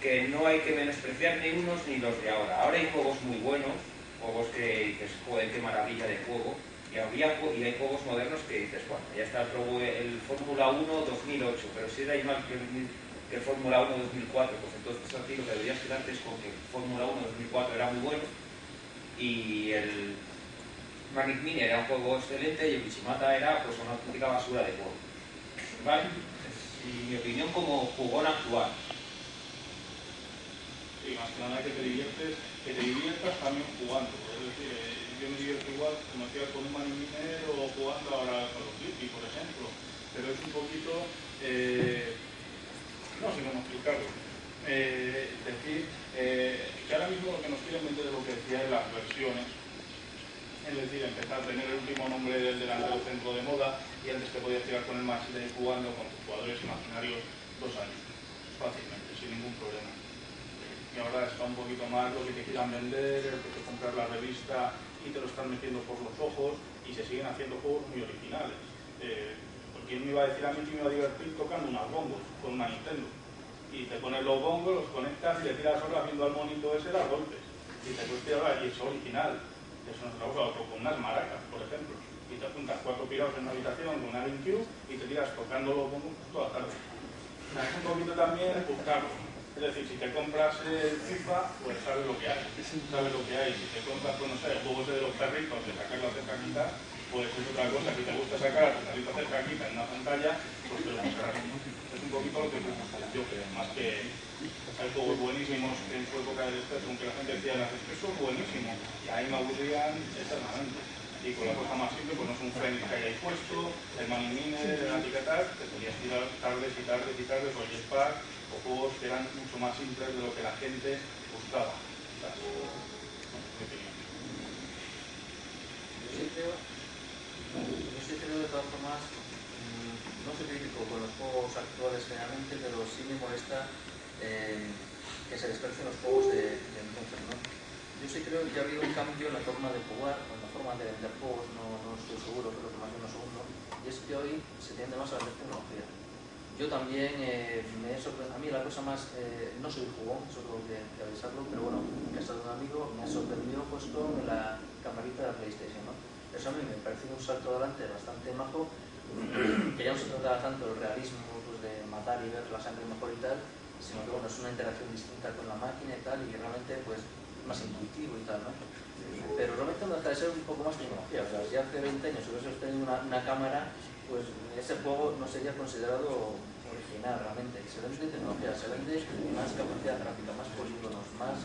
que no hay que menospreciar ni unos ni los de ahora. Ahora hay juegos muy buenos, juegos que dices, joder, qué maravilla de juego, y, había, y hay juegos modernos que dices, bueno, ya está el, el Fórmula uno dos mil ocho, pero si era igual que el, que el Fórmula uno dos mil cuatro, pues entonces a ti lo que deberías quedarte es con que el Fórmula uno dos mil cuatro era muy bueno, y el Manic Mini era un juego excelente, y el Bichimata era pues una auténtica basura de juego. ¿Vale? Y mi opinión como jugón actual. Y más que nada que te diviertes, que te diviertas también jugando. Es decir, yo me divierto igual como hacía con un Manic Mini o jugando ahora con los Flippy, por ejemplo. Pero es un poquito, eh, no sé cómo explicarlo. Eh, decir eh, que ahora mismo lo que nos quieren vender es lo que decía en las versiones. Es decir, empezar a tener el último nombre del delantero centro de moda, y antes te podías tirar con el match de jugando con tus jugadores imaginarios dos años, fácilmente, sin ningún problema. Y ahora está un poquito más lo que te quieran vender, el que te compras la revista y te lo están metiendo por los ojos, y se siguen haciendo juegos muy originales. Eh, ¿Quién me iba a decir a mí que me iba a divertir tocando unas bongos con una Nintendo? Y te pones los bongos, los conectas y le tiras horas viendo al monito ese dar golpes. Y te cuesta ahora, y es original. Eso no es otra cosa, otro con unas maracas, por ejemplo. Y te juntas cuatro pirados en una habitación con una GameCube y te tiras tocando los bongos toda la tarde. Es un poquito también buscarlo. Es decir, si te compras el FIFA, pues sabes lo que hay. Sabes lo que hay. Si te compras, pues no sé, el juego de los perritos, de sacar la cercaquita, pues es otra cosa. Si te gusta sacar a tu perrito cercaquita en una pantalla, pues te lo buscarás. Es un poquito lo que yo creo, más que hay juegos buenísimos en su época del Spectrum, aunque la gente decía, eso es buenísimo, y ahí me aburrían eternamente. Y con la cosa más simple, pues no es un friendly que hay ahí puesto, el Manic Mini, el Anticatar, te podías tirar tardes y tardes y tardes, o el Jetpack, o juegos que eran mucho más simples de lo que la gente buscaba. Yo sí creo, yo sí creo de todas formas, no soy crítico con los juegos actuales generalmente, pero sí me molesta eh, que se desprecien los juegos de, de entonces, ¿no? Yo sí creo que ha habido un cambio en la forma de jugar, o en la forma de vender juegos, no, no estoy seguro, pero que más de uno segundo, y es que hoy se tiende más a vender tecnología. Yo también eh, me he sorprendido, a mí la cosa más, eh, no soy jugón, eso tengo que, que avisarlo, pero bueno, en casa de un amigo me ha sorprendido pues con la camarita de la PlayStation, ¿no? Eso a mí me parece un salto adelante bastante majo, que ya no se trataba tanto el realismo pues, de matar y ver la sangre mejor y tal, sino que bueno, es una interacción distinta con la máquina y tal, y que realmente pues más intuitivo y tal, ¿no? Pero realmente no deja de ser un poco más tecnología. O sea, si hace veinte años hubiese tenido una, una cámara, pues ese juego no sería considerado original realmente. Se vende tecnología, se vende más capacidad gráfica, más polígonos, más...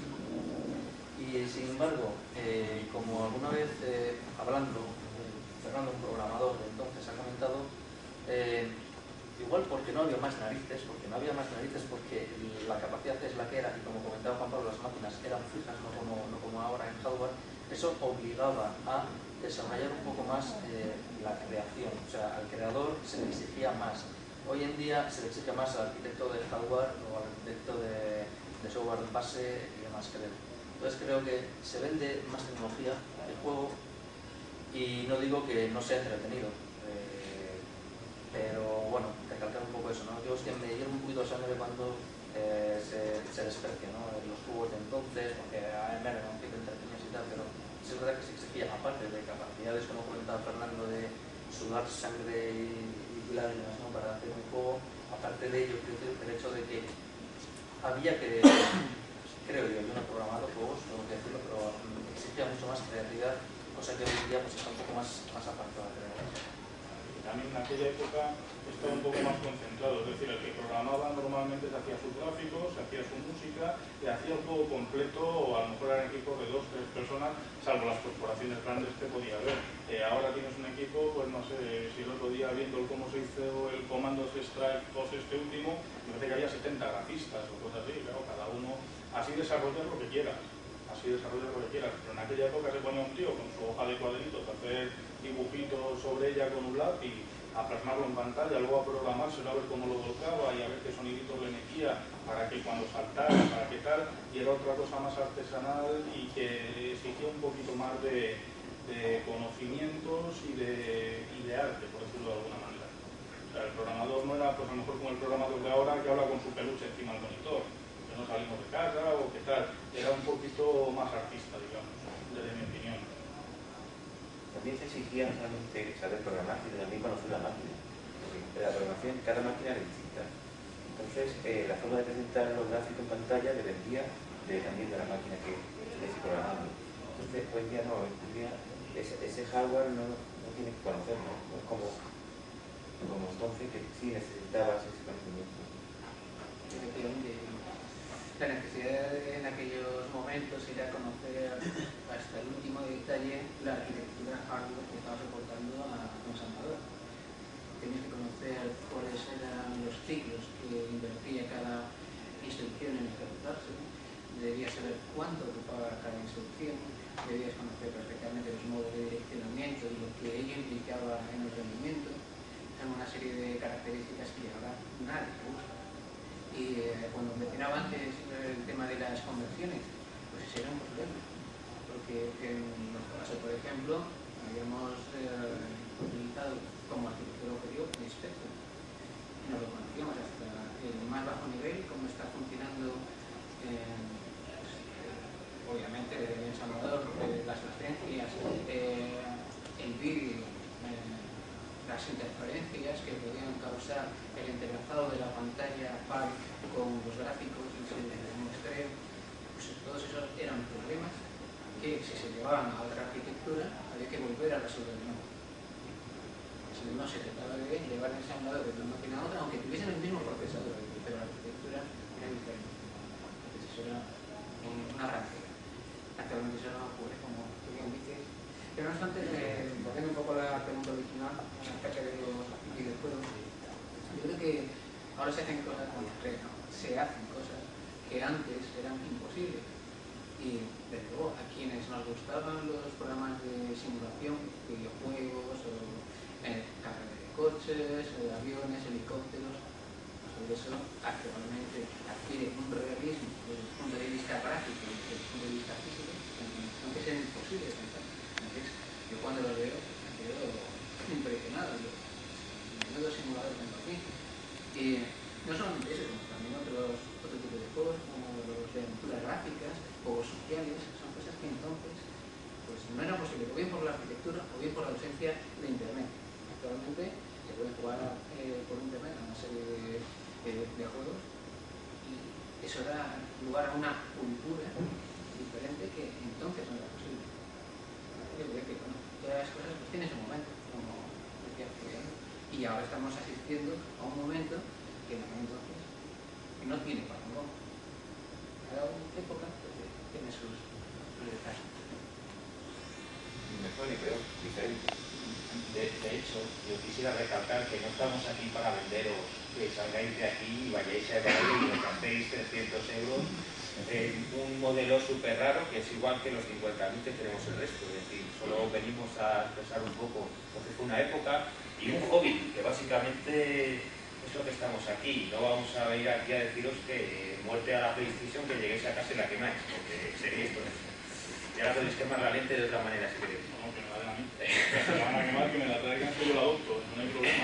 Y sin embargo, eh, como alguna vez eh, hablando, eh, Fernando, un programador de entonces, ha comentado, eh, igual porque no había más narices, porque no había más narices porque la capacidad es la que era, y como comentaba Juan Pablo, las máquinas eran fijas, no como, no como ahora en hardware, eso obligaba a desarrollar un poco más eh, la creación, o sea, al creador se le exigía más. Hoy en día se le exige más al arquitecto de hardware o al arquitecto de, de software de base y demás, creo. Entonces creo que se vende más tecnología el juego, y no digo que no sea entretenido, eh, pero bueno, recalcar un poco eso, ¿no? Yo es que me dieron un poquito de sangre cuando eh, se, se desprecia, ¿no? Los juegos de entonces, porque a mí me eran un poquito entretenidos y tal, pero es verdad que se exigía, aparte de capacidades, como comentaba Fernando, de sudar sangre y, y lágrimas, ¿no? Para hacer un juego, aparte de ello, creo que el hecho de que había que, creo yo, yo no he programado juegos, tengo que decirlo, pero exigía mucho más creatividad, cosa que hoy en día pues, está un poco más, más apartada, creo. También en aquella época estaba un poco más concentrado, es decir, el que programaba normalmente se hacía sus gráficos, se hacía su música, y hacía el juego completo, o a lo mejor eran equipos de dos, tres personas, salvo las corporaciones grandes que podía haber. Eh, ahora tienes un equipo, pues no sé, si el otro día viendo cómo se hizo el Commandos Strike dos este último, me parece que había setenta grafistas o cosas así, claro, cada uno, así desarrollas lo que quieras. Así desarrollas lo que quieras, pero en aquella época se ponía un tío con su hoja de cuadritos a hacer dibujitos sobre ella con un lápiz, a plasmarlo en pantalla, luego a programárselo, a ver cómo lo volcaba y a ver qué soniditos le metía para que cuando saltara, para que tal, y era otra cosa más artesanal y que exigía un poquito más de, de conocimientos y de, y de arte, por decirlo de alguna manera. O sea, el programador no era pues a lo mejor como el programador de ahora que habla con su peluche encima del monitor, que no salimos poquito más artista, digamos, desde mi opinión. También se exigía no solamente saber programar, sino también conocer la máquina. Porque la programación, cada máquina es distinta. Entonces, eh, la forma de presentar los gráficos en pantalla dependía de, también de la máquina que esté programando. Entonces, hoy en día no, hoy en día ese, ese hardware no, no tienes que conocerlo, no es como, como entonces que sí necesitabas ese conocimiento. Efectivamente, la necesidad en aquellos momentos era conocer hasta el último detalle la arquitectura hardware que estaba soportando a un ensamblador. Tenías que conocer cuáles eran los ciclos que invertía cada instrucción en ejecutarse, debías saber cuánto ocupaba cada instrucción, debías conocer perfectamente los modos de direccionamiento y lo que ello implicaba en el rendimiento. Son una serie de características que ahora nadie usa. Y eh, cuando mencionaba antes el tema de las conversiones, pues ese era un problema. Porque en nuestro caso, por ejemplo, habíamos eh, utilizado como arquitectura objetivo el Spectrum. No lo conocíamos hasta el más bajo nivel, cómo está funcionando, eh, pues, eh, obviamente, el ensamblador, eh, las latencias, eh, el vídeo, eh, las interferencias que podían causar el entrelazado de la pantalla P A R con los gráficos y se mostré, pues todos esos eran problemas que si se llevaban a otra arquitectura había que volver a resolver de nuevo. No se trataba de llevar el ensamblador de una máquina a otra, aunque tuviesen el mismo procesador, pero la arquitectura era diferente. Entonces eso era una gran pega. Actualmente eso no ocurre, como tú bien dices. Pero no obstante, eh, volviendo un poco a la pregunta original acerca de los videojuegos, yo creo que ahora se hacen cosas, bueno, se hacen cosas que antes eran imposibles. Y desde luego, a quienes nos gustaban los programas de simulación, videojuegos o eh, carreras de coches, eh, aviones, helicópteros, sobre eso actualmente adquiere un realismo desde el punto de vista gráfico y desde el punto de vista físico, aunque sea imposible pensar. Entonces, yo cuando lo veo me quedo impresionado. Menudo simulador tengo aquí. Y no solamente eso, sino también otros, otro tipo de juegos, como los de aventuras gráficas, juegos sociales, son cosas que entonces pues no era posible, o bien por la arquitectura o bien por la ausencia de internet. Actualmente se puede jugar eh, por internet a una serie de, de, de juegos y eso da lugar a una cultura diferente que entonces no era posible. Yo creo que bueno, todas las cosas pues tienen su momento, como decía Julián, y ahora estamos asistiendo a un momento que en aquel entonces no tiene parangón. Cada época pues, tiene sus, sus detalles. Mejor y peor, diferente. De, de hecho, yo quisiera recalcar que no estamos aquí para venderos que salgáis de aquí y vayáis a Ebay y os gastéis trescientos euros en un modelo súper raro que es igual que los cincuenta mil que tenemos el resto. Es decir, solo venimos a expresar un poco lo que fue una época y un hobby, que básicamente es lo que estamos aquí. No vamos a ir aquí a deciros que muerte a la PlayStation, que lleguéis a casa y la quemáis, porque sería esto. Ya la podéis quemar la lente de otra manera si queréis. No, que me la den a mí. Se la van a quemar, que me la traigan, que yo la adopto, no hay problema.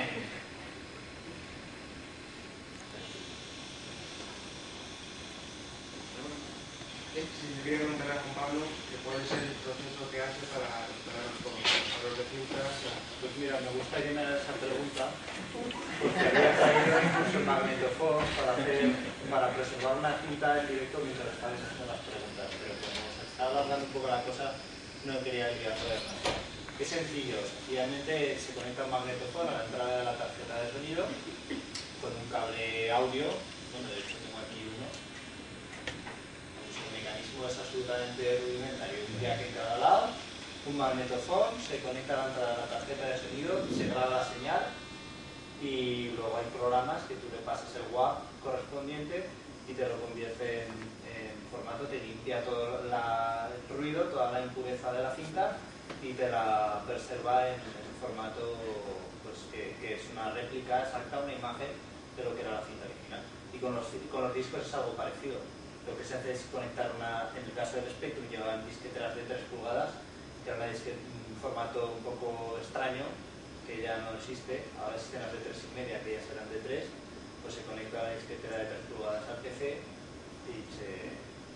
Sí, yo quería preguntarle a Juan Pablo que cuál es el proceso que hace para recuperar los cómics, para los de cintas. Pues mira, me gusta que me hagas esa pregunta, porque había traído incluso el magnetofón para, hacer, para preservar una cinta en directo mientras estabas haciendo las preguntas, pero como se estaba alargando un poco la cosa, no quería ir a saber más. Es sencillo, sencillamente se conecta un magnetofón a la entrada de la tarjeta de sonido con un cable audio, bueno, de hecho tengo aquí uno. El mecanismo es absolutamente rudimentario, un jack en cada lado, un magnetofón, se conecta a la entrada de la tarjeta de sonido, se graba la señal y luego hay programas que tú le pasas el W A V correspondiente y te lo convierte en, en formato, te limpia todo la, el ruido, toda la impureza de la cinta y te la preserva en, en formato pues, que, que es una réplica exacta, una imagen de lo que era la cinta original. Y con los, con los discos es algo parecido. Lo que se hace es conectar una, en el caso del Spectrum llevaban disqueteras de tres pulgadas, que era una disquete, un formato un poco extraño, que ya no existe, ahora existen las de tres y media, que ya serán de tres, pues se conecta la disquetera de tres pulgadas al P C y, se, y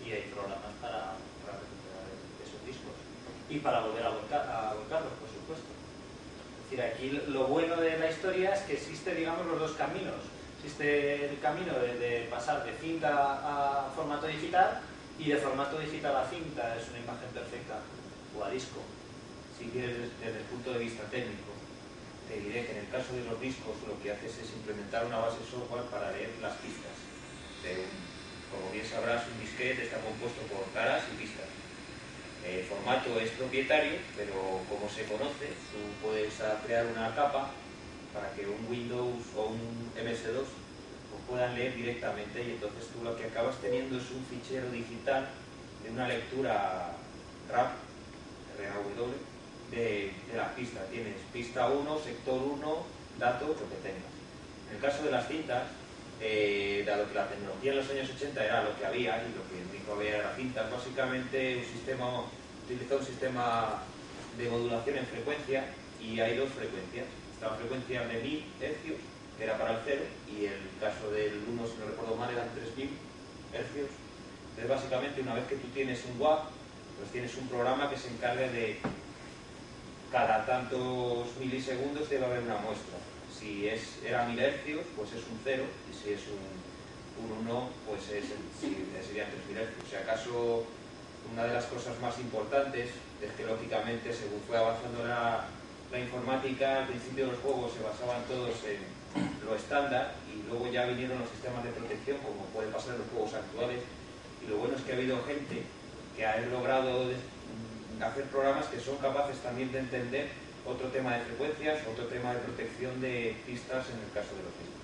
y hay programas para, para recuperar esos discos y para volver a, volcar, a volcarlos, por supuesto. Es decir, aquí lo bueno de la historia es que existe, digamos, los dos caminos. Existe el camino de, de pasar de cinta a formato digital y de formato digital a cinta, es una imagen perfecta, o a disco. Si quieres, desde el punto de vista técnico, te diré que en el caso de los discos lo que haces es implementar una base software para leer las pistas. De un, como bien sabrás, un disquete está compuesto por caras y pistas. El formato es propietario, pero como se conoce, tú puedes crear una capa para que un Windows o un M S dos pues puedan leer directamente, y entonces tú lo que acabas teniendo es un fichero digital de una lectura R A W, R A W de, de las pistas. Tienes pista uno, sector uno, datos, lo que tengas. En el caso de las cintas, eh, dado que la tecnología en los años ochenta era lo que había, y lo que único había era cintas, básicamente un sistema, utilizó un sistema de modulación en frecuencia, y hay dos frecuencias. Esta frecuencia de mil hercios, que era para el cero, y el caso del uno, si no recuerdo mal, eran tres mil hercios. Entonces, básicamente, una vez que tú tienes un W A V, pues tienes un programa que se encargue de cada tantos milisegundos debe haber una muestra. Si es, era mil hercios, pues es un cero, y si es un, un uno, pues es, si, serían tres mil hercios. Si acaso, una de las cosas más importantes es que, lógicamente, según fue avanzando la, la informática, al principio los juegos se basaban todos en lo estándar, y luego ya vinieron los sistemas de protección, como puede pasar en los juegos actuales, y lo bueno es que ha habido gente que ha logrado hacer programas que son capaces también de entender otro tema de frecuencias, otro tema de protección de pistas en el caso de los discos.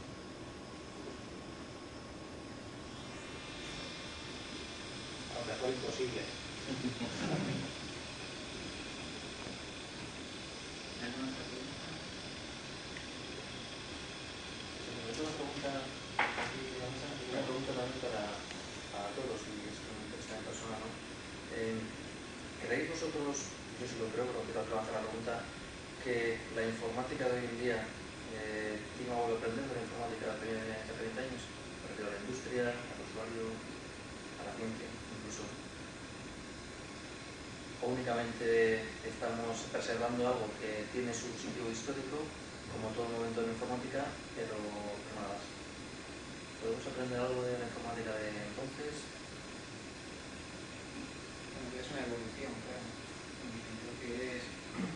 A lo mejor imposible. Una pregunta, una pregunta también para, para todos, y es que me interesa en persona, ¿no? Eh, ¿Creéis vosotros, yo sí lo creo, pero quiero hacer la pregunta, que la informática de hoy en día eh, tiene algo que aprender de la informática de hace treinta años? Me refiero a la industria, al usuario, a la ciencia, incluso. ¿O únicamente estamos preservando algo que tiene su sitio histórico, como todo momento en informática, pero que nada más? ¿Podemos aprender algo de la informática de entonces? Bueno, es una evolución, claro. Creo que es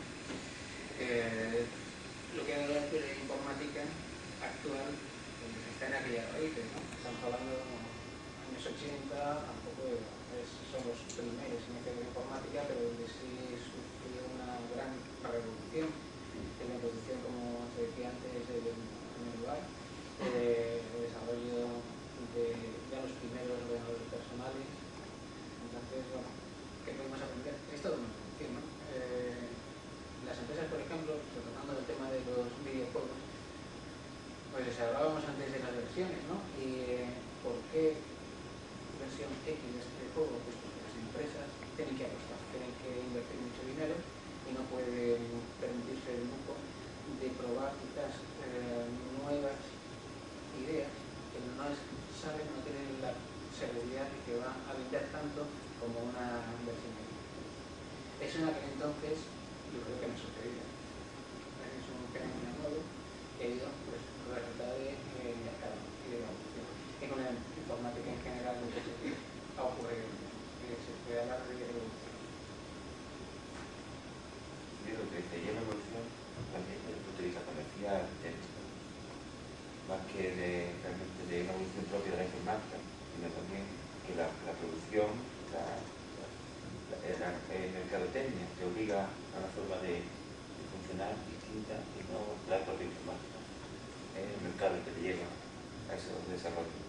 eh, lo que habla de la informática actual, pues está en aquellas raíces, ¿no? Estamos hablando de los años ochenta, tampoco es, son los primeros en hacer la informática, pero donde sí sufrió una gran revolución. En la introducción, como se decía antes, en primer lugar, eh, el desarrollo de ya los primeros ordenadores personales. Entonces, bueno, ¿qué podemos aprender? Es todo una evolución, ¿no? Eh, las empresas, por ejemplo, retomando el tema de los videojuegos, pues hablábamos antes de las versiones, ¿no? Y eh, ¿por qué versión X de este juego? Pues porque las empresas tienen que apostar, tienen que invertir mucho dinero y no pueden permitirse el lujo de probar quizás eh, nuevas ideas que no es, saben, no tienen la seguridad de que van a vender tanto como una versión X. Eso en aquel entonces yo creo que no sucedía. Es un fenómeno nuevo que ha ido pues, como resultado del de, mercado y de la evolución. Y con la informática en general lo que ha ocurrido, que se puede hablar de evolución. Yo creo que sería una evolución también desde el punto de vista comercial, técnico, más que de, realmente de una evolución propia de la informática, sino también que la, la producción, la, la, la, el mercadotecnia te obliga a una forma de, de funcionar distinta y no la propia informática. Es el mercado el que te lleva a ese desarrollo.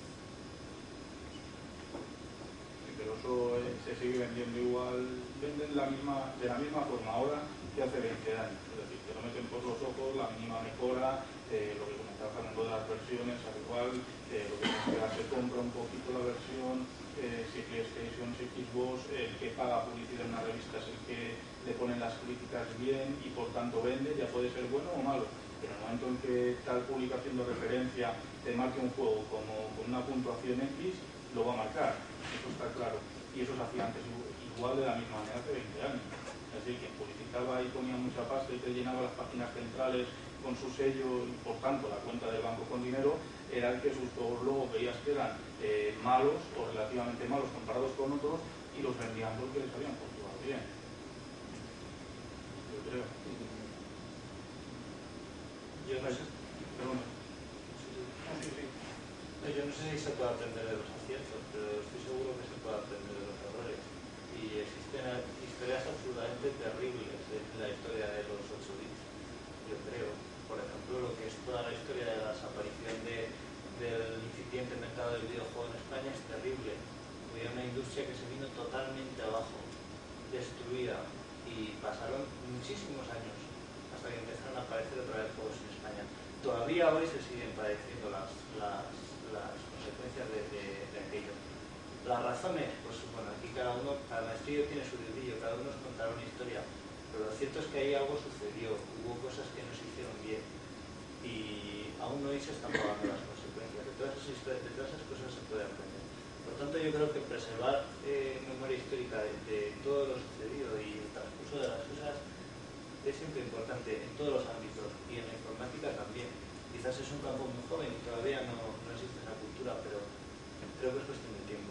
Pero eso eh, se sigue vendiendo igual, venden la misma, de la misma forma ahora que hace veinte años. Es decir, te lo meten por los ojos, la mínima mejora, eh, lo que comentabas hablando de las versiones, al igual, eh, lo que se compra un poquito la versión, eh, si PlayStation, si Xbox, el que paga publicidad en una revista es el que le ponen las críticas bien y por tanto vende, ya puede ser bueno o malo. Pero en el momento en que tal publicación de referencia te marque un juego como con una puntuación X, lo va a marcar, eso está claro. Y eso se hacía antes igual de la misma manera hace veinte años. Es decir, quien publicitaba y ponía mucha pasta y te llenaba las páginas centrales con su sello y por tanto la cuenta del banco con dinero, era el que sus juegos luego veías que eran eh, malos o relativamente malos comparados con otros y los vendían porque les habían puntuado bien. Yo creo. Yo no sé. Perdón. Sí, sí. No, yo no sé si se puede aprender de los aciertos, pero estoy seguro que se puede aprender de los errores. Y existen historias absolutamente terribles en la historia de los ocho bits, yo creo. Por ejemplo, lo que es toda la historia de la desaparición de, del incipiente mercado del videojuego en España es terrible. Había una industria que se vino totalmente abajo, destruida, y pasaron muchísimos años hasta que empezaron a aparecer otra vez juegos en España. Todavía hoy se siguen padeciendo las, las, las consecuencias de, de, de aquello. Las razones, pues bueno, aquí cada uno, cada maestrillo tiene su dedillo, cada uno nos contará una historia, pero lo cierto es que ahí algo sucedió, hubo cosas que no se hicieron bien y aún hoy se están pagando las consecuencias. De todas esas historias, de todas esas cosas se puede aprender. Por lo tanto, yo creo que preservar eh, memoria histórica de, de todo lo sucedido y el transcurso de las cosas es siempre importante en todos los ámbitos y en la informática también. Quizás es un campo muy joven y todavía no, no existe esa cultura, pero creo que es cuestión de tiempo.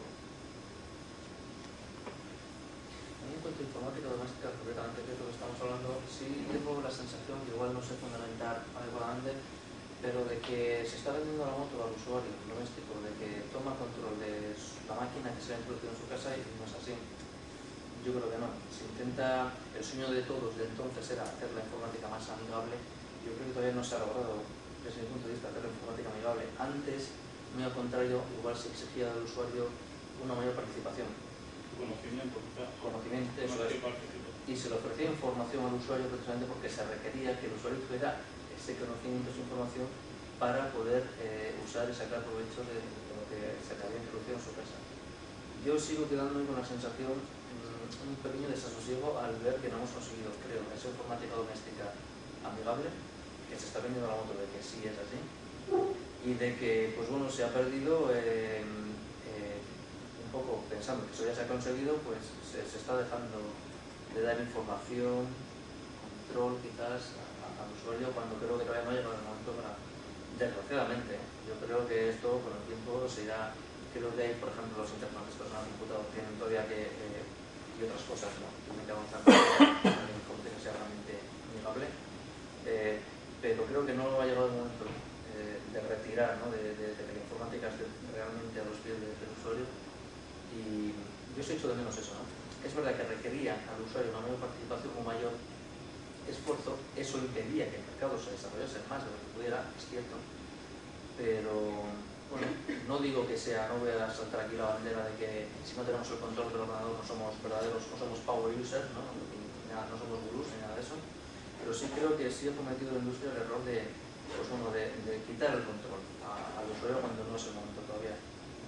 En cuanto a informática doméstica, concretamente, que es lo que estamos hablando, sí tengo la sensación, que igual no sé fundamentar adecuadamente, pero de que se está vendiendo la moto al usuario doméstico, de que toma control de la máquina que se ha introducido en su casa y no es así. Yo creo que no. Se intenta, el sueño de todos de entonces era hacer la informática más amigable. Yo creo que todavía no se ha logrado, desde mi punto de vista, hacer la informática amigable. Antes, muy al contrario, igual se exigía al usuario una mayor participación. Conocimiento, quizás. Conocimiento, eso es. Y se le ofrecía información al usuario precisamente porque se requería que el usuario tuviera ese conocimiento, esa información, para poder eh, usar y sacar provecho de, de lo que se le había introducido en su casa. Yo sigo quedándome con la sensación, mmm, un pequeño desasosiego al ver que no hemos conseguido, creo, esa informática doméstica amigable, que se está vendiendo la moto de que sí es así, y de que, pues bueno, se ha perdido, eh, eh, un poco pensando que eso ya se ha conseguido, pues se, se está dejando de dar información, control quizás al usuario, cuando creo que todavía no ha llegado el momento para, desgraciadamente, yo creo que esto con el tiempo se irá. Creo que hay, por ejemplo, los interfaces personales computados tienen todavía que, eh, y otras cosas, ¿no? Tienen que avanzar para que la informática sea realmente amigable, eh, pero creo que no ha llegado el momento eh, de retirar, ¿no? de, de, de que la informática esté realmente a los pies del, del usuario, y yo se he hecho de menos eso, ¿no? Es verdad que requería al usuario una mayor participación, un mayor esfuerzo, eso impedía que el mercado se desarrollase más de lo que pudiera, es cierto, pero bueno, no digo que sea, no voy a saltar aquí la bandera de que si no tenemos el control del ordenador no somos verdaderos, no somos power users, no, no somos gurús ni nada de eso, pero sí creo que sí ha cometido la industria el error de, pues bueno, de, de quitar el control a, al usuario cuando no es el momento todavía.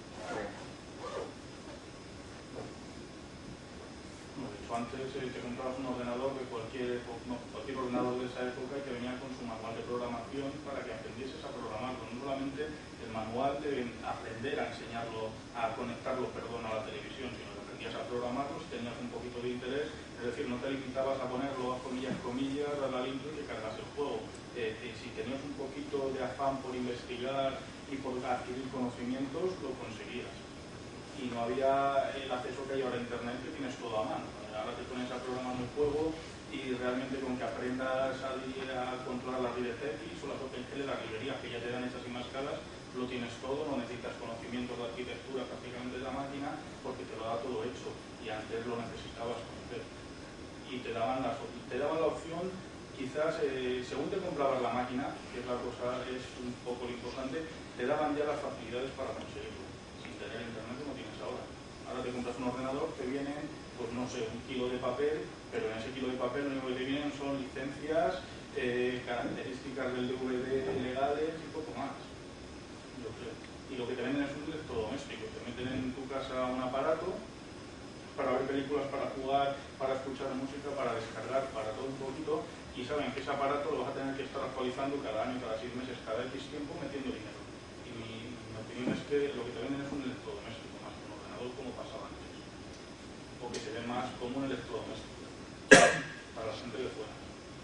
Antes eh, te comprabas un ordenador de cualquier, no, cualquier ordenador de esa época que venía con su manual de programación para que aprendieses a programarlo, no solamente el manual de aprender a enseñarlo, a conectarlo, perdón, a la televisión, sino que aprendías a programarlo si tenías un poquito de interés, es decir, no te limitabas a ponerlo a comillas, comillas, a la limpio y que cargas el juego. Eh, eh, si tenías un poquito de afán por investigar y por adquirir conocimientos, lo conseguías. Y no había el acceso que hay ahora a internet, que tienes todo a mano. Ahora te pones a programar un juego y realmente con que aprendas a, a controlar las DirectX o las OpenGL, las librerías que ya te dan hechas y mascadas, lo tienes todo, no necesitas conocimientos de arquitectura prácticamente de la máquina porque te lo da todo hecho y antes lo necesitabas conocer. Y te daban, las, te daban la opción, quizás, eh, según te comprabas la máquina, que es la cosa, es un poco lo importante, te daban ya las facilidades para conseguirlo, sin tener internet como tienes ahora. Ahora te compras un ordenador que viene, pues no sé, un kilo de papel, pero en ese kilo de papel lo único que te vienen son licencias, eh, características del D V D legales y poco más, yo creo. Y lo que te venden es un electrodoméstico, te meten en tu casa un aparato para ver películas, para jugar, para escuchar música, para descargar, para todo un poquito, y saben que ese aparato lo vas a tener que estar actualizando cada año, cada seis meses, cada X tiempo metiendo dinero. Y mi, mi opinión es que lo que te venden es un electrodoméstico más como un electrodoméstico para la gente de fuera.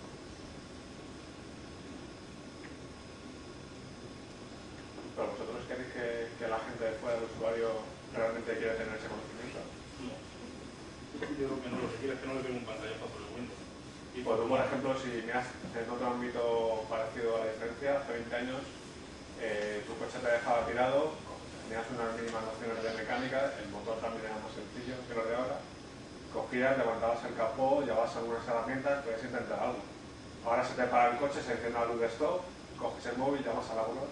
¿Pero vosotros queréis que, que la gente de fuera, el usuario, realmente quiere tener ese conocimiento? No. Yo creo que no, lo que quiere es que no le pegue un pantallazo por el Windows. Y pues tú, por ejemplo, si miras en otro ámbito parecido a la diferencia, hace veinte años eh, tu coche te dejaba tirado, tenías unas mínimas nociones de mecánica, el motor también era más sencillo que lo de ahora, cogías, levantabas el capó, llevabas algunas herramientas, podías intentar algo. Ahora se te para el coche, se enciende la luz de stop, coges el móvil, llamas a la grúa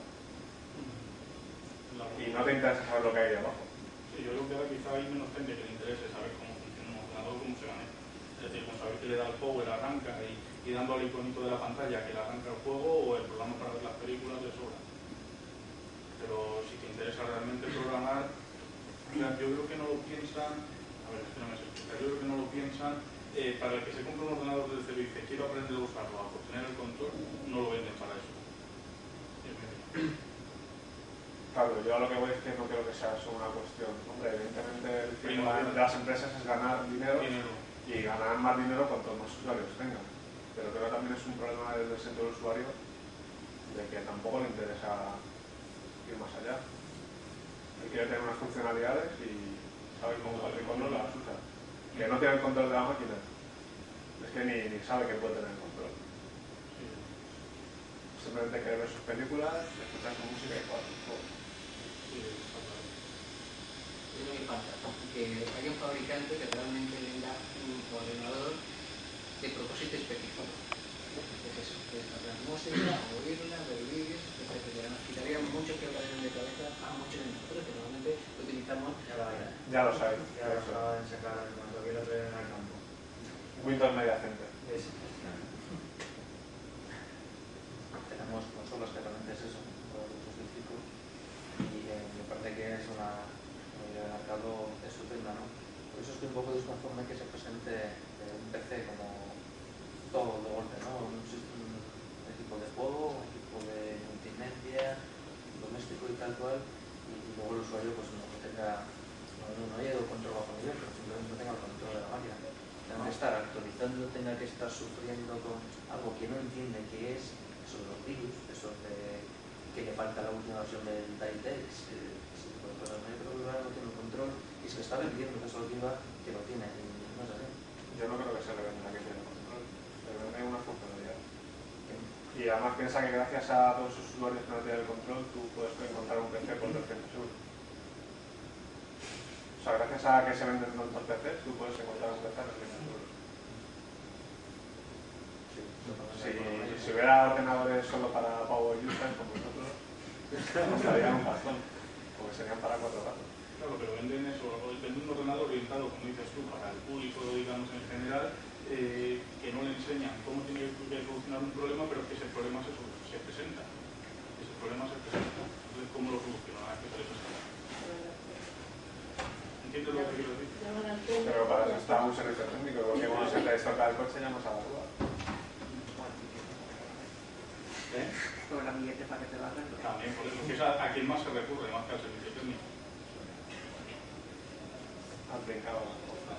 y no te interesa saber lo que hay ahí abajo. Sí, yo creo que ahora quizá hay menos gente que le interese saber cómo funciona un ordenador, cómo se maneja. Es decir, con saber que le da el power, arranca y, y dando al iconito de la pantalla que le arranca el juego o el programa para ver las películas de sobra. Pero si te interesa realmente programar, yo creo que no lo piensan, a ver, es que no me sé explicar, yo creo que no lo piensan, eh, para el que se compra un ordenador desde cero y dice quiero aprender a usarlo, a obtener el control, no lo venden para eso. Claro, yo a lo que voy es que no creo que sea solo una cuestión. Hombre, evidentemente el fin de las empresas es ganar dinero, dinero y ganar más dinero cuanto más usuarios tengan. Pero creo que también es un problema desde el sector del usuario de que tampoco le interesa ir más allá. Él quiere tener unas funcionalidades y sabe cómo el control las usa. Que no tiene el control de la máquina, es que ni, ni sabe que puede tener el control. Simplemente quiere ver sus películas, escuchar su música y jugar sus juegos. Es lo que falta, que haya un fabricante que realmente venda un ordenador de propósito específico. Es eso, es la música, oírla, ver vídeos, etcétera. Nos quitaría mucho que hablar de cabeza a muchos de nosotros que normalmente lo utilizamos. Ya lo, ya lo sabéis. Ya lo acaban de sacar cuando vi el otro día en el campo. Windows Media Center. Es, tenemos consolas que realmente es eso, los usos del ciclo, y eh, me parece que es una idea de mercado estupenda, ¿no? Por eso estoy un poco desconforme que se presente eh, un P C como todo de golpe, ¿no? Un, un equipo de juego, un equipo de multimedia, doméstico y tal cual, y, y luego el usuario pues no tenga, no, no haya el control bajo nivel, pero simplemente no tenga el control de la máquina. Tenga que estar actualizando, tenga que estar sufriendo con algo que no entiende qué es, eso de los virus, eso de que le falta la última versión del DirectX, eh, ese tipo de cosas. No hay problema, no tiene el control, y se le está vendiendo que eso lo lleva, que lo tiene, y no es así. Yo no creo que se le venda que tiene control, se le vende una funcionalidad. Y además piensa que gracias a todos esos usuarios que no tienen el control, tú puedes encontrar un P C por trescientos euros. O sea, gracias a que se venden tantos P Cs, tú puedes encontrar un P C por trescientos euros. Si, si hubiera ordenadores solo para power users como nosotros, nos darían un pastón, porque serían para cuatro gatos. Claro, pero venden eso, venden un ordenador orientado, como dices tú, para el público, digamos, en general, eh, que no le enseñan cómo tiene que solucionar un problema, pero que ese problema se, se presenta. Ese problema se presenta. Entonces, ¿cómo lo solucionan? ¿Qué se le presenta? ¿Entiendes lo que quiero decir? Pero para eso está un servicio técnico, porque cuando se te destorca el coche llamas a la grúa. ¿Eh? Con la billete para que te lo arreglen. También, por eso, que es a, a quien más se recurre, más que al servicio técnico. Al brincado.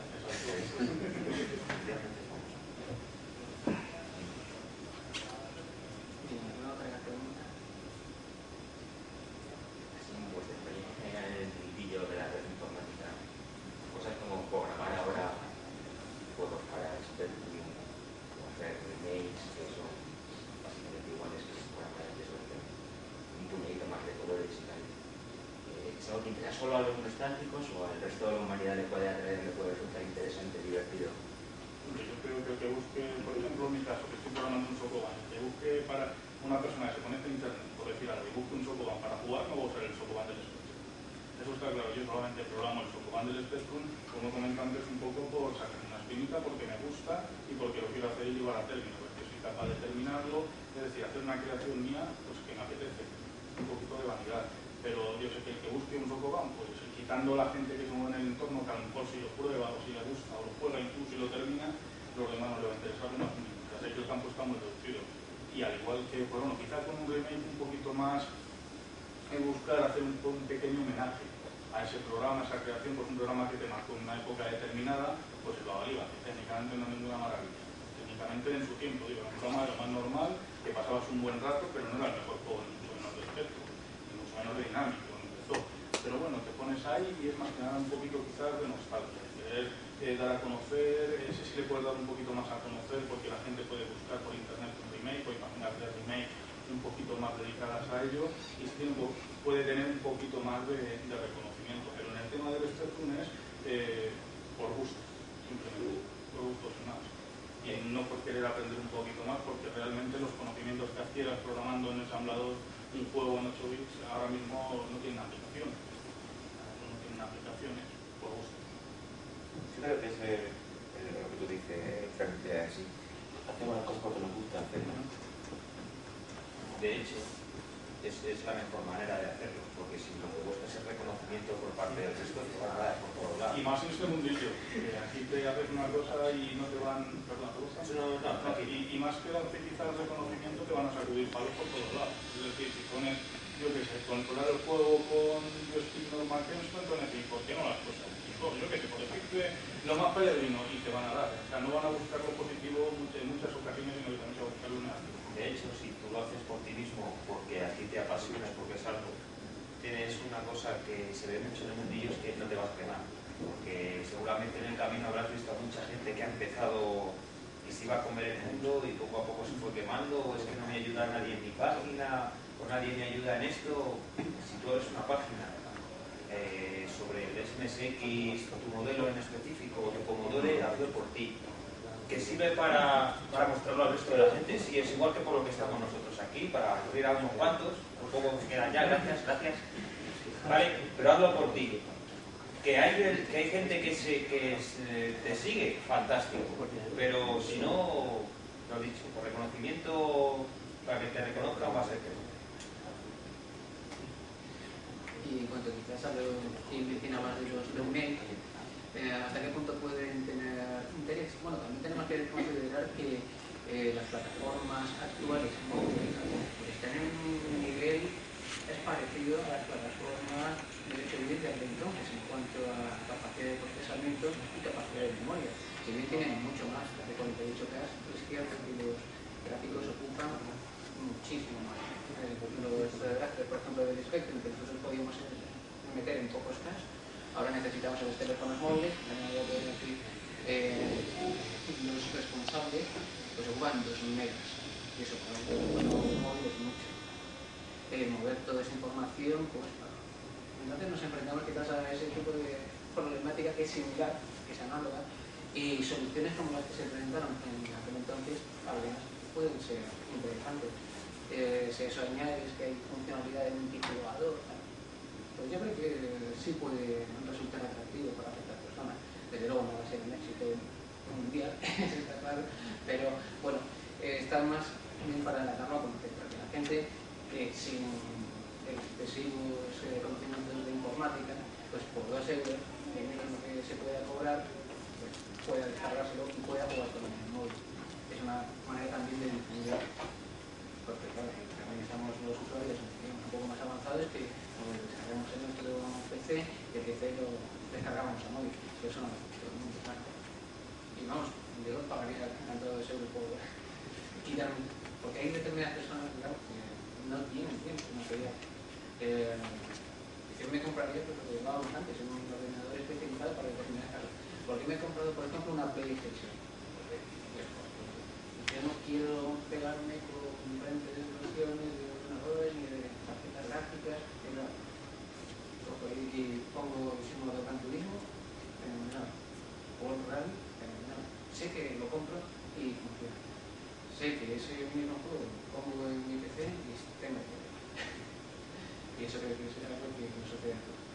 Así, vuestra experiencia en el mundillo de la red informática, cosas como programar ahora juegos para Spectrum o hacer remakes, que son básicamente iguales que programar antes, sobre un puñadito más de colores y tal. Eh, ¿Es algo que interesa solo a los nostálgicos o al resto de la humanidad le puede atraer, le puede resultar interesante, divertido? Yo creo que el que busque, por ejemplo, en mi caso, que estoy programando un Sokoban, que busque para una persona que se conecta a internet, por decir algo, y busque un Sokoban para jugar, no va a usar el Sokoban del Spectrum. Eso está claro, yo solamente programo el Sokoban del Spectrum, como comenté antes, un poco por sacar una espinita, porque me gusta y porque lo quiero hacer y llevar a término, porque soy capaz de terminarlo, es decir, hacer una creación mía, pues que me apetece, un poquito de vanidad. Pero yo sé que el que busque un Sokoban, pues quitando la gente que se mueve en el entorno, que a lo mejor si lo prueba o si le gusta o lo juega incluso y lo termina, los demás no le va a interesar una o sea, sé que el campo está muy reducido. Y al igual que, pues bueno, quizás con un remake un poquito más, que buscar hacer un, un pequeño homenaje a ese programa, a esa creación, pues un programa que te marcó en una época determinada, pues se lo valía, que técnicamente no es ninguna maravilla. Técnicamente en su tiempo, digo, era un programa de lo más normal, que pasabas un buen rato, pero no era el mejor juego, ni mucho menos de aspecto, ni mucho menos de dinámico, cuando empezó. Pero bueno, te pones ahí y es más que nada un poquito quizás de nostalgia, querer eh, dar a conocer, ese sí le puedes dar un poquito más a conocer, porque la gente puede buscar por internet un remake, o imaginar de remake un poquito más dedicadas a ello, y ese tiempo puede tener un poquito más de, de reconocimiento. Pero en el tema del Splatoon es eh, por gusto, simplemente, por gusto sin más. Y no por querer aprender un poquito más, porque realmente los conocimientos que adquieras programando en ensamblador un juego en ocho bits ahora mismo no tienen aplicación. No tienen aplicaciones, por gusto. Yo creo que es eh, lo que tú dices, frente a así. Hacemos las cosas porque nos gusta hacerlas. De hecho, es, es la mejor manera de hacerlo, porque si lo que buscas es reconocimiento por parte del resto, te van a dar por todos lados. Y más en este mundillo, que aquí te haces una cosa y no te van... Perdón, ¿te gusta? No, no, no, y, y más que darte quizás reconocimiento, te van a sacudir palos por todos lados. Es decir, si pones, yo qué sé, controlar el juego con joystick normal Gamescom, entonces decir, ¿por qué no las cosas? Yo qué sé, por decirte lo más peregrino, y te van a dar. O sea, no van a buscar lo positivo en muchas ocasiones, sino que también se va a buscar lo negativo. De hecho, si tú lo haces por ti mismo, porque a ti te apasiona, porque es algo, tienes una cosa que se ve mucho en el mundillo, es que no te vas a quemar. Porque seguramente en el camino habrás visto a mucha gente que ha empezado y se iba a comer el mundo y poco a poco se fue quemando, o es que no me ayuda nadie en mi página, o nadie me ayuda en esto. Si tú eres una página eh, sobre el S M S X, tu modelo en específico, o tu Commodore, hazlo por ti. Que sirve para, para mostrarlo al resto de la gente, sí, es igual que por lo que estamos nosotros aquí, para aburrir a unos cuantos, un poco que quedan ya, gracias, gracias, vale, pero hazlo por ti. Que hay, que hay gente que, se, que se, te sigue, fantástico, pero si no, lo he dicho, por reconocimiento, para que te reconozcan va a ser que no. Y en cuanto quizás a lo que mencionabas de los remakes, Eh, ¿hasta qué punto pueden tener interés? Bueno, también tenemos que considerar que eh, las plataformas actuales pues, están en un nivel es parecido a las plataformas de ocho bits de entonces en cuanto a capacidad de procesamiento y capacidad de memoria. Si bien tienen mucho más, de cuarenta y ocho K, es cierto que los gráficos ocupan muchísimo más. Eh, los gráficos, por ejemplo, del Spectrum, que nosotros podíamos meter en pocos K, ahora necesitamos en los teléfonos móviles, eh, los responsables pues ocupan dos megas, y eso para un teléfono móvil es mucho. Eh, mover toda esa información, pues entonces nos enfrentamos quizás a ese tipo de problemática que es similar, que es análoga, y soluciones como las que se presentaron en aquel entonces, algunas pueden ser interesantes. Eh, si eso añades que hay funcionalidad en multijugador, pues yo creo que sí puede resultar atractivo para ciertas personas. Desde luego no va a ser un éxito mundial, está claro, pero bueno, eh, está más bien para darlo a conocer, porque la gente que sin excesivos eh, conocimientos de informática, pues por dos euros, de mínimo que se pueda cobrar, pues pueda descargárselo y pueda jugar con el móvil. Es una manera también de difundir, porque claro, también estamos los usuarios un poco más avanzados que lo descargamos en nuestro P C y el P C lo descargamos a móvil, que eso no todo el mundo sabe. Y vamos, yo pagaría encantado de euros por quitarme, porque hay determinadas personas, claro, que no tienen tiempo, no sería. Eh, yo me compraría, pues lo que hablábamos antes, en un ordenador especializado para determinadas cosas. ¿Por qué me he comprado, por ejemplo, una PlayStation? Porque pues, yo no quiero pegarme con diferentes resoluciones de ordenadores ni de tarjetas gráficas, no. Cojo y pongo el símbolo de Gran Turismo, fenomenal. World Rally, fenomenal. Sé que lo compro y funciona. Sé que ese mismo juego lo pongo en mi P C y tengo que y eso creo que es algo que nos sucede a todos.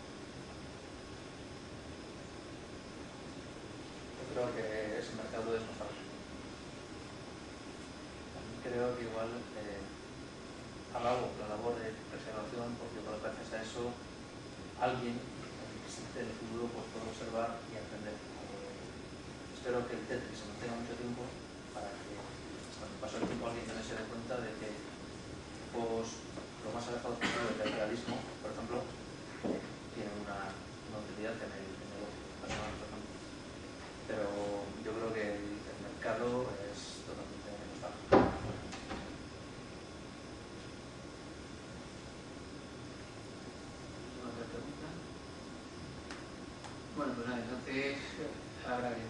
Yo creo que ese mercado es nostálgico. Creo que igual eh, alabo la labor de preservación, porque bueno, gracias a eso alguien que existe en el futuro pues, puede observar y aprender. Eh, espero que el Tetris se mantenga mucho tiempo para que cuando pase el tiempo alguien se dé cuenta de que juegos lo más alejados posible del realismo, por ejemplo, tienen una Bueno, pues nada, entonces agradezco.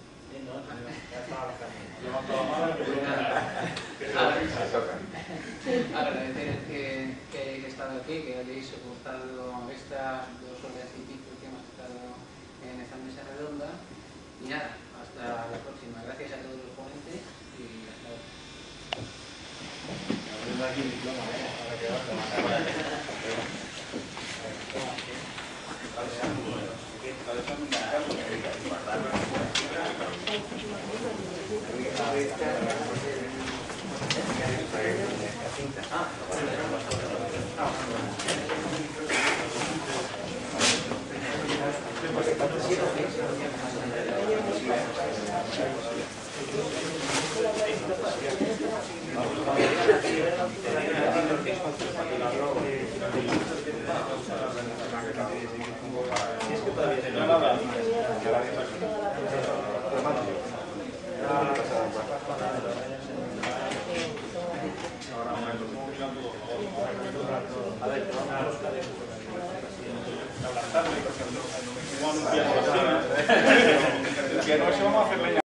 Agradecer que, que hayáis estado aquí, que hayáis soportado estas dos horas y pico que hemos estado en esta mesa redonda. Y nada, hasta la próxima. Gracias a todos los ponentes y hasta que no se vamos a hacer leña.